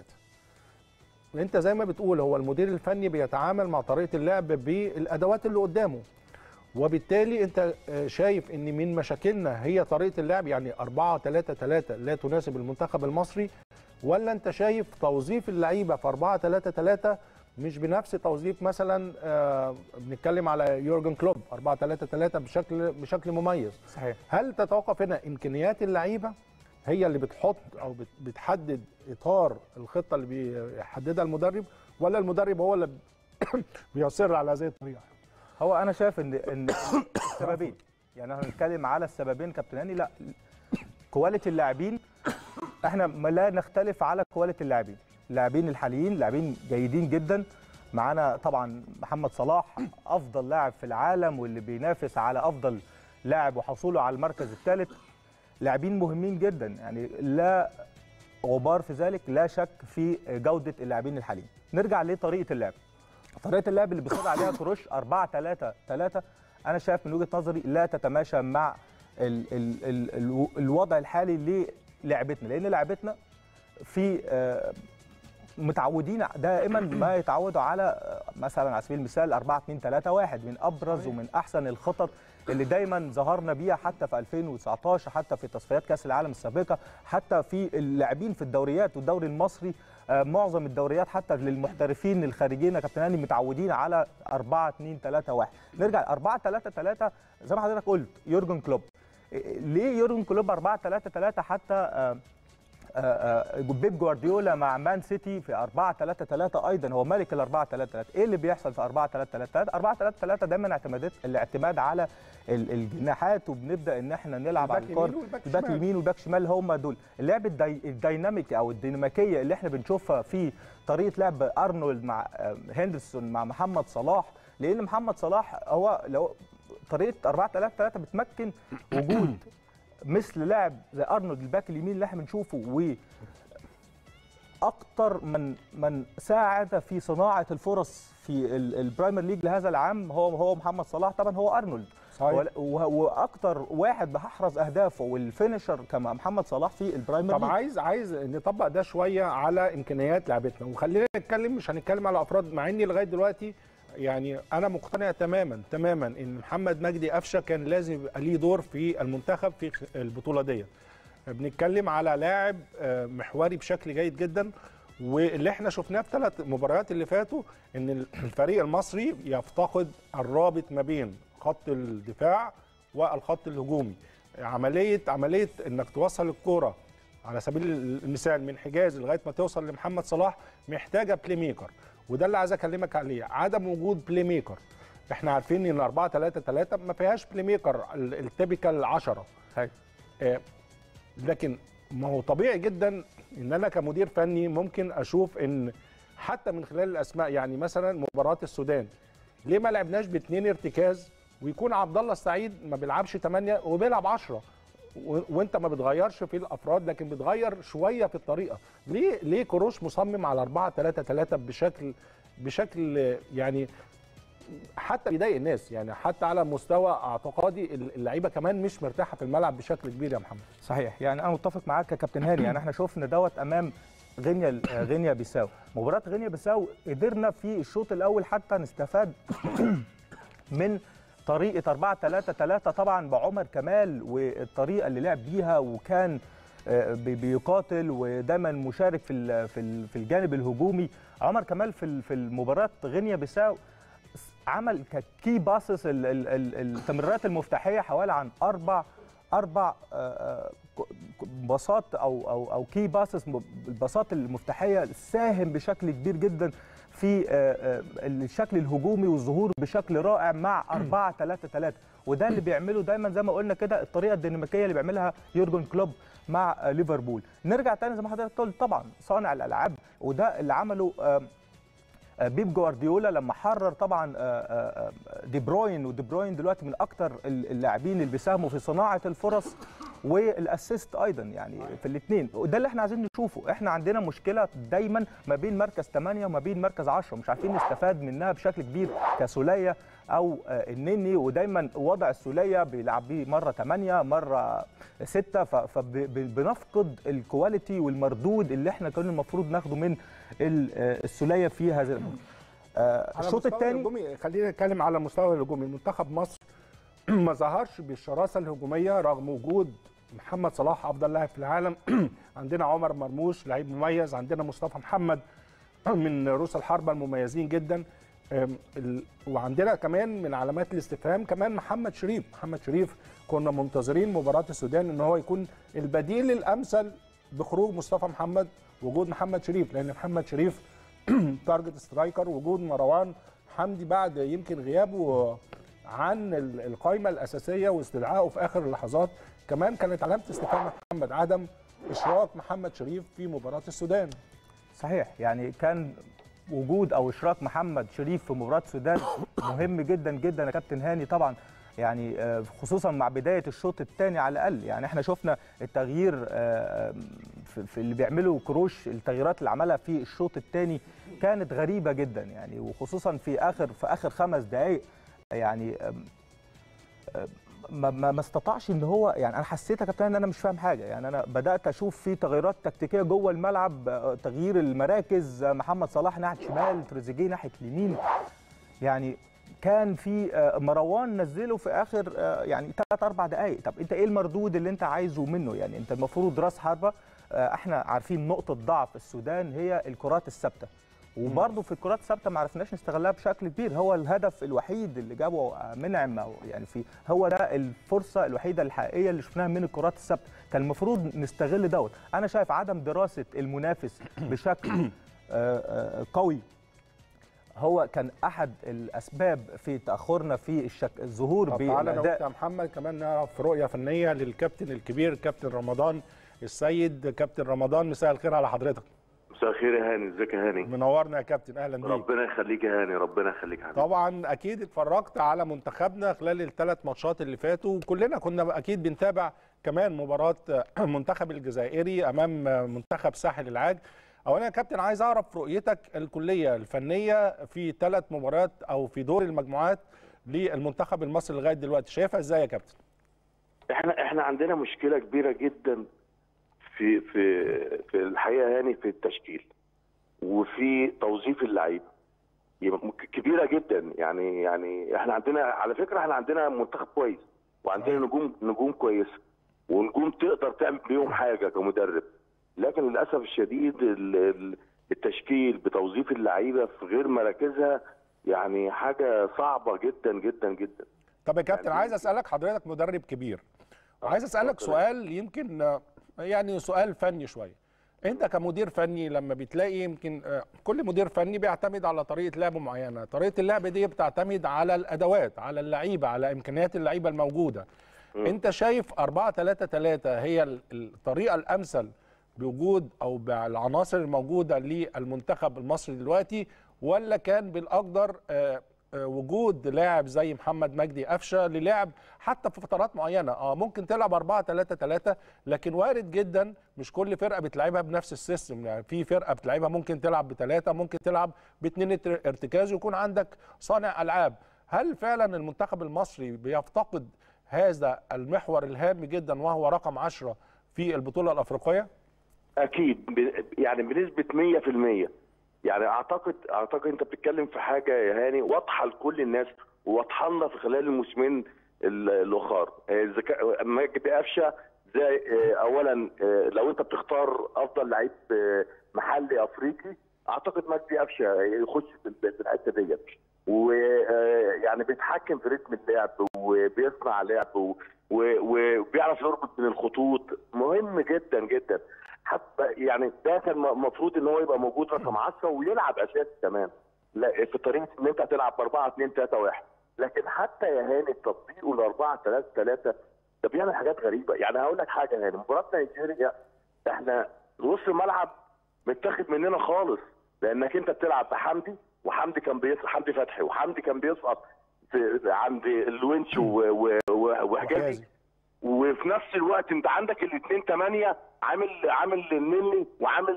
انت زي ما بتقول هو المدير الفني بيتعامل مع طريقه اللعب بالادوات اللي قدامه، وبالتالي انت شايف ان من مشاكلنا هي طريقه اللعب يعني 4-3-3 لا تناسب المنتخب المصري، ولا انت شايف توظيف اللعيبه في 4-3-3 مش بنفس توظيف مثلا بنتكلم على يورجن كلوب 4-3-3 بشكل مميز؟ صحيح. هل تتوقف هنا امكانيات اللعيبه هي اللي بتحط او بتحدد اطار الخطه اللي بيحددها المدرب، ولا المدرب هو اللي بيصر على هذه الطريقه؟ هو انا شايف ان السببين، يعني هنتكلم على السببين كابتن هاني. لا كواليتي اللاعبين احنا لا نختلف على كواليتي اللاعبين الحاليين لاعبين جيدين جدا. معانا طبعا محمد صلاح افضل لاعب في العالم واللي بينافس على افضل لاعب وحصوله على المركز الثالث، لاعبين مهمين جدا. يعني لا غبار في ذلك، لا شك في جوده اللاعبين الحاليين. نرجع لطريقه اللعب. طريقه اللعب اللي بيصير عليها كروش 4-3-3 انا شايف من وجهه نظري لا تتماشى مع الوضع الحالي للعبتنا، لان لعبتنا في متعودين دائما ما يتعودوا على مثلا على سبيل المثال 4-2-3-1 من ابرز ومن احسن الخطط اللي دايما ظهرنا بيها حتى في 2019، حتى في تصفيات كاس العالم السابقه، حتى في اللاعبين في الدوريات والدوري المصري. معظم الدوريات حتى للمحترفين الخارجيين يا كابتن هاني متعودين على 4-2-3-1. نرجع 4-3-3 زي ما حضرتك قلت يورجن كلوب. ليه يورجن كلوب 4-3-3 حتى بيب جوارديولا مع مان سيتي في 4-3-3 ايضا هو ملك ال 4-3-3. ايه اللي بيحصل في 4-3-3 دايما الاعتماد على الجناحات، وبنبدا ان احنا نلعب على الباك اليمين والباك شمال. هم دول اللعب الديناميكي او الديناميكيه اللي احنا بنشوفها في طريقه لعب ارنولد مع هندرسون مع محمد صلاح، لان محمد صلاح هو لو طريقه 4-3-3 بتمكن وجود مثل لاعب زي ارنولد الباك اليمين اللي احنا بنشوفه، واكثر من ساعد في صناعه الفرص في البرايمير ليج لهذا العام هو محمد صلاح. طبعا هو ارنولد واكثر واحد بيحرز اهدافه والفينشر كما محمد صلاح في البرايمير ليج. طب عايز نطبق ده شويه على امكانيات لعبتنا، وخلينا نتكلم، مش هنتكلم على افراد، مع اني لغايه دلوقتي يعني انا مقتنع تماما ان محمد مجدي قفشه كان لازم يبقى ليه دور في المنتخب في البطوله دي. بنتكلم على لاعب محوري بشكل جيد جدا، واللي احنا شفناه في 3 مباريات اللي فاتوا ان الفريق المصري يفتقد الرابط ما بين خط الدفاع والخط الهجومي. عمليه انك توصل الكوره على سبيل المثال من حجازي لغايه ما توصل لمحمد صلاح محتاجه بلاي ميكر، وده اللي عايز اكلمك عليه، عدم وجود بلاي ميكر. احنا عارفين ان 4-3-3 ما فيهاش بلاي ميكر التيبيكال 10. لكن ما هو طبيعي جدا ان انا كمدير فني ممكن اشوف ان حتى من خلال الاسماء، يعني مثلا مباراه السودان ليه ما لعبناش ب2 ارتكاز ويكون عبد الله السعيد ما بيلعبش 8 وبيلعب 10، وانت ما بتغيرش في الافراد لكن بتغير شويه في الطريقه. ليه كروش مصمم على 4-3-3 بشكل يعني حتى بيضايق الناس، يعني حتى على مستوى اعتقادي اللعيبه كمان مش مرتاحه في الملعب بشكل كبير يا محمد. صحيح، يعني انا متفق معاك يا كابتن هاني. يعني احنا شفنا دوت امام غينيا بيساو. مباراه غينيا بيساو قدرنا في الشوط الاول حتى نستفاد من طريقه 4-3-3 طبعا بعمر كمال والطريقه اللي لعب بيها، وكان بيقاتل ودايما مشارك في الجانب الهجومي. عمر كمال في المباراه غينيا بيساو عمل كي باسس التمريرات المفتاحيه حوالي عن اربع باصات او كي باسس، الباصات المفتاحيه ساهم بشكل كبير جدا في الشكل الهجومي والظهور بشكل رائع مع 4-3-3. وده اللي بيعمله دايما زي ما قلنا كده الطريقه الديناميكيه اللي بيعملها يورجن كلوب مع ليفربول. نرجع تاني زي ما حضرتك قلت، طبعا صانع الالعاب، وده اللي عمله بيب جوارديولا لما حرر طبعا دي بروين. ودي بروين دلوقتي من اكتر اللاعبين اللي بيساهموا في صناعه الفرص والاسيست ايضا، يعني في الاثنين. وده اللي احنا عايزين نشوفه. احنا عندنا مشكله دايما ما بين مركز 8 وما بين مركز 10، مش عارفين نستفاد منها بشكل كبير كسوليه او النني. ودايما وضع السوليه بيلعب بيه مره 8 مره 6، فبنفقد الكواليتي والمردود اللي احنا كان المفروض ناخده من السوليه في هذا الشوط الثاني. خلينا نتكلم على مستوى الهجومي. منتخب مصر ما ظهرش بالشراسه الهجوميه رغم وجود محمد صلاح افضل لاعب في العالم. عندنا عمر مرموش لعيب مميز، عندنا مصطفى محمد من رؤوس الحربه المميزين جدا، وعندنا كمان من علامات الاستفهام كمان محمد شريف. كنا منتظرين مباراه السودان ان هو يكون البديل الامثل بخروج مصطفى محمد، وجود محمد شريف، لان محمد شريف تارجت سترايكر. وجود مروان حمدي بعد يمكن غيابه عن القائمه الاساسيه واستدعائه في اخر اللحظات كمان كانت علامه استفهام محمد، عدم اشراك محمد شريف في مباراه السودان. صحيح، يعني كان وجود او اشراك محمد شريف في مباراه السودان مهم جدا جدا يا كابتن هاني طبعا، يعني خصوصا مع بدايه الشوط الثاني على الاقل. يعني احنا شفنا التغيير في اللي بيعملوا كروش، التغييرات اللي عملها في الشوط الثاني كانت غريبه جدا يعني، وخصوصا في اخر 5 دقائق يعني ما استطاعش ان هو يعني. انا حسيت يا كابتن ان انا مش فاهم حاجه يعني. انا بدات اشوف في تغييرات تكتيكيه جوه الملعب، تغيير المراكز، محمد صلاح ناحيه شمال، تريزيجيه ناحيه اليمين، يعني كان في مروان نزله في اخر يعني 3-4 دقائق. طب انت ايه المردود اللي انت عايزه منه يعني؟ انت المفروض راس حربه، احنا عارفين نقطه ضعف السودان هي الكرات الثابته، وبرضه في الكرات الثابته ما عرفناش نستغلها بشكل كبير. هو الهدف الوحيد اللي جابه منعم يعني هو ده الفرصه الوحيده الحقيقيه اللي شفناها من الكرات الثابته، كان المفروض نستغل دوت. انا شايف عدم دراسه المنافس بشكل قوي هو كان احد الاسباب في تاخرنا في الظهور بالاداء. تعالى انا يا محمد كمان نعرف رؤيه فنيه للكابتن الكبير كابتن رمضان السيد. كابتن رمضان مساء الخير على حضرتك. مساء الخير يا هاني، ازيك يا هاني؟ منورنا يا كابتن، اهلا بيك. ربنا يخليك يا هاني، ربنا يخليك يا حبيبي. طبعا اكيد اتفرجت على منتخبنا خلال ال3 ماتشات اللي فاتوا، وكلنا كنا اكيد بنتابع كمان مباراه منتخب الجزائري امام منتخب ساحل العاج. اولا يا كابتن عايز اعرف رؤيتك الكليه الفنيه في 3 مباريات او في دور المجموعات للمنتخب المصري لغايه دلوقتي، شايفها ازاي يا كابتن؟ احنا عندنا مشكله كبيره جدا في الحقيقه يعني في التشكيل وفي توظيف اللعيبه كبيره جدا يعني احنا عندنا على فكره احنا عندنا منتخب كويس وعندنا نجوم كويسه ونجوم تقدر تعمل بيهم حاجه كمدرب، لكن للاسف الشديد التشكيل بتوظيف اللعيبه في غير مراكزها يعني حاجه صعبه جدا جدا جدا. طب يا كابتن يعني عايز اسالك، حضرتك مدرب كبير وعايز اسالك سؤال يمكن يعني سؤال فني شويه. انت كمدير فني لما بتلاقي يمكن كل مدير فني بيعتمد على طريقه لعب معينه، طريقه اللعب دي بتعتمد على الادوات، على اللعيبه، على امكانيات اللعيبه الموجوده. انت شايف 4-3-3 هي الطريقه الامثل بوجود او بالعناصر الموجوده للمنتخب المصري دلوقتي، ولا كان بالاقدر وجود لاعب زي محمد مجدي قفشه للعب حتى في فترات معينه؟ ممكن تلعب 4-3-3 لكن وارد جدا مش كل فرقه بتلعبها بنفس السيستم، يعني في فرقه بتلعبها ممكن تلعب ب3، ممكن تلعب ب2 ارتكاز ويكون عندك صانع العاب. هل فعلا المنتخب المصري بيفتقد هذا المحور الهام جدا وهو رقم 10 في البطوله الافريقيه؟ اكيد يعني بنسبه 100%. يعني اعتقد انت بتتكلم في حاجه يا هاني واضحه لكل الناس وواضحه لنا في خلال الموسمين الاخر. مجدي قفشه زي اولا لو انت بتختار افضل لعيب محلي افريقي اعتقد مجدي قفشه يخش في الحته ديت، ويعني بيتحكم في رتم اللعب وبيصنع لعب وبيعرف يربط بين الخطوط، مهم جدا جدا. حتى يعني ده كان المفروض ان هو يبقى موجود رقم 10 ويلعب اساسي كمان في طريقه ان انت هتلعب ب4-2-3-1، لكن حتى يا هاني تطبيقه ل4-3-3 ده بيعمل حاجات غريبه. يعني هقول لك حاجه يا هاني، مباراه نيجيريا احنا نص الملعب متاخد مننا خالص، لانك انت بتلعب بحمدي وحمدي كان بيسقط، حمدي فتحي وحمدي كان بيسقط عند الونش وحجازي، وفي نفس الوقت انت عندك الاثنين 8 عامل النني وعامل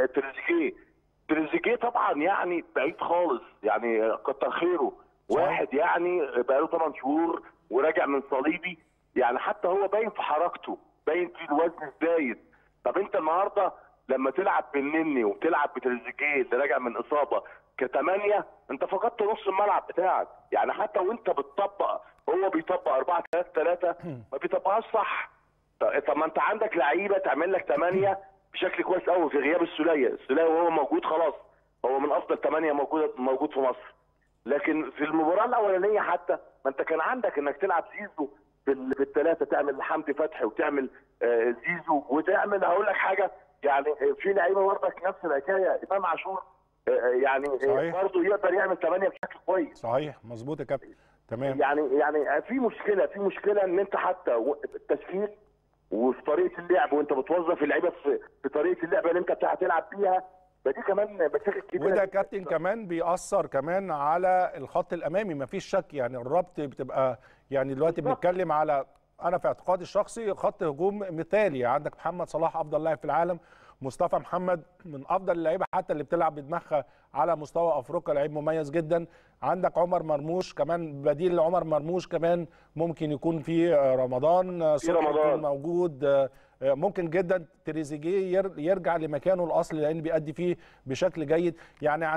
تريزيجيه طبعا يعني بعيد خالص، يعني كتر خيره واحد يعني بقاله 8 شهور وراجع من صليبي، يعني حتى هو باين في حركته، باين في الوزن الزايد. طب انت النهارده لما تلعب بالنني وتلعب بتريزيجيه اللي راجع من اصابه ك8 انت فقدت نص الملعب بتاعك. يعني حتى وانت بتطبق هو بيطبق 4-3-3 ما بيطبقهاش صح. طب ما انت عندك لعيبه تعمل لك 8 بشكل كويس قوي في غياب السوليه وهو موجود خلاص، هو من افضل 8 موجود في مصر. لكن في المباراه الاولانيه حتى ما انت كان عندك انك تلعب زيزو في الثلاثه، تعمل حمدي فتحي وتعمل زيزو وتعمل هقول لك حاجه يعني في لعيبه برضك نفس الحكايه، امام عاشور يعني برضه يقدر يعمل 8 بشكل كويس. صحيح مظبوط يا كابتن تمام. يعني في مشكله ان انت حتى التشكيل وفي طريقه اللعب وانت بتوظف اللعيبه في طريقه اللعبه اللي انت هتلعب بيها، فدي كمان مشاكل كبيره. وده كابتن كمان بيأثر كمان على الخط الامامي، مفيش شك يعني الربط بتبقى يعني دلوقتي بنتكلم على، انا في اعتقادي الشخصي خط هجوم مثالي، عندك محمد صلاح افضل لاعب في العالم مصطفى محمد من افضل اللعيبه حتى اللي بتلعب بدماغها على مستوى افريقيا، لعيب مميز جدا. عندك عمر مرموش كمان بديل لعمر مرموش، كمان ممكن يكون في رمضان صبحي يكون موجود. ممكن جدا تريزيجيه يرجع لمكانه الاصلي لان بيأدي فيه بشكل جيد. يعني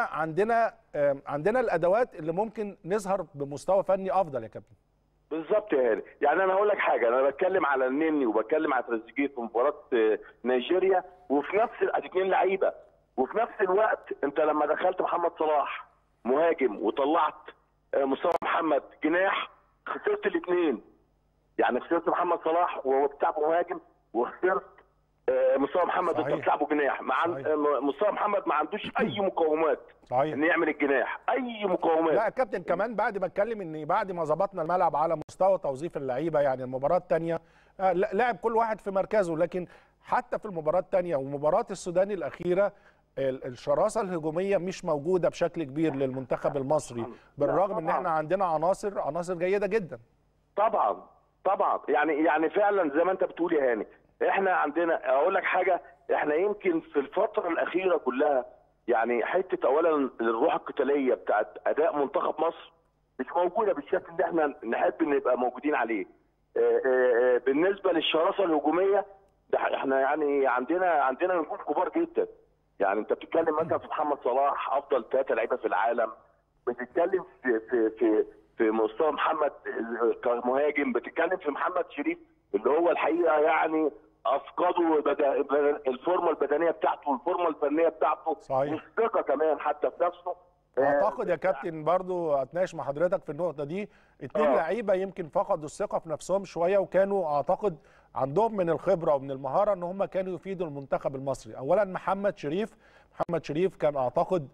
عندنا الادوات اللي ممكن نظهر بمستوى فني افضل يا كابتن. بالظبط يا هاني. يعني انا هقول لك حاجه، انا بتكلم على النني وبتكلم على تريزيجيه في مباراه نيجيريا، وفي نفس الاثنين لعيبه، وفي نفس الوقت انت لما دخلت محمد صلاح مهاجم وطلعت مصطفى محمد جناح خسرت الاثنين. يعني خسرت محمد صلاح وهو بتلعب مهاجم، وخسرت مصطفى محمد وانت بتلعبه جناح. مصطفى محمد ما عندوش اي مقومات ان يعمل الجناح، اي مقومات. لا يا كابتن، كمان بعد ما اتكلم ان بعد ما ظبطنا الملعب على مستوى توظيف اللعيبه، يعني المباراه الثانيه لعب كل واحد في مركزه، لكن حتى في المباراه الثانيه ومباراه السودان الاخيره الشراسه الهجوميه مش موجوده بشكل كبير للمنتخب المصري، بالرغم ان احنا عندنا عناصر جيده جدا. طبعا يعني فعلا زي ما انت بتقول يا هاني، احنا عندنا اقول لك حاجه، احنا يمكن في الفتره الاخيره كلها يعني حته اولا الروح القتاليه بتاعت اداء منتخب مصر مش موجوده بالشكل اللي احنا نحب نبقى موجودين عليه. بالنسبه للشراسه الهجوميه ده احنا يعني عندنا نجوم كبار جدا. يعني انت بتتكلم مثلا في محمد صلاح افضل 3 لعيبه في العالم، بتتكلم في مصطفى محمد كمهاجم، بتتكلم في محمد شريف اللي هو الحقيقه يعني افقدوا الفورمه البدنيه بتاعته والفورمه الفنيه بتاعته، والثقه كمان حتى في نفسه. اعتقد يا كابتن برضو اتناقش مع حضرتك في النقطه دي، 2 لعيبه يمكن فقدوا الثقه في نفسهم شويه، وكانوا اعتقد عندهم من الخبره ومن المهاره ان هم كانوا يفيدوا المنتخب المصري. اولا محمد شريف كان اعتقد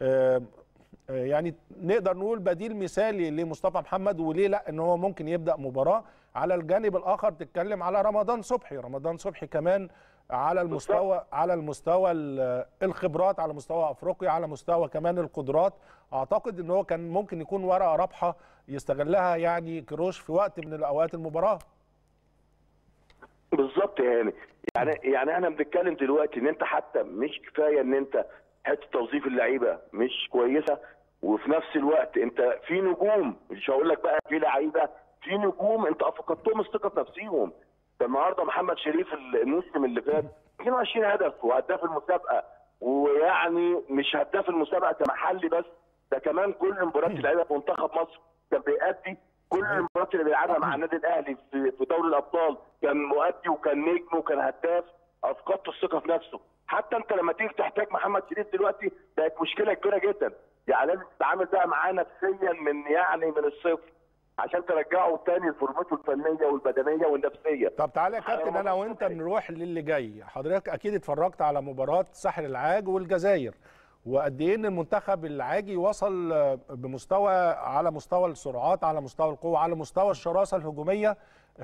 يعني نقدر نقول بديل مثالي لمصطفى محمد، وليه لا ان هو ممكن يبدا مباراه. على الجانب الاخر تتكلم على رمضان صبحي كمان على المستوى الخبرات، على مستوى افريقيا، على مستوى كمان القدرات. اعتقد ان هو كان ممكن يكون ورقه رابحه يستغلها يعني كروش في وقت من الاوقات المباراه. بالظبط يا هاني. يعني احنا بنتكلم دلوقتي ان انت حتى مش كفايه ان انت حته توظيف اللعيبه مش كويسه، وفي نفس الوقت انت في نجوم، مش هقول لك بقى في لعيبه، في نجوم انت افقدتهم الثقه في نفسهم. النهارده محمد شريف الموسم اللي فات 22 هدف وهداف المسابقه، ويعني مش هداف المسابقه كمحلي بس، ده كمان كل مباراه اللعيبه في منتخب مصر كان بيأدي، كل المباريات اللي بيلعبها مع النادي الاهلي في دوري الابطال كان مؤدي وكان نجم وكان هداف. افقدت الثقه في نفسه. حتى انت لما تيجي تحتاج محمد شريف دلوقتي بقت مشكله كبيره جدا، يعني لازم تتعامل بقى معاه نفسيا من الصفر عشان ترجعه تاني لفورمته الفنيه والبدنيه والنفسيه. طب تعالى يا كابتن انا وانت نروح للي جاي. حضرتك اكيد اتفرجت على مباراه ساحل العاج والجزائر، وقد ايه ان المنتخب العاجي وصل بمستوى، على مستوى السرعات، على مستوى القوه، على مستوى الشراسه الهجوميه،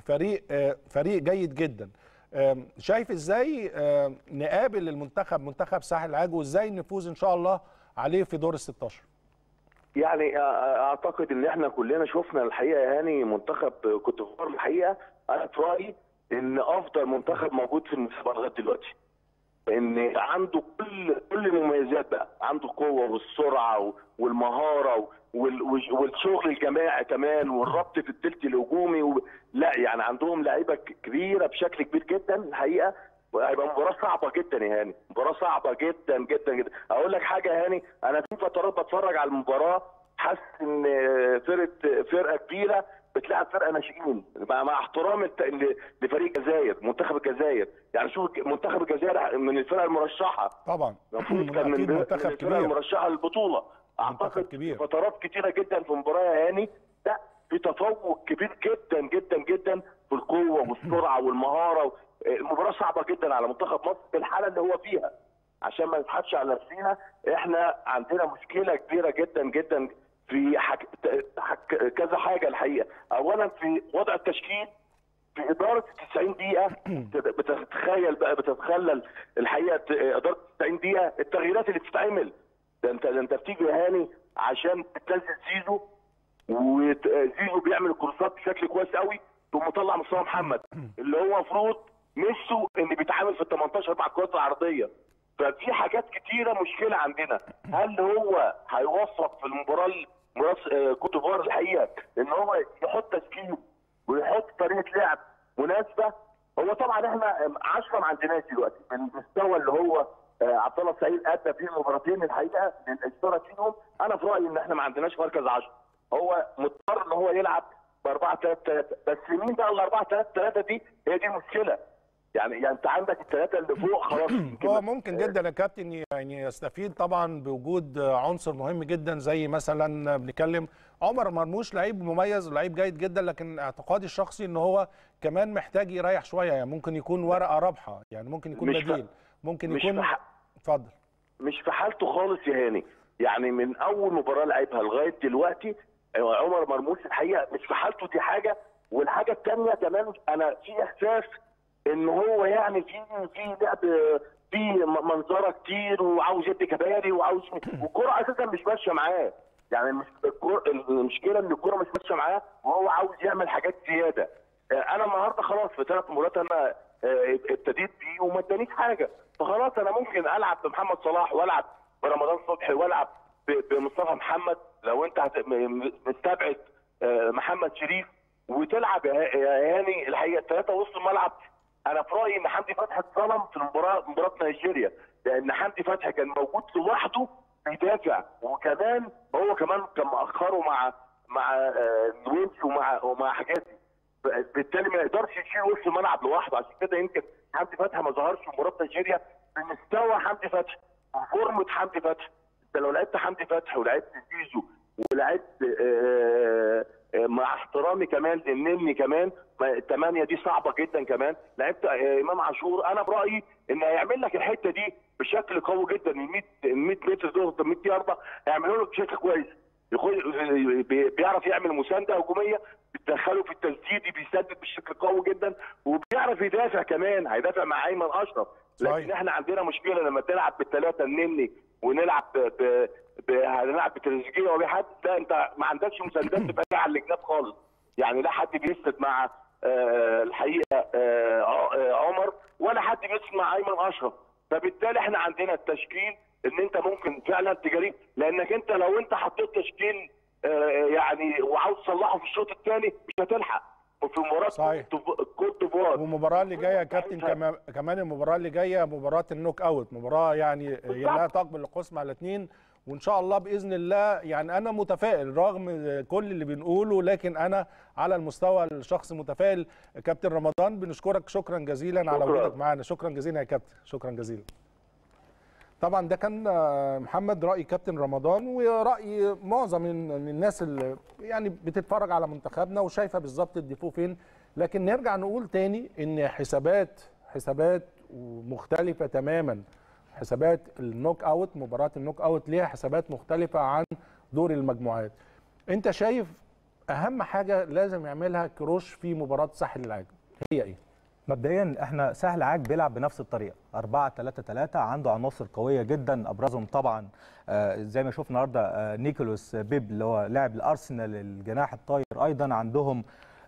فريق جيد جدا. شايف ازاي نقابل منتخب ساحل العاج، وازاي نفوز ان شاء الله عليه في دور ال16؟ يعني اعتقد ان احنا كلنا شفنا الحقيقه يعني منتخب كنت في الحقيقه انا في رايي ان افضل منتخب موجود في المسابقه لغايه دلوقتي، ان عنده كل المميزات بقى، عنده قوه والسرعه والمهاره والشغل الجماعي كمان والربط في الثلث الهجومي لا يعني عندهم لعيبه كبيره بشكل كبير جدا الحقيقه. هيبقى مباراه صعبه جدا يا هاني، مباراه صعبه جدا جدا جدا. اقول لك حاجه يا هاني، انا في فترات بتفرج على المباراه حاسس ان فرقه كبيره بتلعب فرقه ناشئين، مع احترامي لفريق الجزائر، منتخب الجزائر. يعني شوف منتخب الجزائر من الفرق المرشحه طبعا، كان من منتخب الفرق المرشحه للبطوله. اعتقد فترات كتيره جدا في المباراه يا هاني لا في تفوق كبير جدا جدا جدا في القوه والسرعه والمهاره. المباراه صعبه جدا على منتخب مصر في الحاله اللي هو فيها، عشان ما نضحكش على نفسنا. احنا عندنا مشكله كبيره جدا جدا في كذا حاجه الحقيقه. اولا في وضع التشكيل، في اداره 90 دقيقه بتتخيل الحقيقه اداره 90 دقيقه التغييرات اللي بتتعمل. ده انت بتيجي يا هاني عشان تنزل زيزو، وزيزو بيعمل الكروسات بشكل كويس قوي، ثم طلع مصطفى محمد اللي هو المفروض ميسو اللي بيتعامل في ال 18 مع الكرات العرضيه. ففي حاجات كتيره مشكله عندنا. هل هو هيوفق في المباراه كوت ديفوار الحقيقه ان هو يحط تشكيل ويحط طريقه لعب مناسبه؟ هو طبعا احنا 10 ما عندناش دلوقتي بالمستوى اللي هو عبد الله السعيد ادى فيه المباراتين الحقيقه اشترك فيهم. انا في رايي ان احنا ما عندناش مركز 10. هو مضطر ان هو يلعب ب 4-3-3. بس مين بقى ال 4-3-3 دي؟ هي دي المشكله. يعني انت عندك الثلاثه اللي فوق خلاص. هو ممكن جدا يا كابتن يعني يستفيد طبعا بوجود عنصر مهم جدا زي مثلا بنتكلم عمر مرموش، لعيب مميز ولعيب جيد جدا، لكن اعتقادي الشخصي ان هو كمان محتاج يريح شويه. يعني ممكن يكون ورقه رابحه، يعني ممكن يكون بديل، ممكن يكون. اتفضل. مش في حالته خالص يا هاني. يعني من اول مباراه لعبها لغايه دلوقتي عمر مرموش الحقيقه مش في حالته، دي حاجه. والحاجه الثانيه كمان انا في احساس ان هو يعني في لعب، في منظره كتير وعاوز يدي كباري وعاوز، والكره اساسا مش ماشيه معاه. يعني المشكله ان الكره مش ماشيه معاه وهو عاوز يعمل حاجات زياده. انا النهارده خلاص في 3 مباريات انا ابتديت بيه وما ادانيش حاجه، فخلاص انا ممكن العب بمحمد صلاح والعب برمضان صبحي والعب بمصطفى محمد لو انت مستبعد محمد شريف، وتلعب يا هاني الحقيقه الثلاثه وسط الملعب. انا في رايي ان حمدي فتحي اتظلم في مباراه نيجيريا، لان حمدي فتحي كان موجود لوحده بيدافع، وكمان هو كمان كان مأخره مع نوينش ومع حاجاتي، بالتالي ما يقدرش يشيل وسط الملعب لوحده. عشان كده يمكن حمدي فتحي ما ظهرش في مباراه نيجيريا بمستوى حمدي فتحي وفورمه حمدي فتحي. انت لو لعبت حمدي فتحي ولعبت زيزو ولعبت مع احترامي كمان للنني كمان 8 دي صعبه جدا، كمان لعبت امام عاشور، انا برايي ان هيعمل لك الحته دي بشكل قوي جدا. ال 100 متر دول 100 يارده هيعملوا لك بشكل كويس. بيعرف يعمل مسانده هجوميه، بتدخله في التسديد، بيسدد بشكل قوي جدا، وبيعرف يدافع كمان، هيدافع مع ايمن اشرف. لكن احنا عندنا مشكله لما تلعب بالثلاثه النني ونلعب هنلعب بتريزيجيه وبحد، لا انت ما عندكش مساندات دفاعيه على الجناب خالص. يعني لا حد بيسند مع الحقيقه عمر، ولا حد بيسند مع ايمن اشرف. فبالتالي احنا عندنا التشكيل ان انت ممكن فعلا تجاريه، لانك انت لو انت حطيت تشكيل يعني وعاوز تصلحه في الشوط الثاني مش هتلحق في مباراه كوت ديفوار. والمباراه اللي جايه يا كابتن كمان المباراه اللي جايه مباراه النوك اوت، مباراه يعني لا تقبل القسم على 2، وان شاء الله باذن الله. يعني انا متفائل رغم كل اللي بنقوله، لكن انا على المستوى الشخصي متفائل. كابتن رمضان بنشكرك شكرا جزيلا على وجودك معنا. شكرا جزيلا يا كابتن، شكرا جزيلا. طبعا ده كان محمد رأي كابتن رمضان ورأي معظم الناس اللي يعني بتتفرج على منتخبنا وشايفه بالظبط الديفو فين. لكن نرجع نقول تاني ان حسابات مختلفه تماما. حسابات النوك اوت، مباراه النوك اوت ليها حسابات مختلفه عن دور المجموعات. انت شايف اهم حاجه لازم يعملها كروش في مباراه ساحل العاج هي ايه؟ مبدئيا احنا ساحل العاج بيلعب بنفس الطريقه 4-3-3، عنده عناصر قويه جدا، ابرزهم طبعا زي ما شفنا النهارده نيكولاس بيب اللي هو لاعب الارسنال الجناح الطاير. ايضا عندهم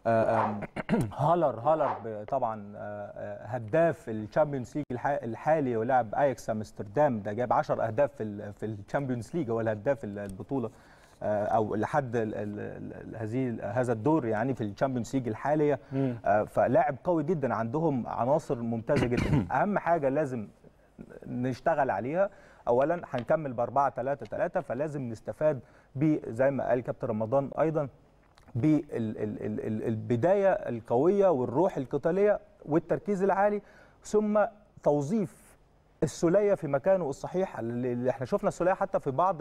هالر طبعا هداف الشامبيونز ليج الحالي ولاعب اياكس امستردام، ده جاب 10 اهداف في الشامبيونز ليج، هو الهداف البطوله او لحد هذا الدور يعني في الشامبيونز ليج الحاليه. فلاعب قوي جدا، عندهم عناصر ممتازه جدا. اهم حاجه لازم نشتغل عليها، اولا هنكمل ب4-3-3، فلازم نستفاد زي ما قال كابتن رمضان ايضا بالبدايه القويه والروح القتاليه والتركيز العالي، ثم توظيف السوليه في مكانه الصحيح. اللي احنا شفنا السوليه حتى في بعض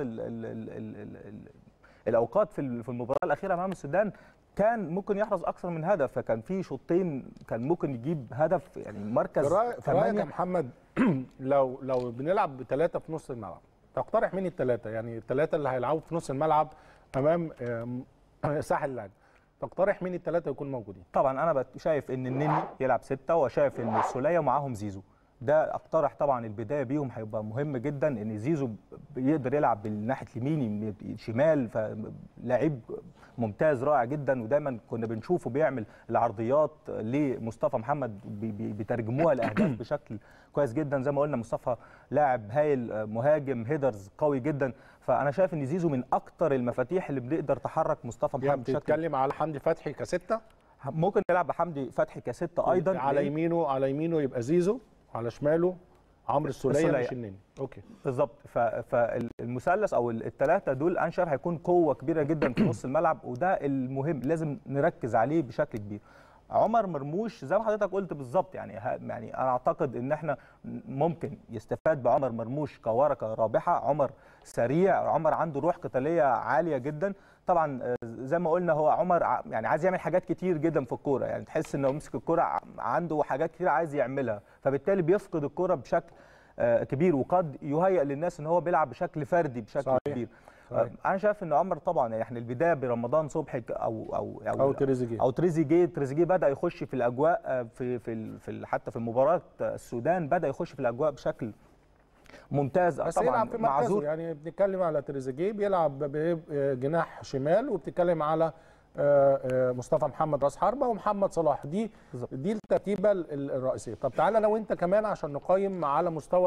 الاوقات في المباراه الاخيره امام السودان كان ممكن يحرز اكثر من هدف، فكان في شوطين كان ممكن يجيب هدف، يعني مركز 8. يا محمد لو بنلعب ب3 في نص الملعب، تقترح مين ال3؟ يعني ال3 اللي هيلعبوا في نص الملعب امام ساحل العاج، تقترح مين ال3 يكون موجودين؟ طبعا انا شايف ان النني يلعب 6، وشايف ان السوليه معاهم زيزو. ده اقترح طبعا البدايه بيهم هيبقى مهم جدا، ان زيزو بيقدر يلعب بالناحيه اليمين شمال، فلاعب ممتاز رائع جدا، ودايما كنا بنشوفه بيعمل العرضيات لمصطفى محمد بيترجموها لاهداف بشكل كويس جدا. زي ما قلنا مصطفى لاعب هايل، مهاجم هيدرز قوي جدا، فانا شايف ان زيزو من اكتر المفاتيح اللي بنقدر تحرك مصطفى محمد. يعني بتتكلم على حمدي فتحي كستة، ممكن يلعب بحمدي فتحي كستة ايضا، على يمينه يبقى زيزو، على شماله عمرو السولية مش النني. اوكي بالظبط. فالمثلث او الثلاثه دول انا شايف هيكون قوه كبيره جدا في نص الملعب، وده المهم لازم نركز عليه بشكل كبير. عمر مرموش زي ما حضرتك قلت بالظبط، يعني انا اعتقد ان احنا ممكن يستفاد بعمر مرموش كورقه رابحه. عمر سريع، عمر عنده روح قتاليه عاليه جدا. طبعا زي ما قلنا هو عمر يعني عايز يعمل حاجات كتير جدا في الكوره، يعني تحس انه مسك الكوره عنده حاجات كتير عايز يعملها، فبالتالي بيفقد الكوره بشكل كبير، وقد يهيئ للناس ان هو بيلعب بشكل فردي بشكل صحيح. كبير. انا شايف ان عمر طبعا يعني البدايه برمضان صبحي او تريزيجيه بدا يخش في الاجواء في حتى في مباراه السودان بدا يخش في الاجواء بشكل ممتاز. بس طبعا يلعب في مركزه، يعني بنتكلم على تريزيجيه بيلعب بجناح شمال، وبتتكلم على مصطفى محمد راس حربه ومحمد صلاح. دي الترتيبه الرئيسيه. طب تعالى انا وانت كمان عشان نقيم على مستوى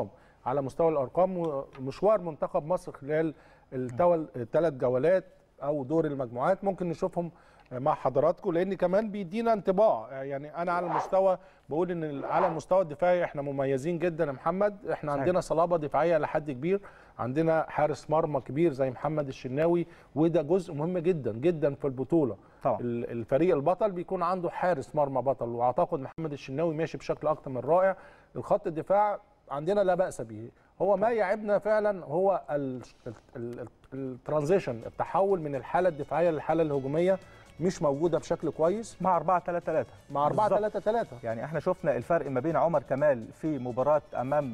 الارقام، مشوار منتخب مصر خلال الثلاث جولات او دور المجموعات، ممكن نشوفهم مع حضراتكم، لان كمان بيدينا انطباع. يعني انا على المستوى بقول ان على المستوى الدفاعي احنا مميزين جدا يا محمد، احنا عندنا صلابه دفاعيه لحد كبير، عندنا حارس مرمى كبير زي محمد الشناوي، وده جزء مهم جدا جدا في البطوله طبعا. الفريق البطل بيكون عنده حارس مرمى بطل، واعتقد محمد الشناوي ماشي بشكل اكتر من رائع. الخط الدفاع عندنا لا باس به، هو ما يعبنا فعلا هو الترانزيشن، التحول من الحاله الدفاعيه للحاله الهجوميه مش موجوده بشكل كويس مع 4-3-3 مع 4-3-3. يعني احنا شفنا الفرق ما بين عمر كمال في مباراه امام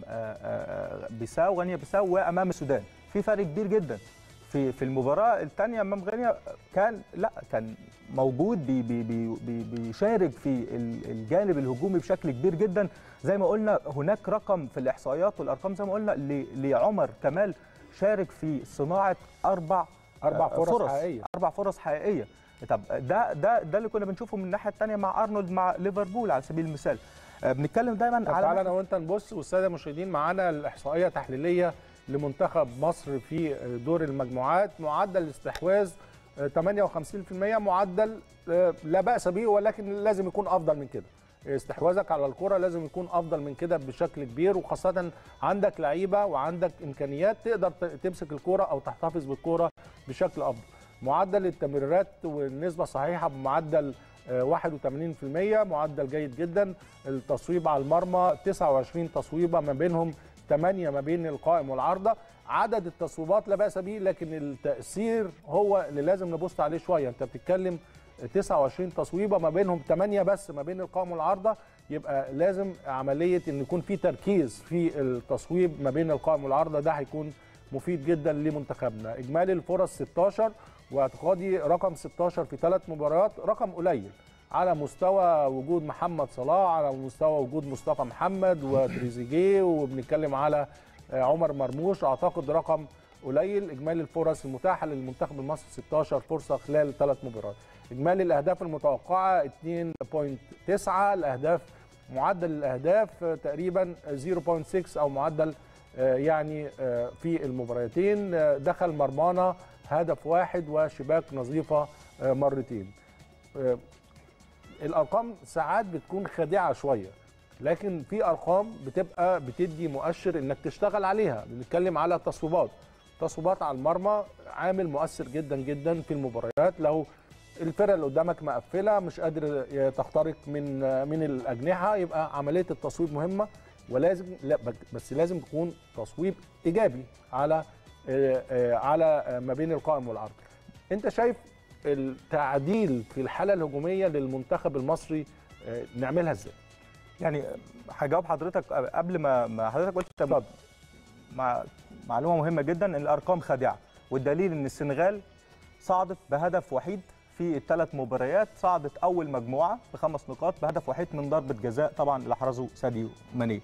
غينيا بيساو وامام السودان، في فرق كبير جدا. في المباراه الثانيه امام غينيا كان موجود بيشارك في الجانب الهجومي بشكل كبير جدا. زي ما قلنا هناك رقم في الاحصائيات والارقام زي ما قلنا لعمر كمال شارك في صناعه اربع فرص حقيقيه. طب ده اللي كنا بنشوفه من الناحيه الثانيه مع ارنولد مع ليفربول على سبيل المثال. بنتكلم دايما على تعالى انا وانت نبص، والساده المشاهدين معانا الاحصائيه تحليليه لمنتخب مصر في دور المجموعات. معدل الاستحواذ 58%، معدل لا باس به، ولكن لازم يكون افضل من كده. استحواذك على الكره لازم يكون افضل من كده بشكل كبير، وخاصه عندك لعيبه وعندك امكانيات تقدر تمسك الكره او تحتفظ بالكره بشكل افضل. معدل التمريرات والنسبه الصحيحه بمعدل 81%، معدل جيد جدا. التصويب على المرمى 29 تصويبه، ما بينهم 8 ما بين القائم والعارضه. عدد التصويبات لا باس به، لكن التاثير هو اللي لازم نبص عليه شويه. انت بتتكلم 29 تصويبه ما بينهم 8 بس ما بين القائم والعارضه، يبقى لازم عمليه ان يكون في تركيز في التصويب ما بين القائم والعارضه، ده هيكون مفيد جدا لمنتخبنا. اجمالي الفرص 16، واعتقادي رقم 16 في 3 مباريات رقم قليل على مستوى وجود محمد صلاح، على مستوى وجود مصطفى محمد وتريزيجيه، وبنتكلم على عمر مرموش. اعتقد رقم قليل. اجمالي الفرص المتاحه للمنتخب المصري 16 فرصه خلال 3 مباريات. اجمالي الاهداف المتوقعه 2.9. الاهداف معدل الاهداف تقريبا 0.6 او معدل يعني في المباراتين. دخل مرمانا هدف واحد وشباك نظيفه مرتين. الارقام ساعات بتكون خادعه شويه، لكن في ارقام بتبقى بتدي مؤشر انك تشتغل عليها. بنتكلم على تصويبات على المرمى، عامل مؤثر جدا جدا في المباريات. لو الفرقه اللي قدامك مقفله مش قادر تخترق من الاجنحه، يبقى عمليه التصويب مهمه، ولازم بس لازم تكون تصويب ايجابي على ما بين القائم والعرض. انت شايف التعديل في الحاله الهجوميه للمنتخب المصري نعملها ازاي؟ يعني هجاوب حضرتك قبل ما حضرتك قلت معلومه مهمه جدا، ان الارقام خادعه، والدليل ان السنغال صعدت بهدف وحيد في ال3 مباريات، صعدت اول مجموعه ب5 نقاط بهدف وحيد من ضربه جزاء طبعا اللي احرزه ساديو ماني.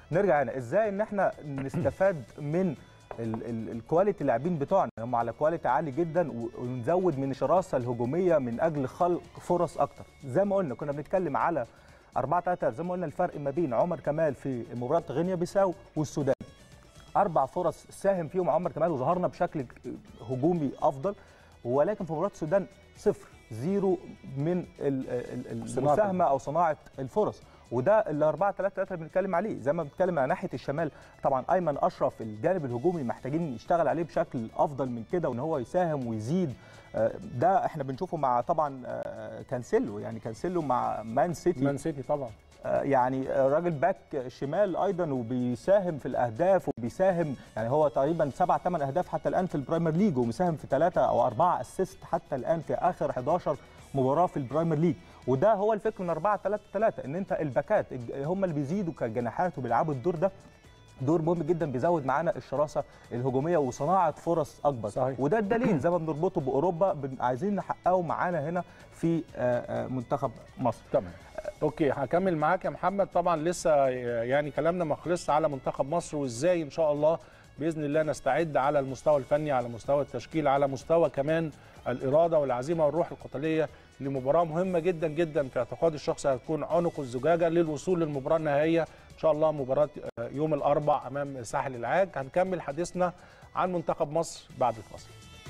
نرجع هنا ازاي ان احنا نستفاد من الكواليتي اللاعبين بتوعنا، هم على كواليتي عالي جدا، ونزود من الشراسه الهجوميه من اجل خلق فرص اكتر. زي ما قلنا كنا بنتكلم على 4-3، زي ما قلنا الفرق ما بين عمر كمال في مباراه غينيا بيساو والسودان 4 فرص ساهم فيهم عمر كمال وظهرنا بشكل هجومي افضل، ولكن في مباراه السودان 0-0 من المساهمه او صناعه الفرص. وده اللي 4-3-3 اللي بنتكلم عليه. زي ما بنتكلم على ناحيه الشمال طبعا ايمن اشرف الجانب الهجومي محتاجين نشتغل عليه بشكل افضل من كده، وان هو يساهم ويزيد. ده احنا بنشوفه مع طبعا كانسيلو، يعني كانسيلو مع مان سيتي طبعا، يعني راجل باك شمال ايضا وبيساهم في الاهداف، وبيساهم يعني هو تقريبا 7-8 اهداف حتى الان في البرايمر ليج، ومساهم في 3 أو 4 اسيست حتى الان في اخر 11 مباراه في البرايمر ليج. وده هو الفكر من 4-3-3، ان انت الباكات هم اللي بيزيدوا كجناحات وبيلعبوا الدور ده، دور مهم جدا بيزود معانا الشراسه الهجوميه وصناعه فرص اكبر. صحيح. وده الدليل زي ما بنربطه باوروبا عايزين نحققه معانا هنا في منتخب مصر. تمام. اوكي، هكمل معاك يا محمد. طبعا لسه يعني كلامنا ما خلصش على منتخب مصر، وازاي ان شاء الله باذن الله نستعد على المستوى الفني، على مستوى التشكيل، على مستوى كمان الاراده والعزيمه والروح القتاليه لمباراه مهمه جدا جدا في اعتقادي الشخصي هتكون عنق الزجاجه للوصول للمباراه النهائيه ان شاء الله، مباراه يوم الاربعاء امام ساحل العاج. هنكمل حديثنا عن منتخب مصر بعد الفاصل.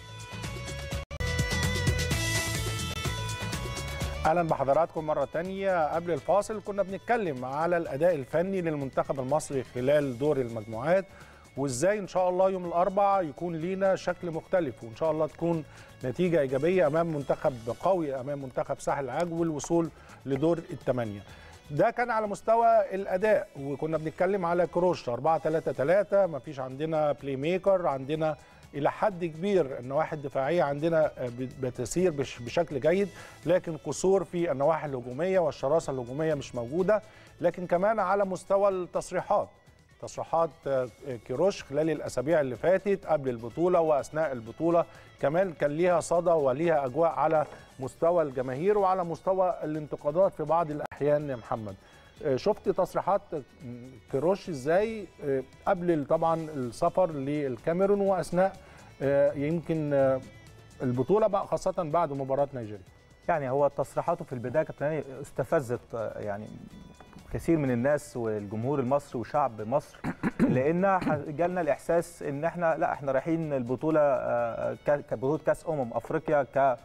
اهلا بحضراتكم مره ثانيه. قبل الفاصل كنا بنتكلم على الاداء الفني للمنتخب المصري خلال دور المجموعات، وازاي ان شاء الله يوم الاربعاء يكون لينا شكل مختلف، وان شاء الله تكون نتيجه ايجابيه امام منتخب قوي، امام منتخب ساحل العاج، والوصول لدور الثمانيه. ده كان على مستوى الاداء، وكنا بنتكلم على كروش 4-3-3. مفيش عندنا بلاي ميكر، عندنا الى حد كبير النواحي الدفاعيه عندنا بتسير بشكل جيد، لكن قصور في النواحي الهجوميه والشراسه الهجوميه مش موجوده. لكن كمان على مستوى التصريحات، تصريحات كيروش خلال الاسابيع اللي فاتت قبل البطوله واثناء البطوله كمان كان ليها صدى وليها اجواء على مستوى الجماهير وعلى مستوى الانتقادات في بعض الاحيان. يا محمد، شفت تصريحات كيروش ازاي قبل طبعا السفر للكاميرون واثناء يمكن البطوله بقى، خاصه بعد مباراه نيجيريا؟ يعني هو تصريحاته في البدايه كابتن استفزت يعني كثير من الناس والجمهور المصري وشعب مصر، لان جالنا الاحساس ان احنا لا احنا رايحين البطوله كبطوله كاس افريقيا،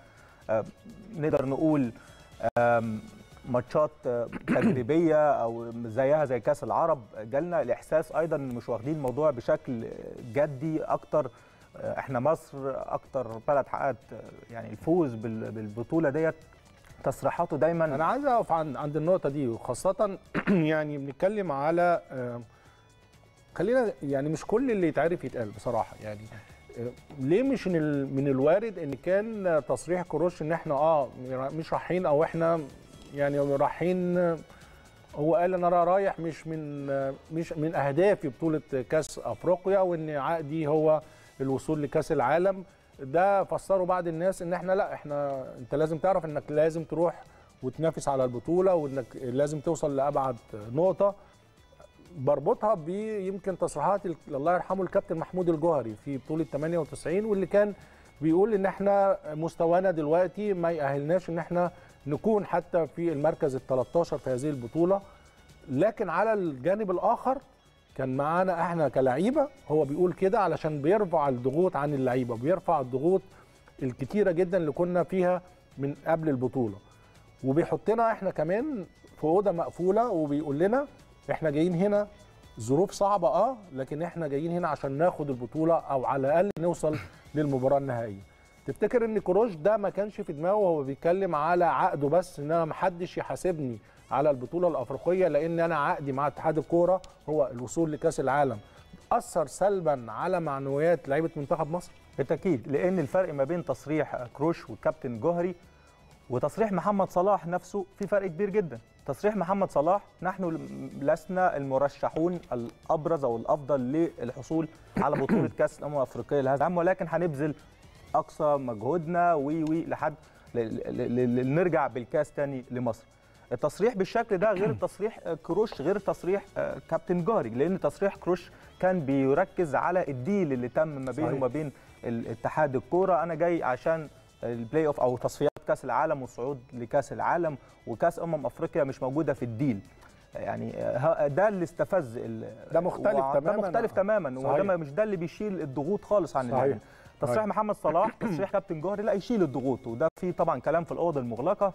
نقدر نقول ماتشات تجريبيه او زيها زي كاس العرب. جالنا الاحساس ايضا مش واخدين الموضوع بشكل جدي اكتر. احنا مصر اكتر بلد حققت يعني الفوز بالبطوله ديت. تصريحاته دايما، انا عايز اقف عند النقطه دي، وخاصه يعني بنتكلم على خلينا يعني مش كل اللي يتعرف يتقال بصراحه. يعني ليه مش من الوارد ان كان تصريح كروش ان احنا مش رايحين، او احنا يعني رايحين، هو قال انا رايح مش من اهدافي بطوله كاس افريقيا، وان عقدي هو الوصول لكاس العالم. ده فسروا بعض الناس ان احنا لا، انت لازم تعرف انك لازم تروح وتنافس على البطوله، وانك لازم توصل لابعد نقطه. بربطها بيمكن تصريحات الله يرحمه الكابتن محمود الجوهري في بطوله 98، واللي كان بيقول ان احنا مستوانا دلوقتي ما يأهلناش ان احنا نكون حتى في المركز ال13 في هذه البطوله. لكن على الجانب الاخر كان معانا احنا كلاعيبه، هو بيقول كده علشان بيرفع الضغوط عن اللعيبه، بيرفع الضغوط الكتيره جدا اللي كنا فيها من قبل البطوله، وبيحطنا احنا كمان في اوضه مقفوله، وبيقول لنا احنا جايين هنا ظروف صعبه لكن احنا جايين هنا عشان ناخد البطوله، او على الاقل نوصل للمباراه النهائيه. تفتكر ان كروش ده ما كانش في دماغه وهو بيتكلم على عقده بس، ان انا ما حدش يحاسبني على البطوله الافريقيه لان انا عقدي مع اتحاد الكوره هو الوصول لكاس العالم، اثر سلبا على معنويات لعيبه منتخب مصر؟ بالتاكيد، لان الفرق ما بين تصريح كروش والكابتن جوهري وتصريح محمد صلاح نفسه في فرق كبير جدا. تصريح محمد صلاح نحن لسنا المرشحون الابرز او الافضل للحصول على بطوله كاس الامم الافريقيه لهذا العام، ولكن هنبذل اقصى مجهودنا لحد نرجع بالكاس تاني لمصر. التصريح بالشكل ده غير تصريح كروش، غير تصريح كابتن جاري، لان تصريح كروش كان بيركز على الديل اللي تم ما بينه وما بين الاتحاد الكوره. انا جاي عشان البلاي اوف او تصفيات كاس العالم والصعود لكاس العالم، وكاس افريقيا مش موجوده في الديل. يعني ده اللي استفز ده مختلف تماما، ده مختلف تماما، وده مش ده اللي بيشيل الضغوط خالص عن اللاعبين. تصريح محمد صلاح، تصريح كابتن جوهري لا يشيل الضغوط، وده في طبعا كلام في الاوضه المغلقه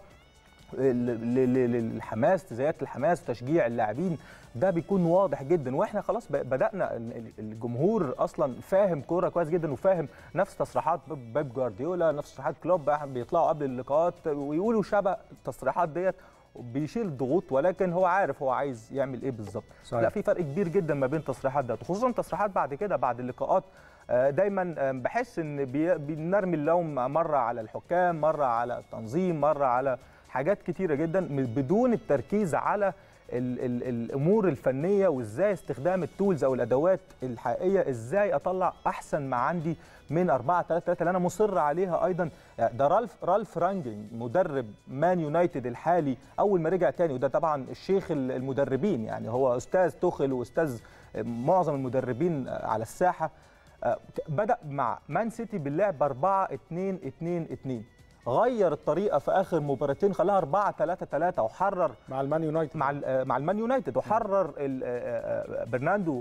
للحماس، تزايد الحماس وتشجيع اللاعبين، ده بيكون واضح جدا. واحنا خلاص بدانا الجمهور اصلا فاهم كوره كويس جدا، وفاهم نفس تصريحات بيب جوارديولا، نفس تصريحات كلوب، بيطلعوا قبل اللقاءات ويقولوا شبه التصريحات ديت، بيشيل الضغوط، ولكن هو عارف هو عايز يعمل ايه بالظبط. لا، في فرق كبير جدا ما بين التصريحات ده، خصوصا تصريحات بعد كده بعد اللقاءات. دايما بحس ان بنرمي اللوم مره على الحكام، مره على التنظيم، مره على حاجات كتيره جدا، بدون التركيز على الامور الفنيه، وازاي استخدام التولز او الادوات الحقيقيه، ازاي اطلع احسن ما عندي من 4-3-3 اللي انا مصر عليها ايضا. ده رالف رانجينج مدرب مان يونايتد الحالي اول ما رجع تاني، وده طبعا الشيخ المدربين، يعني هو استاذ توخل واستاذ معظم المدربين على الساحه. بدا مع مان سيتي باللعب 4-2-2-2، غير الطريقه في اخر مباراتين، خلاها 4-3-3، وحرر مع المان يونايتد مع المان يونايتد، وحرر برناندو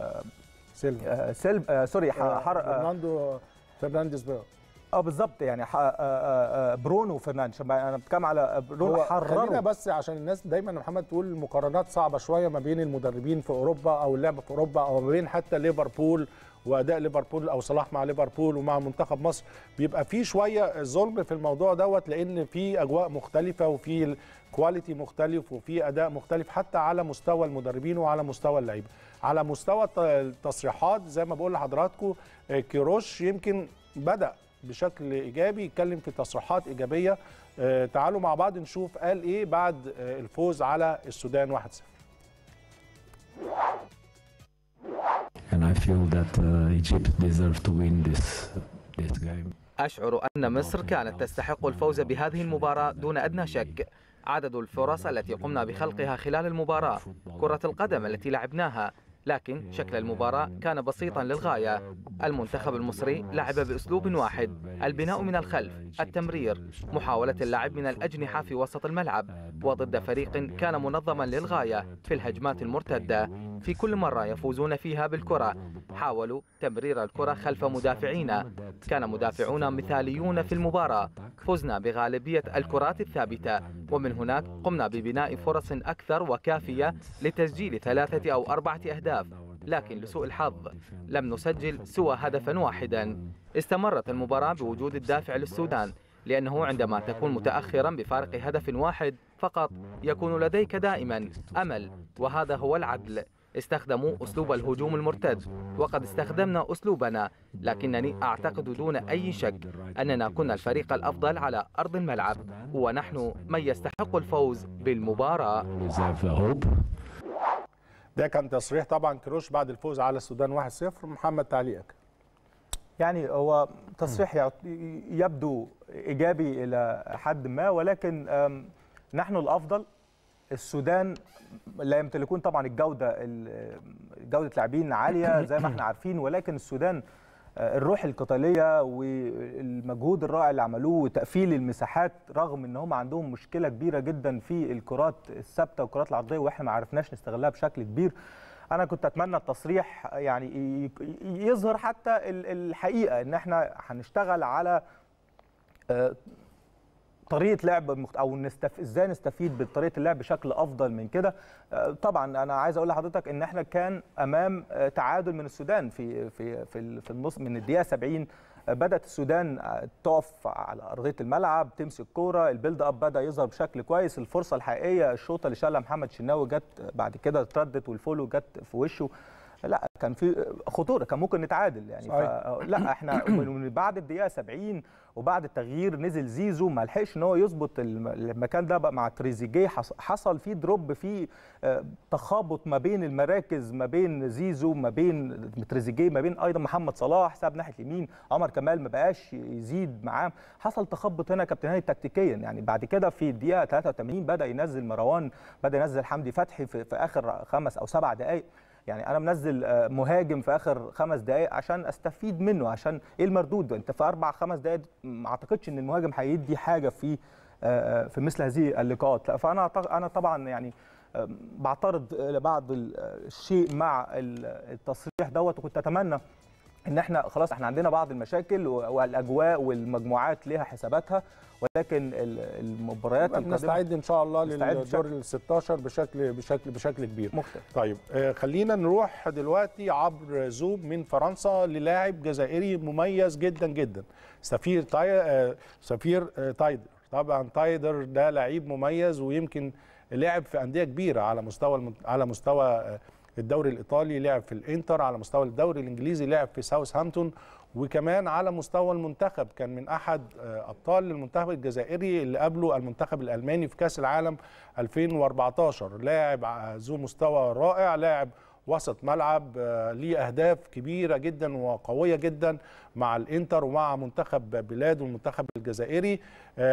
سيلفا سوري برناندو فرنانديز بالظبط، يعني برونو فرنانديز، انا بتكلم على برونو. حرره. خلينا بس عشان الناس دايما محمد تقول المقارنات صعبه شويه ما بين المدربين في اوروبا او اللعب في اوروبا، او ما بين حتى ليفربول واداء ليفربول او صلاح مع ليفربول ومع منتخب مصر، بيبقى في شويه ظلم في الموضوع دوت، لان في اجواء مختلفه وفي كواليتي مختلف وفي اداء مختلف، حتى على مستوى المدربين وعلى مستوى اللعيبه. على مستوى التصريحات زي ما بقول لحضراتكم، كيروش يمكن بدا بشكل ايجابي، يتكلم في تصريحات ايجابيه. تعالوا مع بعض نشوف قال ايه بعد الفوز على السودان 1-0. And I feel that Egypt deserves to win this game. أشعر أن مصر كانت تستحق الفوز بهذه المباراة دون أدنى شك. عدد الفرص التي قمنا بخلقها خلال المباراة، كرة القدم التي لعبناها، لكن شكل المباراة كان بسيطا للغاية. المنتخب المصري لعب بأسلوب واحد: البناء من الخلف، التمرير، محاولة اللعب من الأجنحة في وسط الملعب، وضد فريق كان منظما للغاية في الهجمات المرتدة. في كل مرة يفوزون فيها بالكرة حاولوا تمرير الكرة خلف مدافعينا، كان مدافعون مثاليون في المباراة. فزنا بغالبية الكرات الثابتة، ومن هناك قمنا ببناء فرص أكثر وكافية لتسجيل 3 أو 4 أهداف، لكن لسوء الحظ لم نسجل سوى هدفا واحدا. استمرت المباراة بوجود الدافع للسودان، لأنه عندما تكون متأخرا بفارق هدف واحد فقط يكون لديك دائما أمل، وهذا هو العدل. استخدموا أسلوب الهجوم المرتد، وقد استخدمنا أسلوبنا، لكنني أعتقد دون أي شك أننا كنا الفريق الأفضل على أرض الملعب، ونحن من يستحق الفوز بالمباراة. ده كان تصريح طبعا كروش بعد الفوز على السودان 1-0. محمد، تعليقك؟ يعني هو تصريح يبدو إيجابي إلى حد ما، ولكن نحن الأفضل. السودان لا يمتلكون طبعا جودة لاعبين عالية زي ما احنا عارفين، ولكن السودان الروح القتالية والمجهود الرائع اللي عملوه وتقفيل المساحات، رغم ان هم عندهم مشكلة كبيرة جدا في الكرات الثابتة والكرات العرضية، واحنا ما عرفناش نستغلها بشكل كبير. انا كنت اتمنى التصريح يعني يظهر حتى الحقيقة ان احنا هنشتغل على طريقه لعب او ازاي نستفيد بطريقه اللعب بشكل افضل من كده. طبعا انا عايز اقول لحضرتك ان احنا كان امام تعادل من السودان في النص من الدقيقه 70. بدات السودان تقف على ارضيه الملعب، تمسك كوره، البيلد اب بدا يظهر بشكل كويس. الفرصه الحقيقيه الشوطه اللي شالها محمد شناوي جت بعد كده اتردت، والفولو جت في وشه. لا كان في خطوره، كان ممكن نتعادل يعني. لا احنا من بعد الدقيقه 70 وبعد التغيير نزل زيزو، ما لحقش ان هو يظبط المكان ده بقى مع تريزيجيه، حصل فيه دروب، فيه تخابط ما بين المراكز، ما بين زيزو، ما بين تريزيجيه، ما بين ايضا محمد صلاح ساب ناحيه اليمين، عمر كمال ما بقاش يزيد معاه، حصل تخبط هنا كابتن هاني تكتيكيا يعني. بعد كده في الدقيقه 83 بدا ينزل مروان، بدا ينزل حمدي فتحي في اخر 5 أو 7 دقائق. يعني انا منزل مهاجم في اخر 5 دقائق عشان استفيد منه، عشان ايه المردود؟ انت في 4 5 دقائق ما اعتقدش ان المهاجم هيدي حاجه في مثل هذه اللقاءات. لا فانا طبعا يعني بعترض بعض الشيء مع التصريح دوت، وكنت اتمنى ان احنا خلاص احنا عندنا بعض المشاكل والاجواء والمجموعات ليها حساباتها، ولكن المباريات القادمه نستعد ان شاء الله للدور ال 16 بشكل كبير مختلف. طيب خلينا نروح دلوقتي عبر زوم من فرنسا للاعب جزائري مميز جدا جدا، سفير تايدر. طبعا تايدر ده لعيب مميز، ويمكن لعب في انديه كبيره على مستوى الدوري الايطالي، لعب في الانتر، على مستوى الدوري الانجليزي لعب في ساوثهامبتون، وكمان على مستوى المنتخب كان من احد ابطال المنتخب الجزائري اللي قابله المنتخب الالماني في كاس العالم 2014. لاعب ذو مستوى رائع، لاعب وسط ملعب ليه اهداف كبيره جدا وقويه جدا مع الانتر ومع منتخب بلاده المنتخب الجزائري.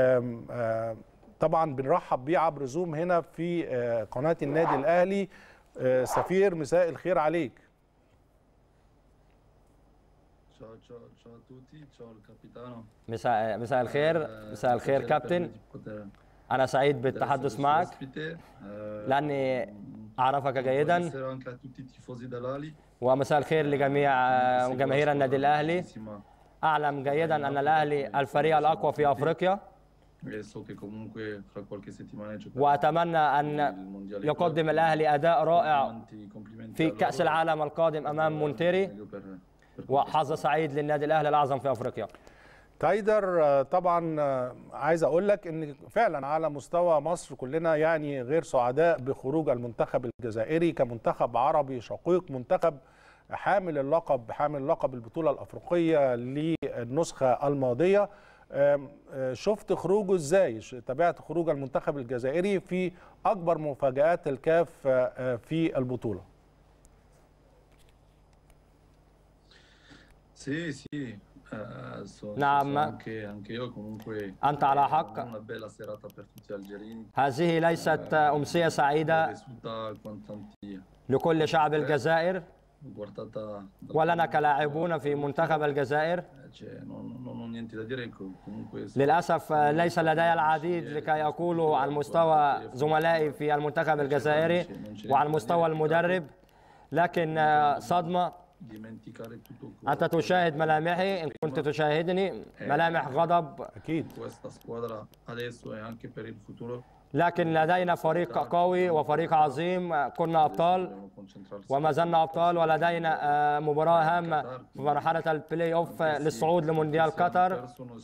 طبعا بنرحب بيه عبر زوم هنا في قناه النادي الاهلي. سفير مساء الخير عليك. مساء الخير كابتن. أنا سعيد بالتحدث معك لأني أعرفك جيدا، ومساء الخير لجميع جماهير النادي الأهلي. أعلم جيدا أن الأهلي الفريق الأقوى في أفريقيا، وأتمنى أن يقدم الأهلي أداء رائع في كأس العالم القادم أمام مونتيري، وحظ سعيد للنادي الأهلي الأعظم في أفريقيا. تايدر طبعا عايز أقول لك أن فعلا على مستوى مصر كلنا يعني غير سعداء بخروج المنتخب الجزائري كمنتخب عربي شقيق، منتخب حامل لقب البطولة الأفريقية للنسخة الماضية. شفت خروجه ازاي؟ تابعت خروج المنتخب الجزائري في اكبر مفاجآت الكاف في البطولة. نعم، أنت على حق. هذه ليست أمسية سعيدة لكل شعب الجزائر ولنا كلاعبون في منتخب الجزائر. للأسف ليس لدي العديد لكي أقوله عن مستوى زملائي في المنتخب الجزائري وعن مستوى المدرب، لكن صدمة. أنت تشاهد ملامحي، إن كنت تشاهدني، ملامح غضب أكيد، لكن لدينا فريق قوي وفريق عظيم. كنا أبطال وما زلنا أبطال، ولدينا مباراة هامة في مرحلة البلاي أوف للصعود لمونديال قطر.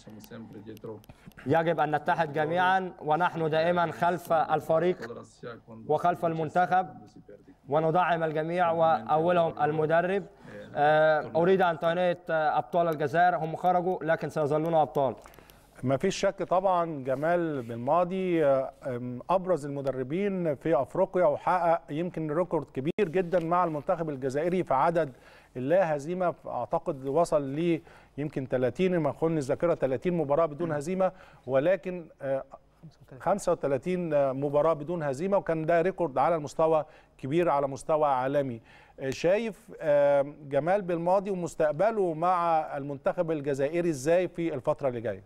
يجب أن نتحد جميعا، ونحن دائما خلف الفريق وخلف المنتخب، وندعم الجميع وأولهم المدرب. أريد أن تهنئ أبطال الجزائر، هم خرجوا لكن سيظلون أبطال. ما فيش شك طبعا جمال بالماضي ابرز المدربين في افريقيا، وحقق يمكن ريكورد كبير جدا مع المنتخب الجزائري في عدد اللا هزيمه. اعتقد وصل ل يمكن 30 ما خلني الذاكره 30 مباراه بدون هزيمه، ولكن 35 مباراه بدون هزيمه، وكان ده ريكورد على المستوى كبير على مستوى عالمي. شايف جمال بالماضي ومستقبله مع المنتخب الجزائري ازاي في الفتره اللي جايه؟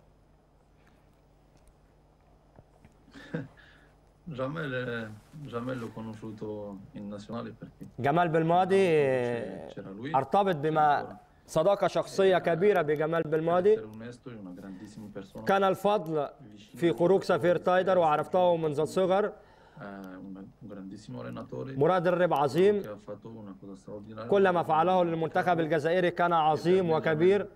جمال بالماضي ارتبط بما صداقة شخصية كبيرة بجمال بالماضي. كان الفضل في خروج سفير تايدر، وعرفته منذ الصغر. مدرب عظيم، كل ما فعله للمنتخب الجزائري كان عظيم وكبير.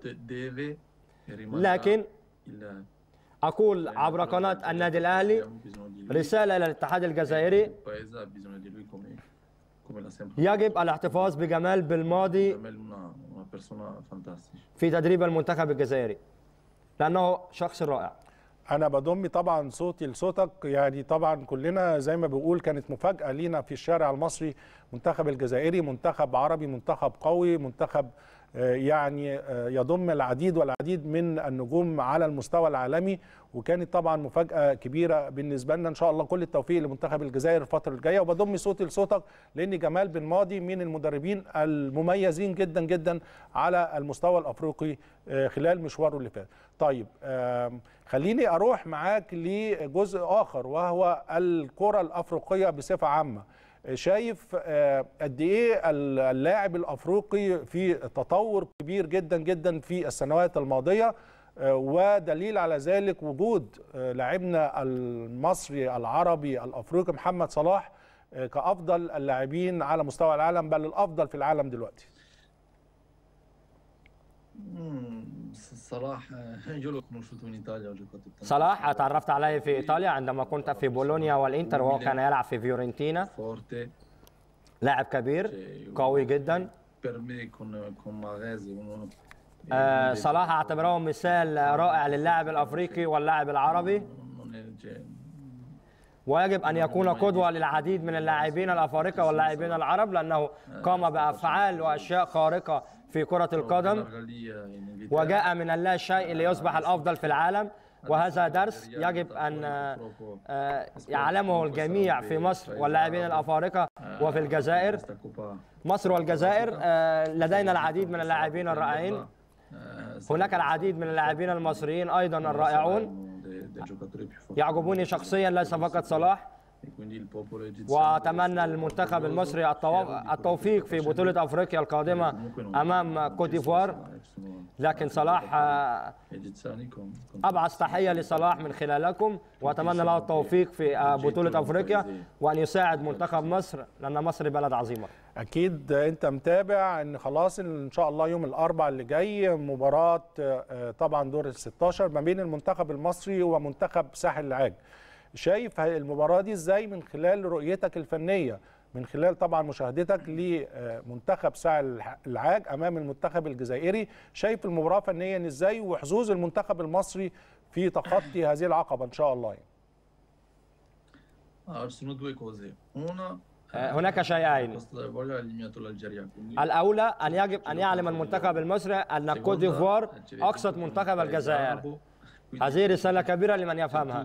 لكن أقول عبر قناة النادي الأهلي رسالة إلى الاتحاد الجزائري: يجب الاحتفاظ بجمال بالماضي في تدريب المنتخب الجزائري لأنه شخص رائع. أنا بضم طبعا صوتي لصوتك، يعني طبعا كلنا زي ما بقول كانت مفاجأة لينا في الشارع المصري. منتخب الجزائري منتخب عربي، منتخب قوي، منتخب يعني يضم العديد والعديد من النجوم على المستوى العالمي، وكانت طبعا مفاجأة كبيرة بالنسبة لنا. إن شاء الله كل التوفيق لمنتخب الجزائر الفترة الجاية، وبضم صوتي لصوتك لأن جمال بن ماضي من المدربين المميزين جدا جدا على المستوى الأفريقي خلال مشواره اللي فات. طيب خليني أروح معاك لجزء آخر وهو الكرة الأفريقية بصفة عامة. شايف قد ايه اللاعب الافريقي في تطور كبير جدا جدا في السنوات الماضيه، ودليل على ذلك وجود لاعبنا المصري العربي الافريقي محمد صلاح كافضل اللاعبين على مستوى العالم، بل الافضل في العالم دلوقتي. صلاح تعرفت عليه في إيطاليا عندما كنت في بولونيا والإنتر، وهو كان يلعب في فيورنتينا. لاعب كبير قوي جدا. صلاح اعتبره مثال رائع للاعب الأفريقي واللاعب العربي، ويجب أن يكون قدوة للعديد من اللاعبين الأفارقة واللاعبين العرب، لأنه قام بأفعال وأشياء خارقة في كرة القدم وجاء من اللا شيء ليصبح الأفضل في العالم. وهذا درس يجب أن يعلمه الجميع في مصر واللاعبين الأفارقة وفي الجزائر. مصر والجزائر لدينا العديد من اللاعبين الرائعين، هناك العديد من اللاعبين المصريين أيضا الرائعون. يعجبني شخصيا ليس فقط صلاح، وأتمنى المنتخب المصري التوفيق في بطولة أفريقيا القادمة أمام كوت ديفوار. لكن صلاح أبعث تحية لصلاح من خلالكم، وأتمنى له التوفيق في بطولة أفريقيا وأن يساعد منتخب مصر، لأن مصر بلد عظيمة. أكيد أنت متابع أن خلاص إن شاء الله يوم الأربعاء اللي جاي مباراة طبعا دور ال16 ما بين المنتخب المصري ومنتخب ساحل العاج. شايف المباراة دي ازاي من خلال رؤيتك الفنية، من خلال طبعا مشاهدتك لمنتخب ساحل العاج امام المنتخب الجزائري؟ شايف المباراة فنيا ازاي وحظوظ المنتخب المصري في تخطي هذه العقبة ان شاء الله؟ هناك شيئين. الأولى أن يجب أن يعلم المنتخب المصري أن كوت ديفوار أقصت منتخب الجزائر. هذه رسالة كبيرة لمن يفهمها.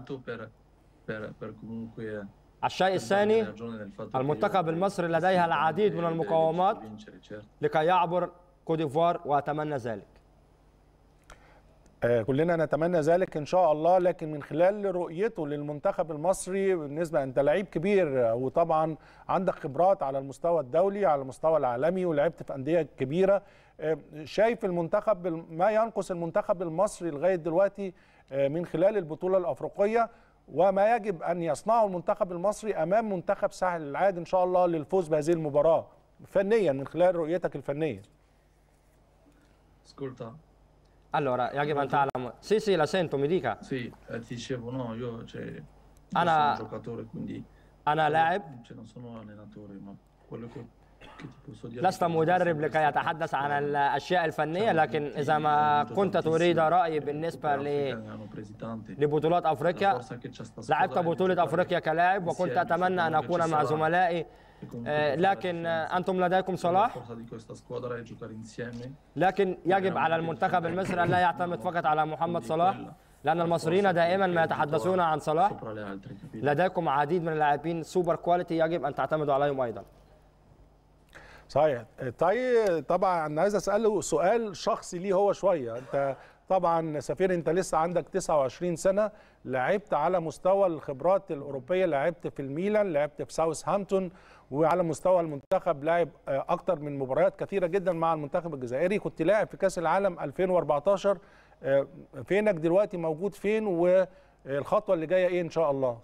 الشيء الثاني، المنتخب المصري لديها العديد من المقاومات لكي يعبر كوت ديفوار، وأتمنى ذلك. كلنا نتمنى ذلك إن شاء الله. لكن من خلال رؤيته للمنتخب المصري، بالنسبة أنت لعيب كبير وطبعا عندك خبرات على المستوى الدولي على المستوى العالمي ولعبت في أندية كبيرة، شايف المنتخب ما ينقص المنتخب المصري لغاية دلوقتي من خلال البطولة الأفريقية، وما يجب أن يصنعه المنتخب المصري أمام منتخب ساحل العاج إن شاء الله للفوز بهذه المباراة فنيا من خلال رؤيتك الفنية؟ Allora, يجب أن تعلم. Sì, la sento, mi dica. Sì, ti dicevo, no, io أنا sono giocatore, quindi أنا لاعب، non sono allenatore, ma quello che ti posso dire. لست مدرب لكي أتحدث عن الأشياء الفنية، لكن إذا ما كنت تريد رأيي بالنسبة لبطولات أفريقيا، لعبت بطولة أفريقيا كلاعب وكنت أتمنى أن أكون مع زملائي، لكن أنتم لديكم صلاح. لكن يجب على المنتخب المصري أن لا يعتمد فقط على محمد صلاح، لأن المصريين دائما ما يتحدثون عن صلاح. لديكم عديد من اللاعبين سوبر كواليتي يجب أن تعتمدوا عليهم أيضا. صحيح. طيب طبعا أنا عايز أسأله سؤال شخصي ليه هو شوية. أنت طبعا سفير، أنت لسه عندك 29 سنة، لعبت على مستوى الخبرات الأوروبية، لعبت في الميلان، لعبت في ساوثهامبتون، وعلى مستوى المنتخب لاعب أكتر من مباريات كثيرة جدا مع المنتخب الجزائري، كنت لاعب في كأس العالم 2014. فينك دلوقتي، موجود فين، والخطوة اللي جاية إيه إن شاء الله؟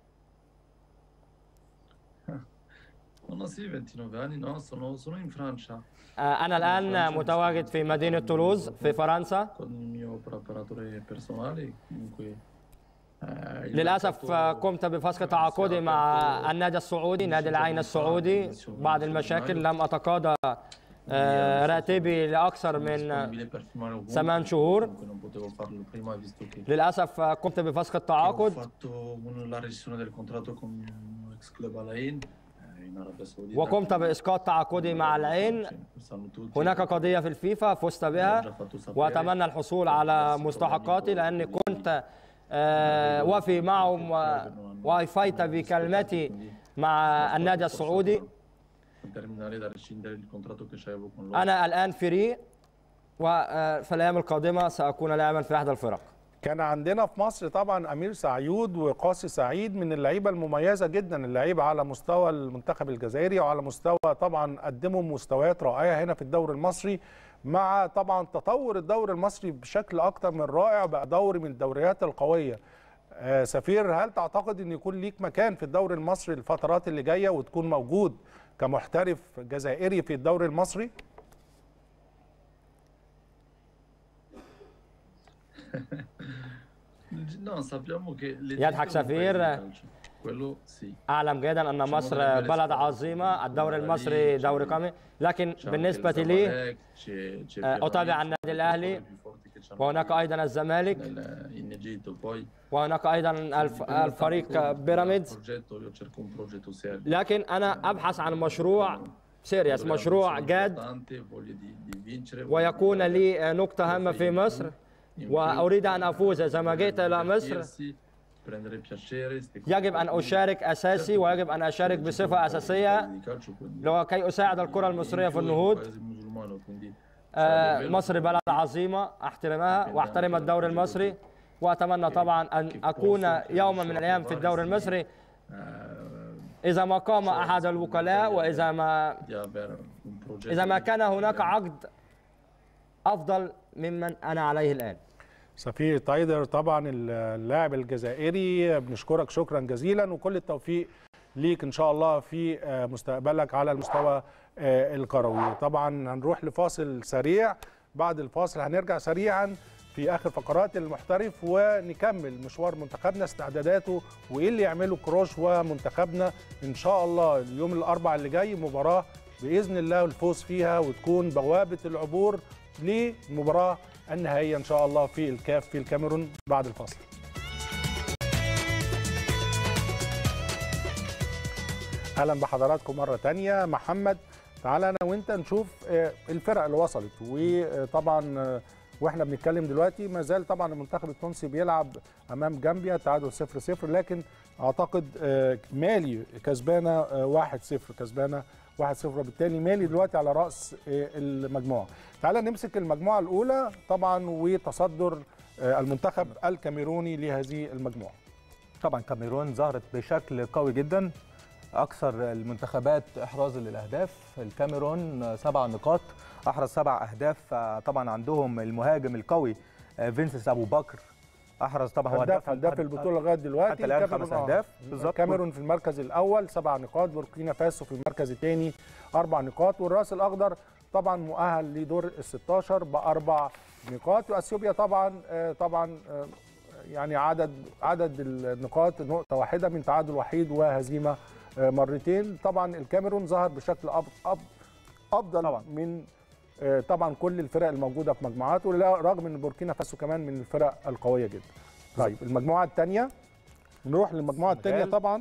أنا الآن متواجد في مدينة تولوز في فرنسا. للأسف قمت بفسخ تعاقدي مع النادي السعودي، نادي العين السعودي، بعد المشاكل. لم أتقاضى راتبي لأكثر من 8 شهور. للأسف قمت بفسخ التعاقد وقمت بإسقاط تعاقدي مع العين. هناك قضية في الفيفا فزت بها وأتمنى الحصول على مستحقاتي، لأني كنت وفي معهم ووفيت بكلمتي مع النادي السعودي. أنا الآن فري، وفي الأيام القادمة سأكون لاعبا في أحد الفرق. كان عندنا في مصر طبعا أمير سعيود وقاسي سعيد من اللعيبة المميزة جدا، اللعيبة على مستوى المنتخب الجزائري وعلى مستوى طبعا قدموا مستويات رائعة هنا في الدوري المصري، مع طبعا تطور الدوري المصري بشكل أكتر من رائع، بقى دوري من الدوريات القوية. سفير، هل تعتقد أن يكون ليك مكان في الدوري المصري الفترات اللي جاية وتكون موجود كمحترف جزائري في الدوري المصري؟ يضحك سفير. أعلم جيدا أن مصر بلد عظيمة، الدوري المصري دوري قوي، لكن بالنسبة لي أتابع النادي الأهلي، وهناك أيضا الزمالك، وهناك أيضا الفريق بيراميدز. لكن أنا أبحث عن مشروع سيريس، مشروع جاد، ويكون لي نقطة هامة في مصر، وأريد أن أفوز. إذا ما جئت إلى مصر يجب أن أشارك أساسي، ويجب أن أشارك بصفة أساسية لكي أساعد الكرة المصرية في النهوض. مصر بلد عظيمة أحترمها وأحترم الدوري المصري، وأتمنى طبعا أن أكون يوما من الأيام في الدوري المصري إذا ما قام أحد الوكلاء، وإذا ما كان هناك عقد أفضل ممن أنا عليه الآن. سفير تايدر طبعا اللاعب الجزائري، بنشكرك شكرا جزيلا، وكل التوفيق ليك ان شاء الله في مستقبلك على المستوى الكروي. طبعا هنروح لفاصل سريع، بعد الفاصل هنرجع سريعا في اخر فقرات المحترف ونكمل مشوار منتخبنا، استعداداته وايه اللي يعمله كروش ومنتخبنا ان شاء الله. اليوم الاربعاء اللي جاي مباراه باذن الله الفوز فيها وتكون بوابه العبور للمباراه النهائية إن شاء الله في الكاف في الكاميرون بعد الفاصل. أهلا بحضراتكم مرة تانية. محمد، تعالى أنا وأنت نشوف الفرق اللي وصلت، وطبعا وإحنا بنتكلم دلوقتي ما زال طبعا المنتخب التونسي بيلعب أمام جامبيا تعادل 0-0، لكن أعتقد مالي كسبانة 1-0، كسبانة 1-0، وبالتالي مالي دلوقتي على رأس المجموعة. تعالى نمسك المجموعة الأولى طبعا وتصدر المنتخب الكاميروني لهذه المجموعة. طبعا كاميرون ظهرت بشكل قوي جدا، أكثر المنتخبات إحرازا للأهداف. الكاميرون 7 نقاط، أحرز 7 أهداف. طبعا عندهم المهاجم القوي فينسنس أبو بكر، أحرز طبعا هو هداف البطولة لغاية دلوقتي، حتى الآن 5 أهداف بالظبط. الكاميرون في المركز الأول 7 نقاط، بوركينا فاسو في المركز الثاني 4 نقاط، والراس الأخضر طبعا مؤهل لدور ال16 ب4 نقاط، واثيوبيا طبعا يعني عدد النقاط نقطه واحده من تعادل وحيد وهزيمه مرتين. طبعا الكاميرون ظهر بشكل افضل طبعا من طبعا كل الفرق الموجوده في مجموعاته، رغم ان بوركينا فاسو كمان من الفرق القويه جدا. طيب المجموعه الثانيه، نروح للمجموعه الثانيه. طبعا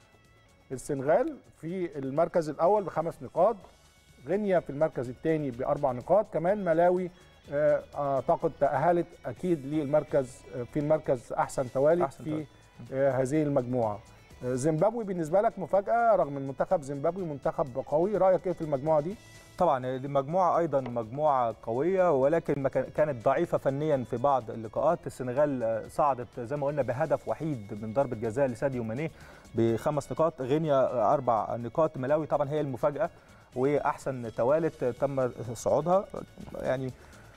السنغال في المركز الاول ب5 نقاط، غينيا في المركز الثاني ب4 نقاط، كمان ملاوي اعتقد تأهلت اكيد للمركز في المركز احسن توالي في هذه المجموعه. زيمبابوي بالنسبه لك مفاجاه، رغم المنتخب زيمبابوي منتخب قوي، رايك ايه في المجموعه دي؟ طبعا المجموعه ايضا مجموعه قويه، ولكن كانت ضعيفه فنيا في بعض اللقاءات. السنغال صعدت زي ما قلنا بهدف وحيد من ضربه جزاء لساديو ماني ب5 نقاط، غينيا 4 نقاط، ملاوي طبعا هي المفاجاه واحسن توالت تم صعودها يعني.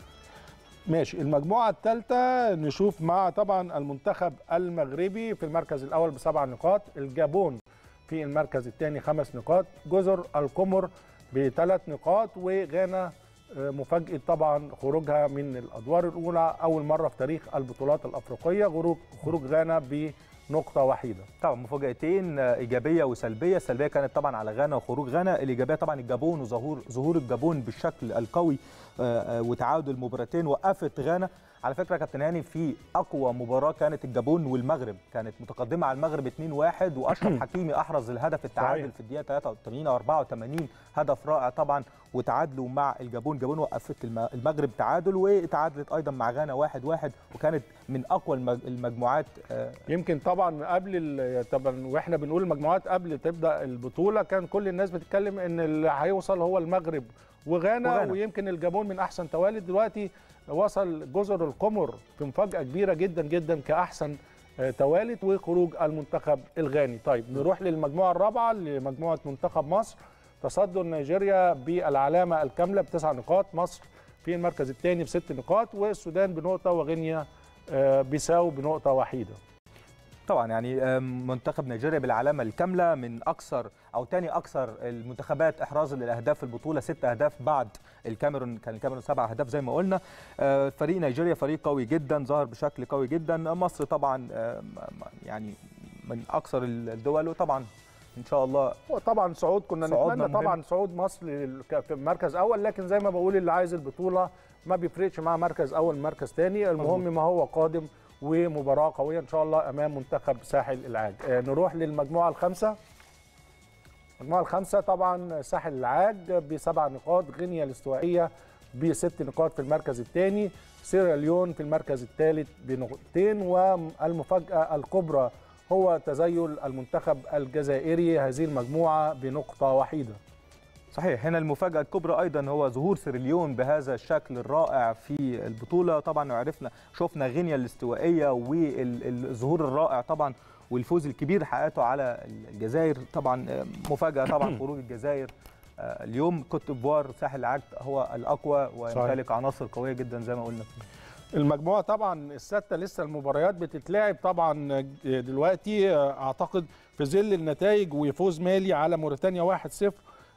ماشي، المجموعه الثالثه نشوف مع طبعا المنتخب المغربي في المركز الاول ب7 نقاط، الجابون في المركز الثاني 5 نقاط، جزر القمر ب3 نقاط، وغانا مفاجاه طبعا خروجها من الادوار الاولى اول مره في تاريخ البطولات الافريقيه، خروج غانا بنقطه وحيده. طبعا مفاجاتين ايجابيه وسلبيه. السلبيه كانت طبعا على غانا وخروج غانا، الايجابيه طبعا الجابون وظهور الجابون بالشكل القوي وتعادل مباراتين وقفت غانا. على فكره يا كابتن هاني، في اقوى مباراه كانت الجابون والمغرب، كانت متقدمه على المغرب 2-1 واشرف حكيمي احرز الهدف التعادل في الدقيقه 83 او 84. هدف رائع طبعا، وتعادلوا مع الجابون. الجابون وقفت المغرب تعادل، وتعادلت ايضا مع غانا 1-1، وكانت من اقوى المجموعات. يمكن طبعا طبعا واحنا بنقول المجموعات قبل تبدا البطوله كان كل الناس بتتكلم ان اللي هيوصل هو المغرب وغانا. ويمكن الجابون من احسن توالد. دلوقتي وصل جزر القمر في مفاجاه كبيره جدا جدا كاحسن توالد وخروج المنتخب الغاني. طيب نروح للمجموعه الرابعه، لمجموعه منتخب مصر. تصدر نيجيريا بالعلامه الكامله ب9 نقاط، مصر في المركز الثاني ب6 نقاط، والسودان بنقطه، وغينيا بيساو بنقطه وحيده. طبعا يعني منتخب نيجيريا بالعلامه الكامله من اكثر او ثاني اكثر المنتخبات احرازا للاهداف في البطوله، 6 اهداف بعد الكاميرون. كان الكاميرون 7 اهداف زي ما قلنا. فريق نيجيريا فريق قوي جدا، ظهر بشكل قوي جدا. مصر طبعا يعني من اكثر الدول، وطبعا ان شاء الله طبعا صعود كنا نتمنى طبعا صعود مصر في مركز اول، لكن زي ما بقول اللي عايز البطوله ما بيفرقش معاه مركز اول مركز ثاني، المهم ما هو قادم ومباراه قويه ان شاء الله امام منتخب ساحل العاج. نروح للمجموعه الخامسه. المجموعه الخامسه طبعا ساحل العاج ب7 نقاط، غينيا الاستوائيه ب6 نقاط في المركز الثاني، سيراليون في المركز الثالث بنقطتين، والمفاجاه الكبرى هو تزايل المنتخب الجزائري هذه المجموعه بنقطه وحيده. صحيح، هنا المفاجأة الكبرى أيضا هو ظهور سيراليون بهذا الشكل الرائع في البطولة. طبعا شفنا غينيا الاستوائية والظهور الرائع طبعا والفوز الكبير حققته على الجزائر. طبعا مفاجأة طبعا خروج الجزائر اليوم. كوت ديفوار ساحل العاج هو الأقوى ويمتلك عناصر قوية جدا زي ما قلنا. المجموعة طبعا الستة لسه المباريات بتتلعب طبعا دلوقتي. أعتقد في ظل النتائج وفوز مالي على موريتانيا 1-0،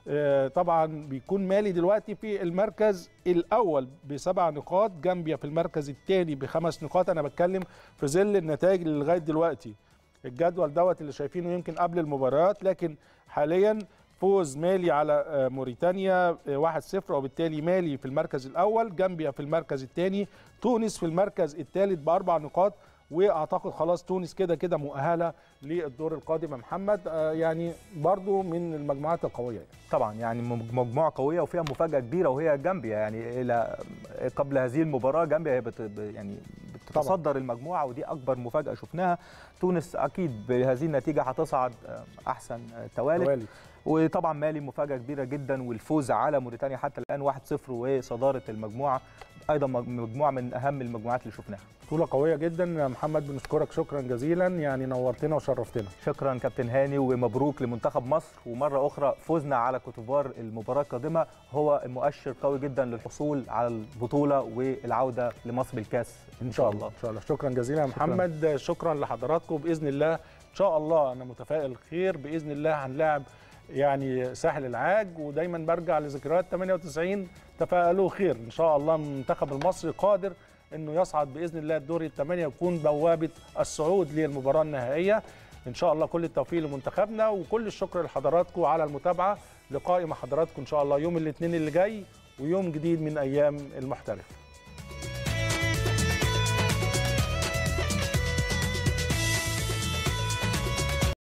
طبعا بيكون مالي دلوقتي في المركز الاول ب7 نقاط، جامبيا في المركز الثاني ب5 نقاط. انا بتكلم في ظل النتائج اللي لغايه دلوقتي، الجدول دوت اللي شايفينه يمكن قبل المباريات، لكن حاليا فوز مالي على موريتانيا 1-0، وبالتالي مالي في المركز الاول، جامبيا في المركز الثاني، تونس في المركز الثالث ب4 نقاط، واعتقد خلاص تونس كده كده مؤهله للدور القادم يا محمد. يعني برضو من المجموعات القويه طبعا، يعني مجموعه قويه وفيها مفاجاه كبيره وهي جامبيا. يعني الى قبل هذه المباراه جامبيا هي يعني بتتصدر المجموعه، ودي اكبر مفاجاه شفناها. تونس اكيد بهذه النتيجه هتصعد احسن توالد. وطبعا مالي مفاجاه كبيره جدا، والفوز على موريتانيا حتى الان 1-0 وصداره المجموعه، ايضا مجموعه من اهم المجموعات اللي شفناها. بطوله قويه جدا يا محمد، بنشكرك شكرا جزيلا، يعني نورتنا وشرفتنا. شكرا كابتن هاني، ومبروك لمنتخب مصر، ومره اخرى فوزنا على كوت ديفوار. المباراه القادمه هو مؤشر قوي جدا للحصول على البطوله والعوده لمصر بالكاس ان شاء الله. ان شاء الله. شكرا جزيلا يا محمد. شكرا لحضراتكم. باذن الله ان شاء الله انا متفائل خير، باذن الله هنلاعب يعني ساحل العاج، ودايما برجع لذكريات 98. تفائلوا خير ان شاء الله. المنتخب المصري قادر انه يصعد باذن الله الدور الثمانيه، يكون بوابه الصعود للمباراه النهائيه ان شاء الله. كل التوفيق لمنتخبنا، وكل الشكر لحضراتكم على المتابعه. لقائي مع حضراتكم ان شاء الله يوم الاثنين اللي جاي، ويوم جديد من ايام المحترف.